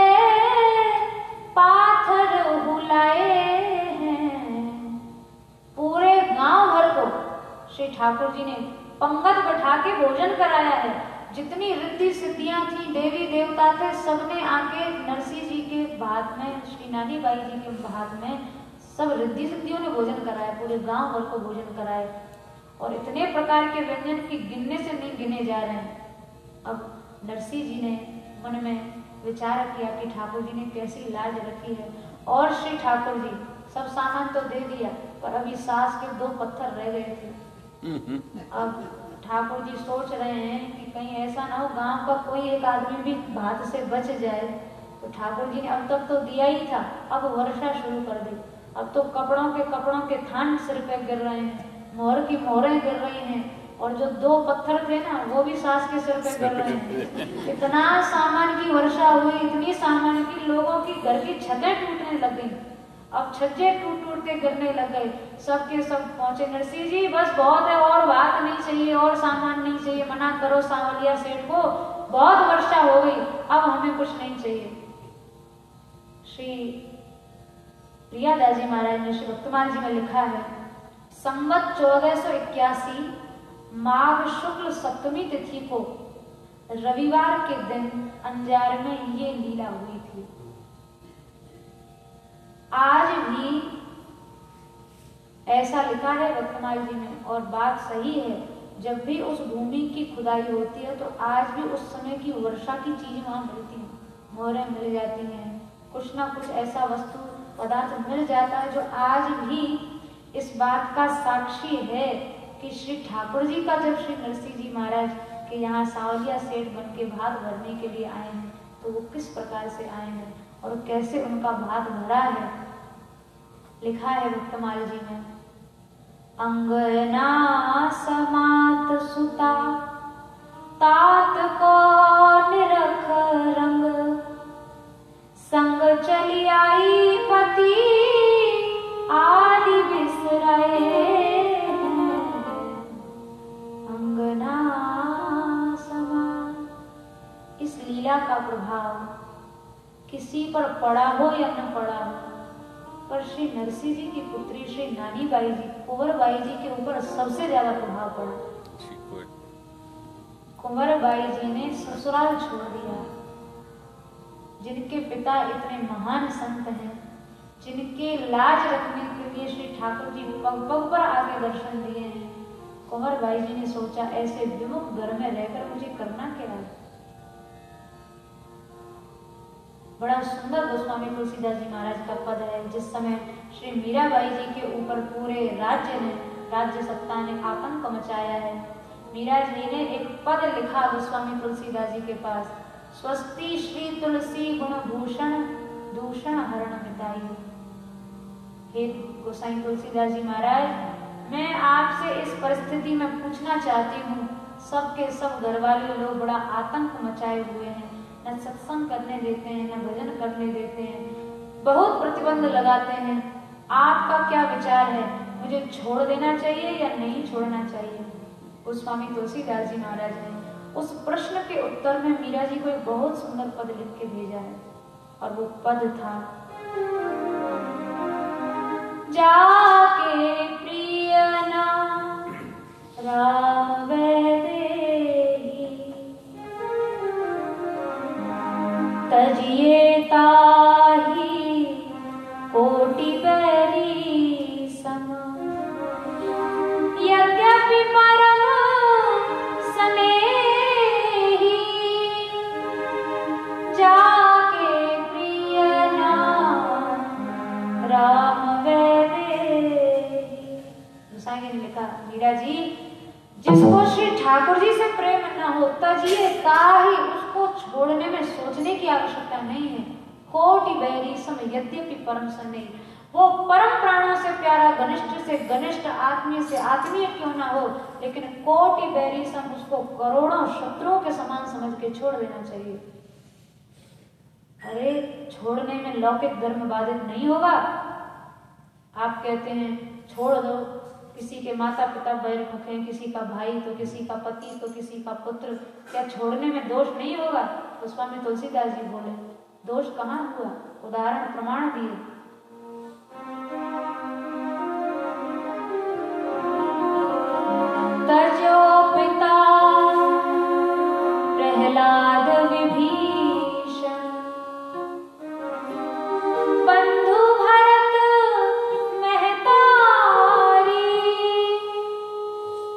पाथर हुलाए हैं। पूरे गांव भर को श्री ठाकुर जी ने पंगत बैठा के भोजन कराया है। जितनी रिद्धि सिद्धियां थी, देवी देवता थे, सबने आके नरसिंह जी के भात में, श्री नानी बाई जी के भात में सब रिद्धि सिद्धियों ने भोजन कराया, पूरे गांव भर को भोजन कराया। और इतने प्रकार के व्यंजन की गिनने से नहीं गिने जा रहे हैं। अब नरसिंह जी ने मन में विचार किया कि ठाकुर जी ने कैसी लाज रखी है, और श्री ठाकुर जी सब सामान तो दे दिया, पर अभी सास के 2 पत्थर रह गए थे। अब ठाकुर जी सोच रहे हैं कि कहीं ऐसा ना हो गांव का कोई एक आदमी भी भात से बच जाए। तो ठाकुर जी ने अब तक तो दिया ही था, अब वर्षा शुरू कर दी। अब तो कपड़ों के थान सिर पे गिर रहे हैं, मोहर की मोहरें गिर रही हैं, और जो 2 पत्थर थे ना वो भी सास के सिर पे गिर रहे हैं। इतना सामान की वर्षा हुई, इतनी सामान की, लोगों की घर की छतें टूटने लग गई। अब छज्जे टूट टूट के गिरने लग गए। सबके सब पहुंचे, नरसिंह जी बस बहुत है, और बात नहीं चाहिए, और सामान नहीं चाहिए, मना करो सांवलिया सेठ को, बहुत वर्षा हो गई, अब हमें कुछ नहीं चाहिए। श्री प्रियादास जी महाराज ने श्री भक्तमाल जी में लिखा है, संवत 1481 माघ शुक्ल सप्तमी तिथि को रविवार के दिन अंजार में ये लीला हुई थी। आज भी ऐसा लिखा है भक्तमाल जी में, और बात सही है। जब भी उस भूमि की खुदाई होती है तो आज भी उस समय की वर्षा की चीजें वहां मिलती हैं, मोहरें मिल जाती हैं, कुछ ना कुछ ऐसा वस्तु पदार्थ मिल जाता है जो आज भी इस बात का साक्षी है कि श्री ठाकुर जी का जब श्री नरसिंह जी महाराज के यहाँ सांवलिया सेठ बन के भात भरने के लिए आए हैं तो वो किस प्रकार से आए हैं और कैसे उनका भात भरा है। लिखा है भक्तमाल जी में, अंगना समात सुता तात को निरख रंग, संग चली आई पति आदि बिसराए। अंगना समात, इस लीला का प्रभाव किसी पर पड़ा हो या न पड़ा हो, पर श्री नरसिंह जी की पुत्री श्री नानी बाई जी, कुंवर बाई जी के ऊपर सबसे ज्यादा प्रभाव पड़ा। कुंवर बाई जी ने ससुराल छोड़ दिया, जिनके पिता इतने महान संत हैं, जिनके लाज रखने के लिए श्री ठाकुर जी पग पग पर आगे दर्शन दिए हैं। कुंवर बाई जी ने सोचा ऐसे विमुख घर में रहकर मुझे करना क्या है। बड़ा सुंदर गोस्वामी तुलसीदास जी महाराज का पद है, जिस समय श्री मीराबाई जी के ऊपर पूरे राज्य सत्ता ने आतंक मचाया है। मीरा जी ने एक पद लिखा गोस्वामी तुलसीदास जी के पास, स्वस्ति श्री तुलसी गुण भूषण दूषण हरण मिटाई। हे गोसाई तुलसीदास जी महाराज, मैं आपसे इस परिस्थिति में पूछना चाहती हूँ, सबके सब घर वाले लोग बड़ा आतंक मचाए हुए हैं, न सत्संग करने देते हैं, न भजन करने देते हैं, बहुत प्रतिबंध लगाते हैं, आपका क्या विचार है, मुझे छोड़ देना चाहिए या नहीं छोड़ना चाहिए। गोस्वामी तुलसीदास जी महाराज ने उस प्रश्न के उत्तर में मीरा जी को एक बहुत सुंदर पद लिख के भेजा है, और वो पद था, जाके प्रिय नाम रावे तजिए ताही कोटि बैरी सम, यद्यपि परम स्नेही जाके प्रिय नाम राम वैदेही। गोसाई ने लिखा, मीरा जी, जिसको श्री ठाकुर जी से प्रेम न हो तजिए ताही, उसको छोड़ने में सोचने की आवश्यकता नहीं है। कोटि बैरी सम यद्यपि परम स्नेही, वो परम प्राणों से प्यारा, घनिष्ठ से घनिष्ठ, आत्मीय से आत्मीय क्यों ना हो, लेकिन कोटि बैरी सम, उसको करोड़ों शत्रुओं के समान समझ के छोड़ देना चाहिए। अरे छोड़ने में लौकिक धर्म बाधित नहीं होगा। आप कहते हैं छोड़ दो, किसी के माता पिता बैरमुख हैं, किसी का भाई तो किसी का पति तो किसी का पुत्र, क्या छोड़ने में दोष नहीं होगा? तो स्वामी तुलसीदास जी बोले, दोष कहाँ हुआ, उदाहरण प्रमाण दिए। तजो पिता प्रहलाद विभीषण, बंधु भरत महतारी,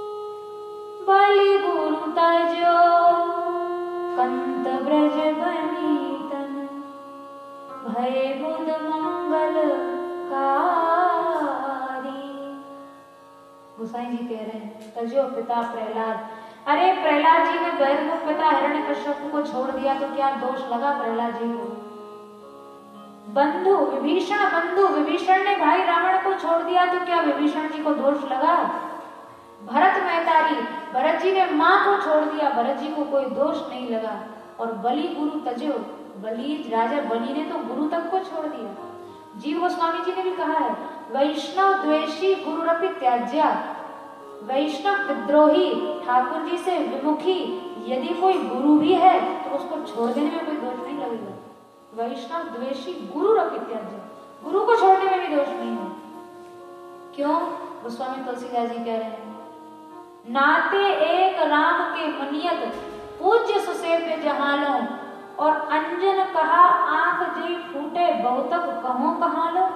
गोसाई जी कह रहे हैं तजो पिता प्रहलाद। अरे प्रहलाद जी ने बहिर्मुख पिता हिरण्यकश्यप को छोड़ दिया तो क्या दोष लगा प्रहलाद जी को? बंधु विभीषण ने भाई रावण को छोड़ दिया तो क्या विभीषण जी को दोष लगा? भरत महतारी, भरत जी ने मां को छोड़ दिया, भरत जी को कोई दोष नहीं लगा। और बलि गुरु तजो, बलि राजा बलि ने तो गुरु तक को छोड़ दिया। जीव गोस्वामी जी ने भी कहा है वैष्णव द्वेषी गुरुरपि त्याज्या, वैष्णव विद्रोही ठाकुर जी से विमुखी यदि कोई गुरु भी है तो उसको छोड़ देने में कोई दोष नहीं लगेगा। वैष्णव द्वेषी गुरुरपि त्याज्या, गुरु को छोड़ने में भी दोष नहीं है। क्यों? गोस्वामी तुलसीदास जी कह रहे हैं नाते एक राम के मनियत पूज्य सुसेव्य जहालो, और अंजन कहा आंख जी फूटे बहुतक कहो कहा लो।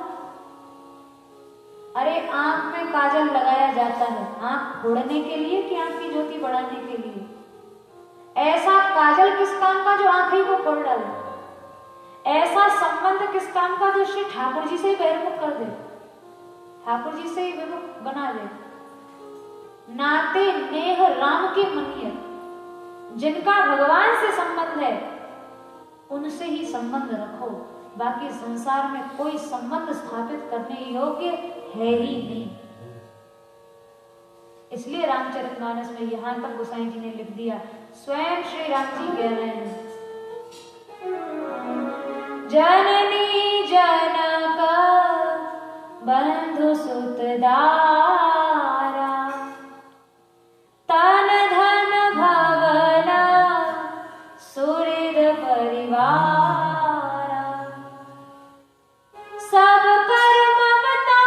अरे आंख में काजल लगाया जाता है आंख फोड़ने के लिए कि आंख की ज्योति बढ़ाने के लिए? ऐसा काजल किस काम का जो आंख ही को फोड़ डाले? ऐसा संबंध किस काम का जो श्री ठाकुर जी से ही बहिर्मुख कर दे, ठाकुर जी से ही विमुख बना दे? नाते नेह राम के मनियत, जिनका भगवान से संबंध है उनसे ही संबंध रखो, बाकी संसार में कोई संबंध स्थापित करने योग्य है ही नहीं। इसलिए रामचरितमानस में यहां तक गोसाई जी ने लिख दिया, स्वयं श्री राम जी कह रहे हैं जननी जनक बंधु सुतदारा, तन धन भवन सुहृद परिवार, सब कर ममता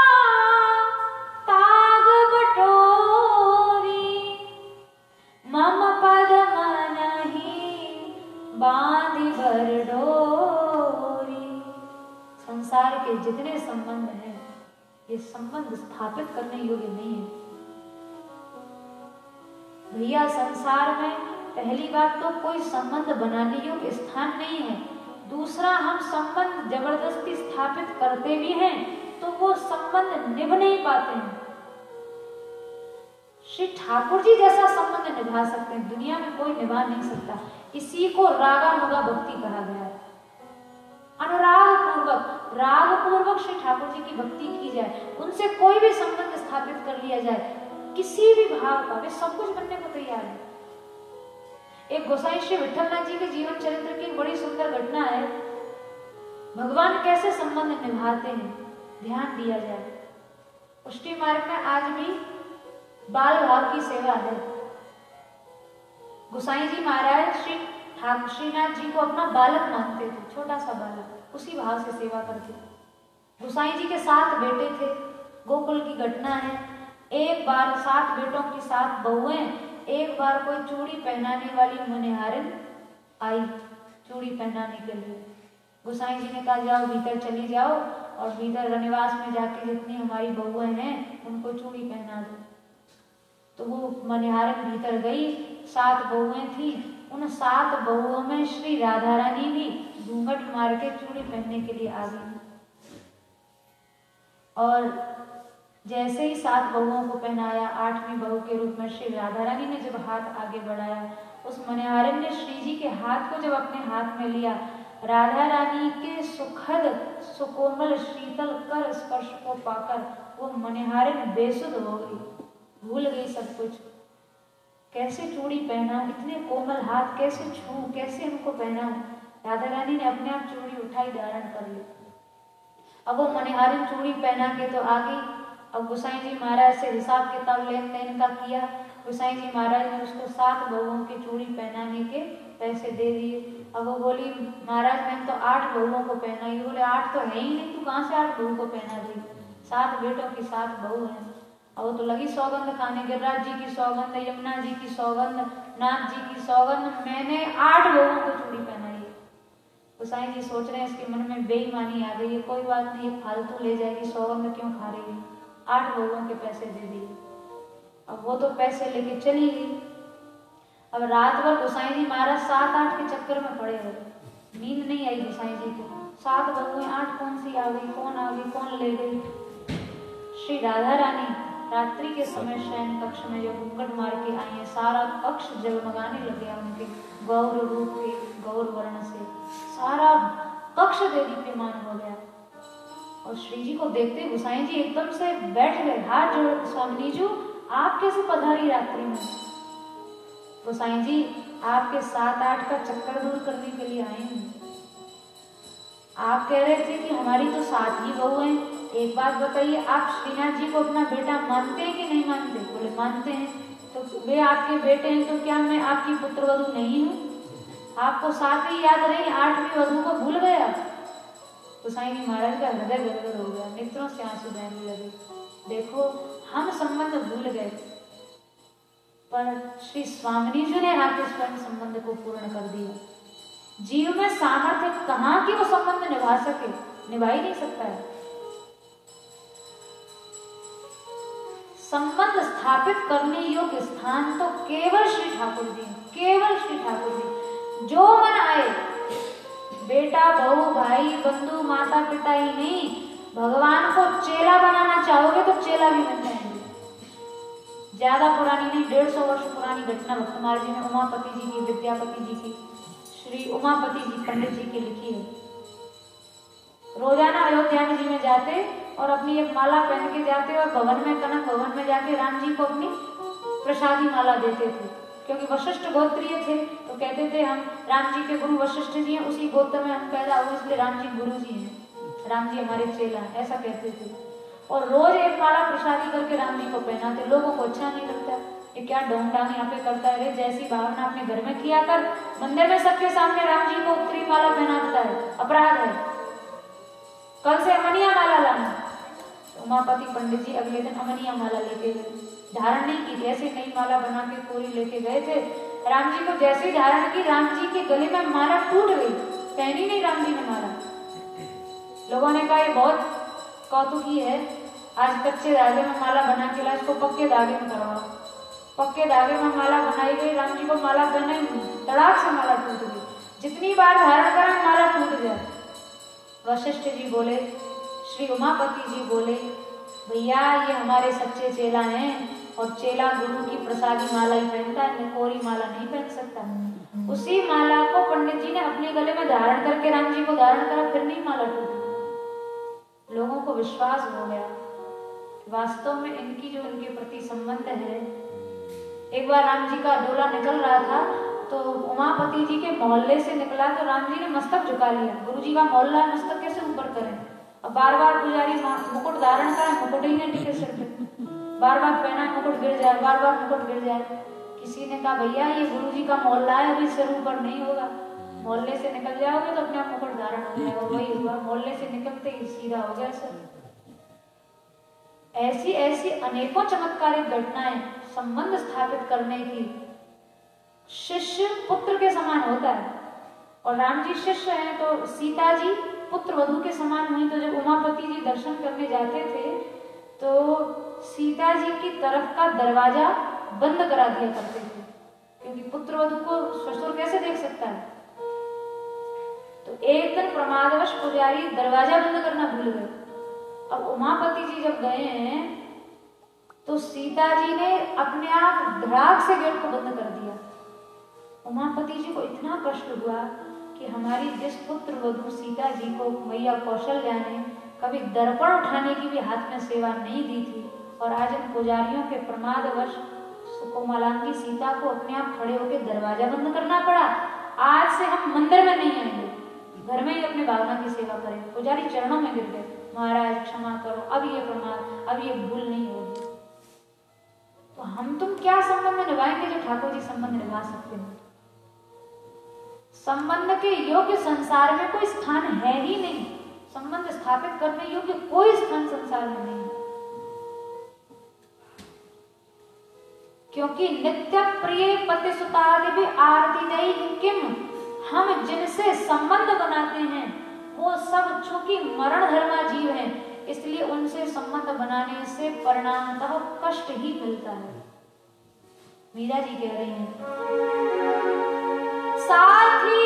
ताग बटोरी, मम पद मनहि बांधि भर डोरी। संसार के जितने संबंध हैं ये संबंध स्थापित करने योग्य नहीं है भैया। संसार में पहली बात तो कोई संबंध बनाने योग्य स्थान नहीं है, दूसरा हम संबंध जबरदस्ती स्थापित करते भी हैं तो वो संबंध निभ नहीं पाते हैं। श्री ठाकुर जी जैसा संबंध निभा सकते हैं, दुनिया में कोई निभा नहीं सकता। इसी को रागानुगा भक्ति कहा गया है। अनुराग पूर्वक, राग पूर्वक श्री ठाकुर जी की भक्ति की जाए, उनसे कोई भी संबंध स्थापित कर लिया जाए किसी भी भाव का, वे सब कुछ बनने को तैयार है। एक गोसाई श्री विठलनाथ जी के जीवन चरित्र की बड़ी सुंदर घटना है। भगवान कैसे संबंध निभाते हैं ध्यान दिया जाए। पुष्टि मार्ग में आज भी बाल भाव की सेवा है। गोसाई जी महाराज श्रीनाथ जी को अपना बालक मानते थे, छोटा सा बालक, उसी भाव से सेवा करते थे। गोसाई जी के 7 बेटे थे, गोकुल की घटना है। एक बार 7 बेटों की 7 बहुएं, एक बार कोई चूड़ी पहनाने वाली मनिहारिन आई चूड़ी पहनाने के लिए। गोसाई जी ने कहा जाओ भीतर चली जाओ और भीतर रनिवास में जाके जितनी हमारी बहुएं हैं उनको चूड़ी पहना दो। तो वो मनिहारिन भीतर गई, 7 बहुएं थी, उन 7 बहुओं में श्री राधा रानी भी घूंघट मार के चूड़ी पहनने के लिए आ गई। और जैसे ही 7 बहुओं को पहनाया, 8वीं बहू के रूप में श्री राधा रानी ने जब हाथ आगे बढ़ाया, उस मनिहारिन ने श्री जी के हाथ को जब अपने हाथ में लिया, राधा रानी के सुखद सुकोमल शीतल कर स्पर्श को पाकर वो मनिहारिन बेसुध हो गई, भूल गई सब कुछ। कैसे चूड़ी पहना, इतने कोमल हाथ कैसे छू, कैसे उनको पहना। राधा रानी ने अपने आप चूड़ी उठाई, धारण कर ली। अब वो मनिहारिन चूड़ी पहना के तो आ गई। अब गोसाई जी महाराज से हिसाब किताब लेन देन का किया। गोसाई जी महाराज ने उसको 7 बहुओं की चूड़ी पहनाने के पैसे दे दिए। अब वो बोली महाराज मैंने तो 8 बहुओं को पहना। ये बोले 8 तो है ही नहीं, तू कहाँ से 8 बहुओं को पहना दी? 7 बेटों की 7 बहू है। अब वो तो लगी सौगंध खाने, गिरिराज जी की सौगंध, यमुना जी की सौगंध, नाथ जी की सौगंध, मैंने 8 बहुओं को चूड़ी पहनाई है। गोसाई जी सोच रहे हैं इसके मन में बेईमानी आ गई है, कोई बात नहीं, ये फालतू ले जाएगी, सौगंध क्यों खा रही है। 8 बहुओं के पैसे दे दिए। अब वो तो पैसे लेके चली गई। अब रात भर गोसाई जी महाराज 7-8 के चक्कर में पड़े हुए, नींद नहीं आई गोसाई जी को। 7 बहुएं, 8 कौन सी आ गई, कौन आ गई, कौन ले गई। श्री राधा रानी रात्रि के समय शयन कक्ष में जब घूंघट मार के आई है, सारा कक्ष जगमगाने लग गया उनके गौर रूप के, गौर वर्ण से सारा कक्ष देदीप्यमान हो गया। और श्री जी को देखते गोसाई जी एकदम से बैठ गए, हाथ जोड़, स्वामी जी आप कैसे पधारी रात्रि में? गोसाई जी आपके 7-8 का चक्कर दूर करने के लिए आए हैं। आप कह रहे थे कि हमारी तो 7 ही बहू हैं, एक बात बताइए, आप श्रीनाथ जी को अपना बेटा मानते हैं कि नहीं मानते? बोले मानते हैं। तो वे आपके बेटे हैं, तो क्या मैं आपकी पुत्रवधू नहीं हूँ? आपको 7 ही याद रही, 8वीं वधू को भूल गया? गोसाई जी महाराज का हृदय गदगद हो गया, नेत्रों से आंसू बहने लगे। देखो हम संबंध भूल गए, पर श्री स्वामिनी जी ने आके स्वयं संबंध को पूर्ण कर दिया। जीव में सामर्थ्य कहाँ कि वो संबंध निभा सके, निभा ही नहीं सकता है। संबंध स्थापित करने योग्य स्थान तो केवल श्री ठाकुर जी, केवल श्री ठाकुर जी। जो मन आए, बेटा बहू भाई बंधु माता पिता ही नहीं, भगवान को चेला बनाना चाहोगे तो चेला भी बन जाएंगे। ज्यादा पुरानी नहीं, 150 वर्ष पुरानी घटना भक्तमाल जी ने उमापति जी की, विद्यापति जी की, श्री उमापति जी पंडित जी की लिखी है। रोजाना अयोध्या जी में जाते और अपनी एक माला पहन के जाते और भवन में, कनक भवन में जाके राम जी को अपनी प्रसादी माला देते थे। क्योंकि वशिष्ठ गोत्रीय थे तो कहते थे हम राम जी के गुरु वशिष्ठ जी हैं, उसी गोत्र में हम पैदा हुए इसलिए राम जी गुरु जी हैं, राम जी हमारे चेला हैं, ऐसा कहते थे। और रोज एक माला प्रसादी करके राम जी को पहनाते। लोगों को अच्छा नहीं लगता, ये क्या ढोंग डांग यहाँ पे करता है, जैसी भावना अपने घर में किया कर, मंदिर में सबके सामने राम जी को उत्तरी माला पहनाता है, अपराध है, कल से अमनिया माला लाना। उमापति पंडित जी अगले दिन अमनिया माला लेके गए, धारण नहीं की, ऐसे नई माला बना के कोरी लेके गए थे। राम जी को जैसे ही धारण की, राम जी के गले में माला टूट गई, पहनी नहीं राम जी ने माला। लोगों ने कहा ये बहुत कौतुकी है, आज कच्चे धागे में माला बना के ला, इसको पक्के धागे में करवाओ। पक्के धागे में माला बनाई गई, राम जी को माला पहने, तड़ाक से माला टूट गई। जितनी बार धारण करें माला टूट जाए। वशिष्ठ जी बोले, श्री उमापति जी बोले, भैया ये हमारे सच्चे चेला हैं और चेला गुरु की प्रसादी माला ही पहनता है, कोरी माला नहीं पहन सकता। उसी माला को पंडित जी ने अपने गले में धारण करके राम जी को धारण करा, फिर नहीं माला टूटी। लोगों को विश्वास हो गया वास्तव में इनकी जो इनके प्रति संबंध है। एक बार राम जी का डोला निकल रहा था तो उमापति जी के मोहल्ले से निकला तो राम जी ने मस्तक झुका लिया। गुरु जी का मोहल्ला, मस्तक कैसे ऊपर करें? अब बार बार पुजारी मुकुट धारण करें, मुकुट ही नहीं टिके सिर पे, बार बार पहना मुकुट गिर जाए, बार बार मुकुट गिर जाए। किसी ने कहा भैया ये गुरु जी का मोहल्ला है, अभी सिर ऊपर नहीं होगा, मोहल्ले से निकल जाओगे तो अपने आप मुकुट धारण हो जाएगा। वही हुआ, मोहल्ले से निकलते ही सीधा हो गया सर। ऐसी ऐसी अनेकों चमत्कारिक घटनाएं संबंध स्थापित करने की। शिष्य पुत्र के समान होता है और राम जी शिष्य हैं तो सीता जी पुत्र वधू के समान हुई। तो जब उमापति जी दर्शन करने जाते थे तो सीता जी की तरफ का दरवाजा बंद करा दिया करते थे, क्योंकि पुत्र वधू को ससुर कैसे देख सकता है। तो एक दिन प्रमादवश पुजारी दरवाजा बंद करना भूल गए। अब उमापति जी जब गए हैं तो सीता जी ने अपने आप धड़ाक से गेट को बंद कर दिया। उमापति जी को इतना कष्ट हुआ कि हमारी जिस पुत्र वधू सीता जी को मैया कौशल्या ने कभी दर्पण उठाने की भी हाथ में सेवा नहीं दी थी, और आज इन पुजारियों के प्रमादवश कोमलांगी सीता को अपने आप खड़े होकर दरवाजा बंद करना पड़ा। आज से हम मंदिर में नहीं आएंगे, घर में ही अपने भावना की सेवा करें। पुजारी चरणों में गिर गए, महाराज क्षमा करो, अब ये प्रमाद, अब ये भूल नहीं होगी। तो हम तुम क्या संबंध निभाएंगे जो ठाकुर जी संबंध निभा सकते हैं? संबंध के योग्य संसार में कोई स्थान है ही नहीं, संबंध स्थापित करने योग्य कोई स्थान संसार में नहीं, क्योंकि नित्य प्रिय पति सुतादि भी आरती दई किम, हम जिनसे संबंध बनाते हैं वो सब चूंकि मरण धर्मा जीव हैं, इसलिए उनसे संबंध बनाने से परिणामतः कष्ट ही मिलता है। मीरा जी कह रही हैं, साथी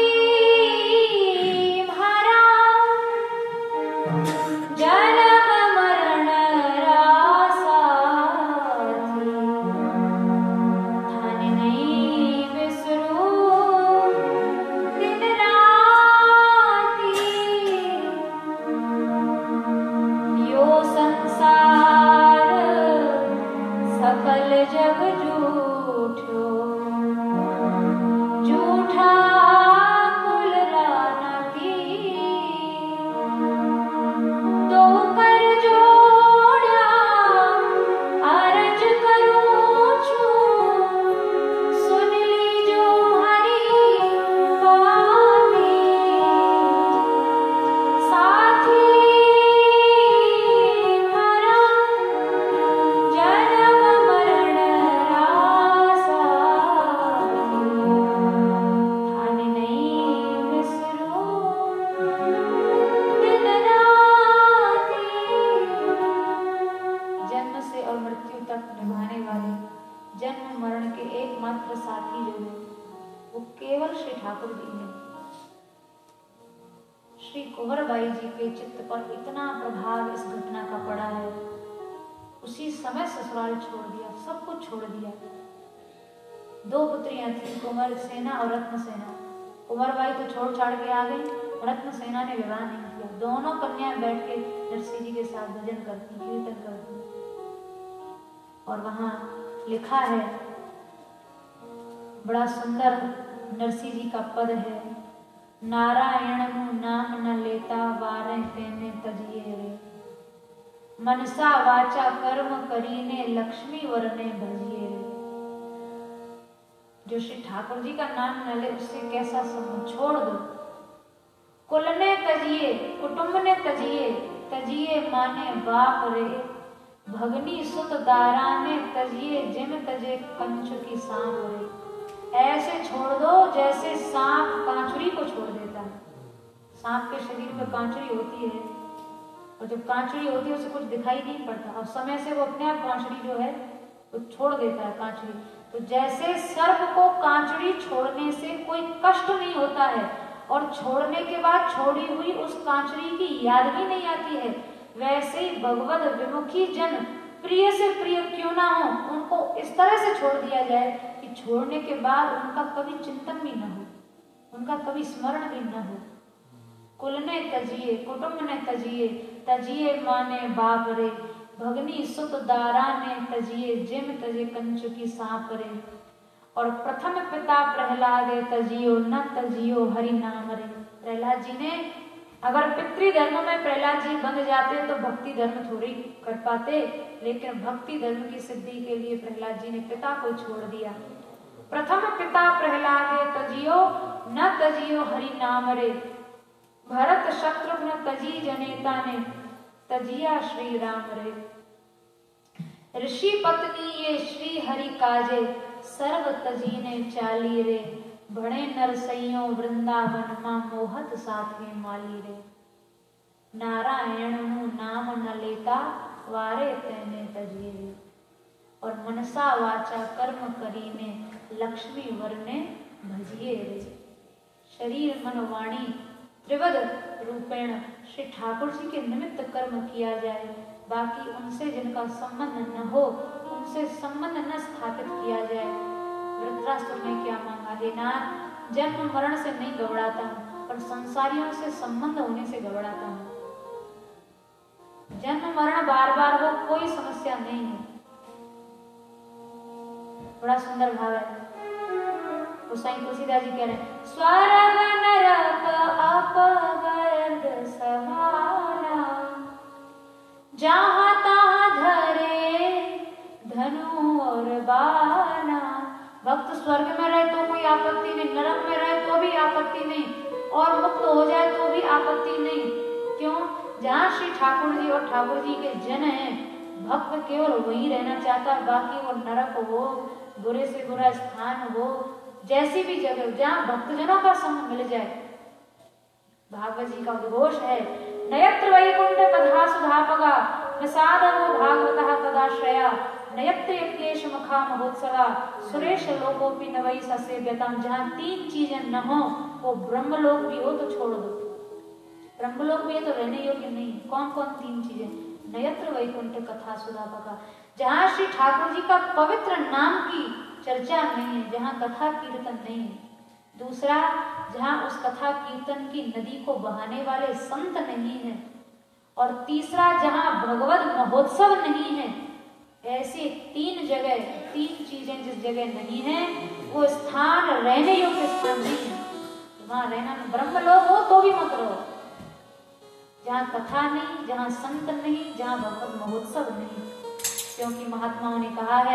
भरा जन्म मरण रासा, साथी जो है वो केवल श्री ठाकुर जी हैं। श्री कुंवरबाई जी के चित्त पर इतना प्रभाव इस घटना का पड़ा है, उसी समय ससुराल छोड़ दिया, सब कुछ छोड़ दिया। 2 पुत्रियां थी, कुंवर सेना और रत्न सेना। कुंवरबाई तो छोड़ छाड़ के आ गई, रत्न सेना ने विवाह नहीं किया। दोनों कन्याएं बैठ के नरसिंह जी के साथ भजन करती, कीर्तन करती। और वहां लिखा है, बड़ा सुंदर नरसिंह जी का पद है, नारायण नु नाम न लेता वारे तेने तजिए रे, मनसा वाचा कर्म करीने लक्ष्मी वरने भजिए रे। जो श्री ठाकुर जी का नाम न ले उससे कैसा संबंध, छोड़ दो। कुल ने तजिए, कुटुंब ने तजिए, तजिए माने बाप रे, भगनी सुत दारा ने तजिए जिम तजे कंच की सांप रे। ऐसे छोड़ दो जैसे सांप कांचुरी को छोड़ देता है। सांप के शरीर में कांचुरी होती है, और जब कांचुरी होती है उसे कुछ दिखाई नहीं पड़ता, और समय से वो अपने आप कांचुरी जो है वो छोड़ देता है कांचुरी। तो जैसे सर्प को कांचुरी छोड़ने से कोई कष्ट नहीं होता है, और छोड़ने के बाद छोड़ी हुई उस कांचुरी की याद भी नहीं आती है, वैसे ही भगवत विमुखी जन प्रिय से प्रिय क्यों ना हो, उनको इस तरह से छोड़ दिया जाए कि छोड़ने के बाद उनका कभी चिंतन भी न हो, उनका कभी स्मरण भी न हो। कुल ने तजिए, कुटुंब ने तजिए, तजिए माने बाप रे, भगनी सुत दारा ने तजिए जिम तजे कंचु की सांप रे। और प्रथम पिता प्रहलाद तजियो न तजियो हरि नाम रे। प्रहलाद जी ने अगर पितृ धर्म में प्रहलाद जी बंध जाते तो भक्ति धर्म थोड़ी कर पाते, लेकिन भक्ति धर्म की सिद्धि के लिए प्रहलाद जी ने पिता को छोड़ दिया। प्रथम पिता प्रहलाद तजियो न तजियो हरि नाम रे, भरत शत्रुघ्न तजी जनेता ने तजिया श्री राम रे। ऋषि पत्नी ये श्री हरि काजे, सर्व तजी ने चाली रे, बड़े नरसइयों वृंदावन मां मोहत साथे माली रे। नारायण नु नाम न लेता वारे तेने तजिए रे, और मनसा वाचा कर्म करीने लक्ष्मी वरने भजिए रे। शरीर मन वाणी त्रिवद रूपेण श्री ठाकुर जी के निमित्त कर्म किया जाए, बाकी उनसे जिनका संबंध न हो उनसे संबंध न स्थापित किया जाए। वृत्रासुर ने क्या मांगा, हे नाथ जन्म मरण से नहीं घबराता हूँ, पर संसारियों से संबंध होने से घबराता हूँ। जन्म मरण बार बार हो कोई समस्या नहीं है। बड़ा सुंदर भाव है। गोसाई तुलसीदास जी कह रहे हैं, स्वर्ग नरक अपवर्ग समाना, जहां तहां धरे धनु और बाना। भक्त स्वर्ग में रहे तो कोई आपत्ति नहीं, नरक में रहे तो भी आपत्ति नहीं, और मुक्त हो जाए तो भी आपत्ति नहीं। क्यों? जहाँ श्री ठाकुर जी और ठाकुर जी के जन हैं, भक्त केवल वहीं रहना चाहता है, बाकी वो नरक हो, बुरे से बुरा स्थान हो, जैसी भी जगह जहाँ भक्तजनों का संग मिल जाए। भागवत जी का उद्घोष है, नयत्र वैकुंठ पधा सुधापगा, प्रसादो भागवतः तदाश्रया, नयत्र यज्ञेश मुखा महोत्सवा, सुरेश लोकोपि न वै ससेव्यताम। जहाँ 3 चीजें न हो, वो ब्रह्मलोक भी हो तो छोड़ दो। ब्रह्मलोक भी है तो रहने योग्य नहीं। कौन कौन 3 चीजें? नयत्र वैकुंठ कथा सुधापगा, जहाँ श्री ठाकुर जी का पवित्र नाम की चर्चा नहीं है, जहाँ कथा कीर्तन नहीं है। दूसरा, जहाँ उस कथा कीर्तन की नदी को बहाने वाले संत नहीं है। और तीसरा, जहाँ भगवत महोत्सव नहीं है। ऐसी 3 जगह, 3 चीजें जिस जगह नहीं है, वो स्थान रहने योग्य स्थान नहीं है। वहां रहना, ब्रह्मलोक हो तो भी मत रहो। जहाँ कथा नहीं, जहाँ संत नहीं, जहाँ भगवत महोत्सव नहीं। क्योंकि महात्माओं ने कहा है,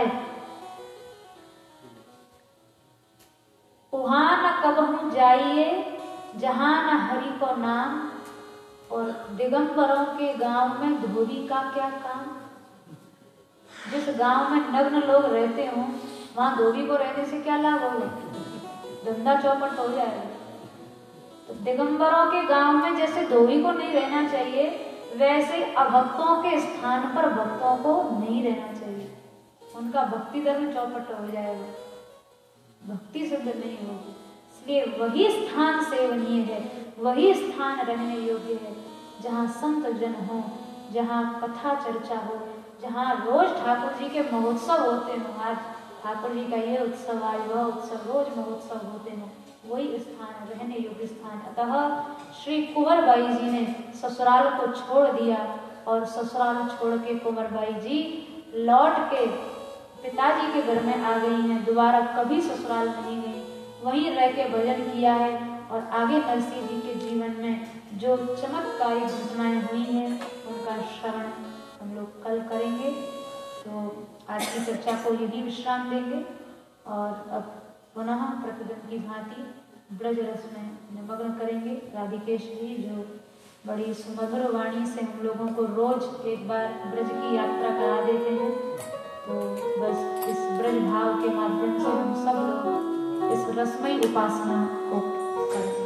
वहां न कबहू जाइए जहां न हरि को नाम, और दिगंबरों के गांव में धोबी का क्या काम। जिस गांव में नग्न लोग रहते हो वहां धोबी को रहने से क्या लाभ होगा? धंधा चौपट हो जाएगा। तो दिगंबरों के गांव में जैसे धोबी को नहीं रहना चाहिए, वैसे अभक्तों के स्थान पर भक्तों को नहीं रहना चाहिए। उनका भक्ति धर्म चौपट हो जाएगा। भक्ति सिद्ध नहीं होगी। इसलिए वही स्थान सेवनीय है, वही स्थान रहने योग्य है जहाँ संत जन हो, जहाँ कथा चर्चा हो, जहाँ रोज ठाकुर जी के महोत्सव होते हो। आज ठाकुर जी का ये उत्सव, आज वह उत्सव, रोज महोत्सव होते हैं, वही स्थान रहने योग्य स्थान। अतः श्री कुंवरबाई जी ने ससुराल को छोड़ दिया और ससुराल छोड़ के कुंवरबाई जी लौट के पिताजी के घर में आ गई हैं। दोबारा कभी ससुराल नहीं गई, वहीं रह के भजन किया है। और आगे नरसिंह जी के जीवन में जो चमत्कारी घटनाएं हुई हैं उनका श्रवण हम लोग कल करेंगे। तो आज की चर्चा को यही विश्राम देंगे और अब पुनः प्रतिदिन की भांति ब्रज रस में निमग्न करेंगे। राधिकेश जी जो बड़ी सुमधुर वाणी से हम लोगों को रोज एक बार ब्रज की यात्रा करा देते हैं, तो बस इस ब्रज भाव के माध्यम से हम सब लोग इस रसमयी उपासना को करें।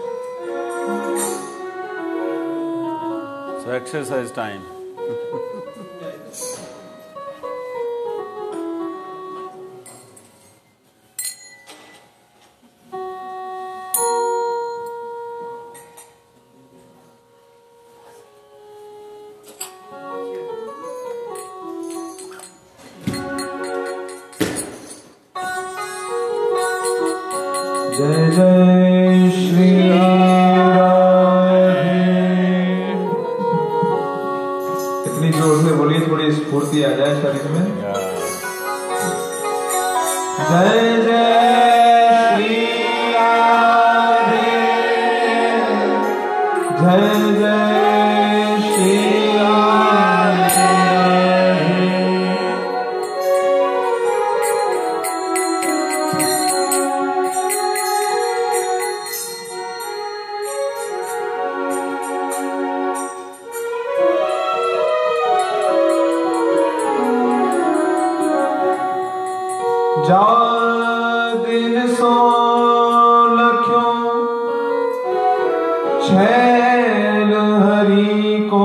So exercise time. जय जय श्री राधे। इतनी जोर से बोलिए, थोड़ी स्फूर्ति आ जाए शरीर में। जय जय श्री राधे, जय जय श्री राधे। जा दिन सो लख्यों छैल हरि को,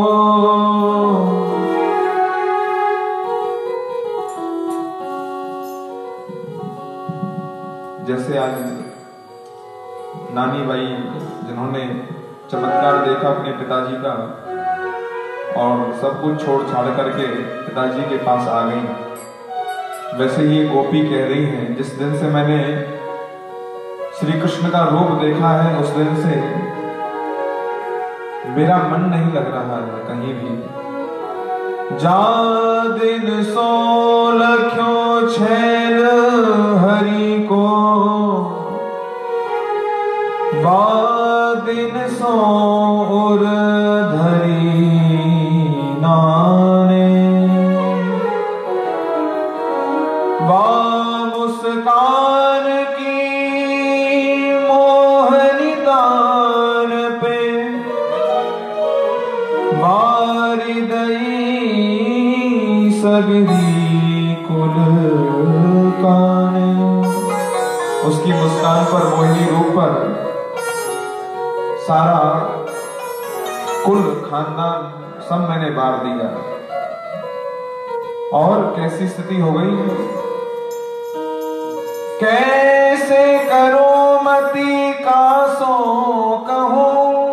जैसे आज नानी बाई जिन्होंने चमत्कार देखा अपने पिताजी का और सब कुछ छोड़ छाड़ करके पिताजी के पास आ गई, वैसे ही गोपी कह रही है जिस दिन से मैंने श्री कृष्ण का रूप देखा है उस दिन से मेरा मन नहीं लग रहा है कहीं भी। जा दिन सो लख्यों छैल हरि को, वा दिन सो उर धरी नाने, मुस्कान की मोहनी दान पे मारी दई सगरी कुल कान। उसकी मुस्कान पर, मोहिनी रूप पर सारा कुल खानदान सब मैंने बार दिया। और कैसी स्थिति हो गई, कैसे करो मति का सो कहूं,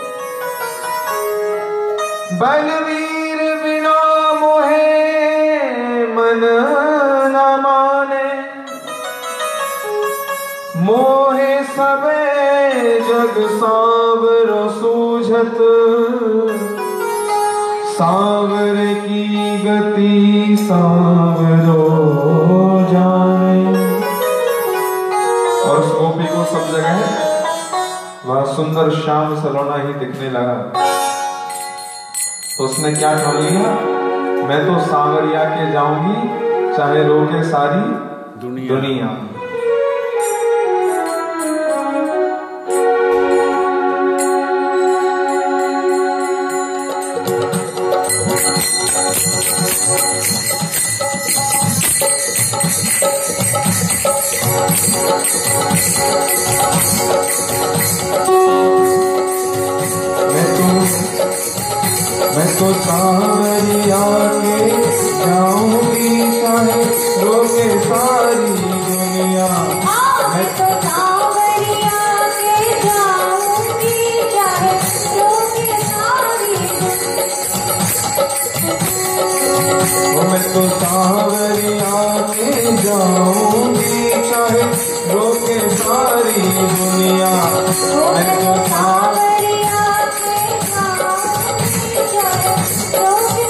बलवीर बिना मोहे मन न माने, मोहे सबे जग सांवरो सूझत, सांवर की गति सांवरो जाने। और उस गोपी को सब जगह वह सुंदर श्याम सलोना ही दिखने लगा, तो उसने क्या ठान लिया, मैं तो सांवरिया के जाऊंगी चाहे रोके सारी दुनिया। मैं तो सांवरिया के जाऊंगी चाहे रोके सारी दुनिया। मैं तो सांवरिया के जाऊंगी चाहे रोके सारी दुनिया। मैं तो सांवरिया के जाऊंगी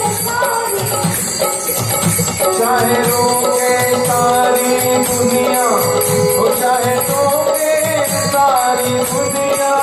चाहे रोके सारी दुनिया, हो चाहे रोके सारी दुनिया,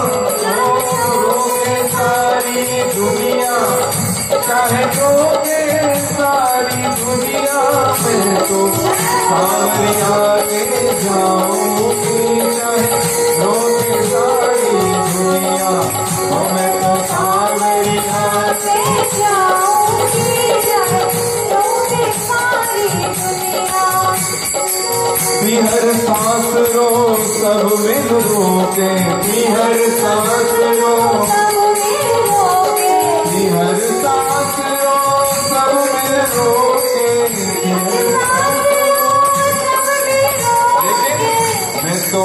रोके सारी दुनिया, चाहे रोके सारी दुनिया। मैं तो सांवरिया के जाऊंगी चाहे रोके सारी दुनिया। मैं तो सांवरिया के जाऊंगी चाहे रोके सारी दुनिया। हर सांस रो सब मिल रोके, हर सांस रो सब मिल रोके, हर सांस रो सब मिल रोके। मैं तो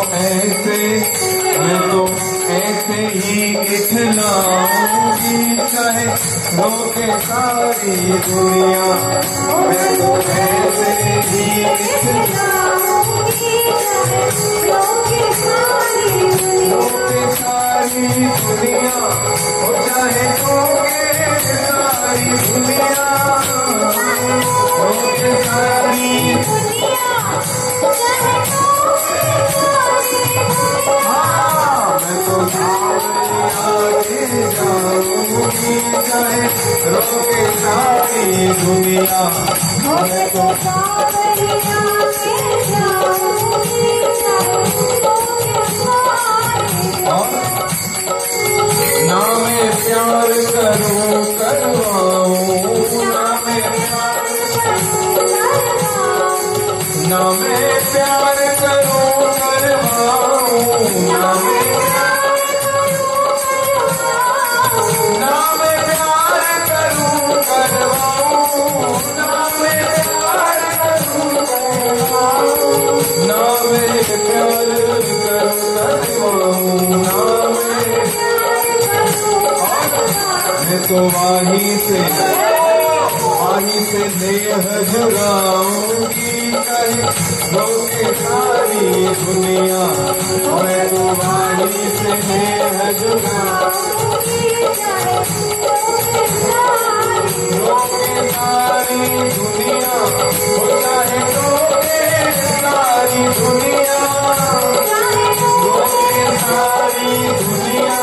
ऐसे ही इठलाऊंगी चाहे रोके सारी दुनिया। मैं तो ऐसे ही इठलाऊंगी चाहे रोके सारी दुनिया, हो चाहे रोके सारी दुनिया, रोके सारी दुनिया। मैं तो सांवरिया के जाऊंगी चाहे रोके सारी दुनिया। मैं तो सांवरिया के जाऊंगी चाहे रोके सारी दुनिया। ना मैं प्यार करूं करवाऊं, ना मैं प्यार करूं करवाऊं, ना मैं प्यार करूं करवाऊं, ना मैं प्यार करूं करवाऊं, ना मैं प्यार करूं करवाऊं, ना मैं प्यार करूं करवाऊं, ना मैं प्यार करूं करवाऊं, ना मैं तो वाही से नेह जुड़ाऊंगी चाहे रोके सारी दुनिया। मैं तो वाही से नेह जुड़ाऊंगी चाहे रोके सारी दुनिया, हो चाहे रोके सारी दुनिया, रोके सारी दुनिया।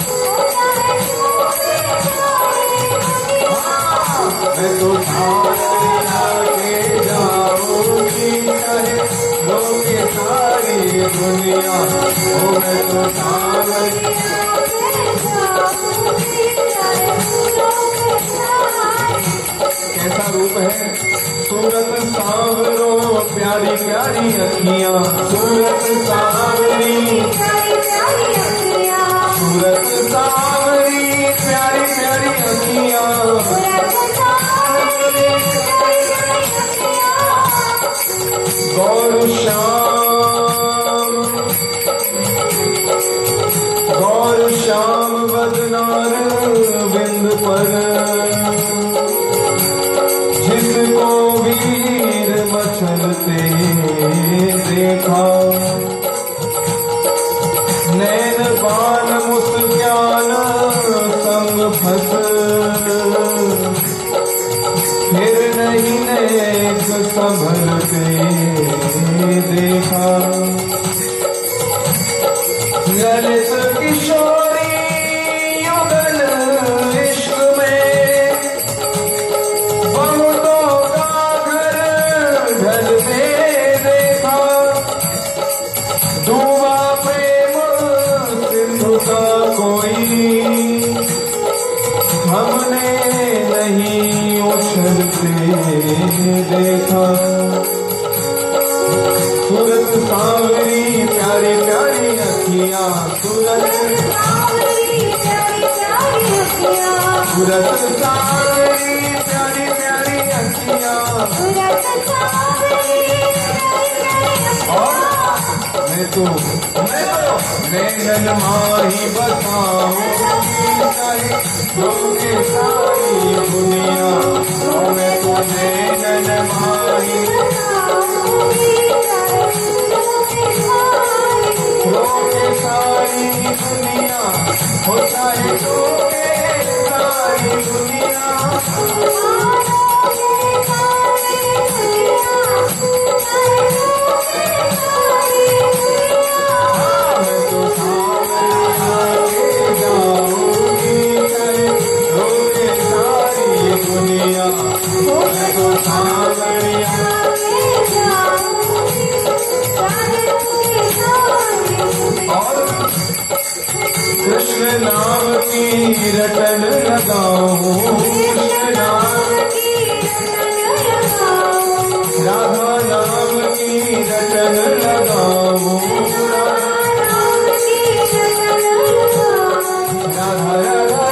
मैं तो सांवरिया के जाऊंगी चाहे रोके सारी दुनिया। मैं तो सांवरिया के जाऊंगी चाहे रोके सारी। कैसा रूप है सूरत सांवरो प्यारी प्यारी अखियां, सूरत सांवरी प्यारी प्यारी अखियां, सूरत सांवरी प्यारी प्यारी अखियां, गौर श्याम बदनार बिंद पर जिसको वीर मचलते देखा। नैन बान मुस्कान संग फंस फिर नहीं नेक संभलते देखा। ललित किशोरी युगल इश्क में बहुतों का घर ढलते देखा। डूबा प्रेम सिंधु का कोई हमने नहीं उछलते देखा। सूरत सांवरी प्यारी प्यारी अखियां, सूरत सांवरी प्यारी प्यारी अखियां, सूरत सांवरी प्यारी प्यारी अखियां, सूरत सांवरी मैं तो नैनन माही बसाऊंगी चाहे रोके सारी दुनिया, मैं तुझे जन माही। रोके सारी दुनिया हो चाहे रोके सारी दुनिया, मैं तो सामने जाऊंगी चाहे रोके सारी दुनिया, मैं तो सामने और कृष्ण नाम की रटन लगाऊं, कृष्ण नाम राधा नाम की रटन लगाऊं, राधा राधा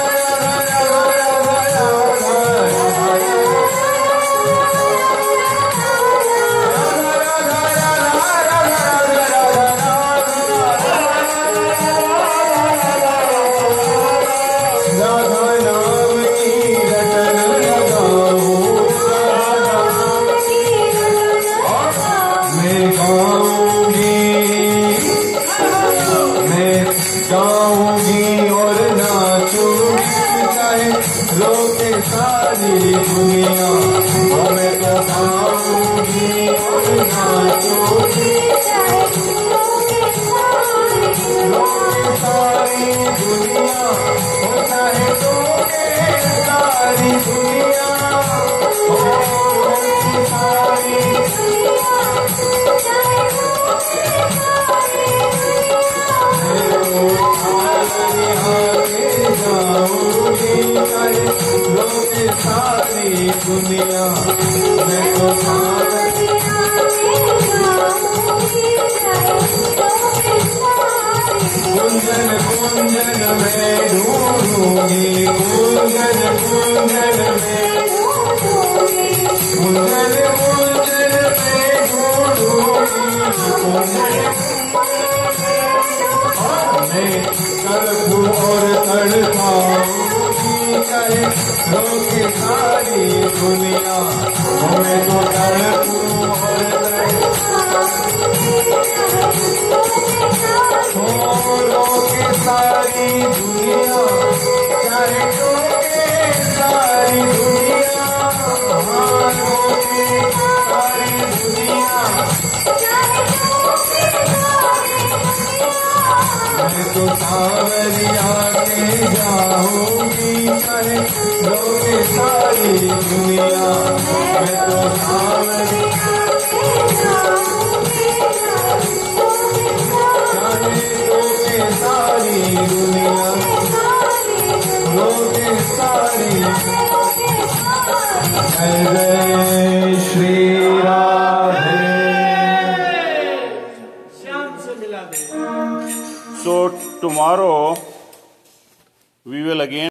गाऊंगी और नाचूंगी चाहे रोके सारी दुनिया, मैं तो गाऊंगी और नाचूंगी रोके सारी दुनिया, चाहे रोके सारी दुनिया, रोके सारी जाऊंगी चाहे रोके सारी दुनिया, मैं तो कुंजन कुंजन में ढूंढूंगी, कुंजन कुंजन में कुंजन कुंजन में ढूंढूंगी, मैं तड़पू और तड़पाऊंगी चाहे रोके सारी दुनिया, मैं तो तड़पू और रोके सारी दुनिया, चाहे रोके सारी दुनिया, रोके सारी दुनिया, मैं तो सावरिया के जाऊंगी चाहे रोके सारी दुनिया, मैं तो सावरिया चाहे रोके सारी दुनिया, रोके सारी। जय जय Shri Radhe. So tomorrow we will again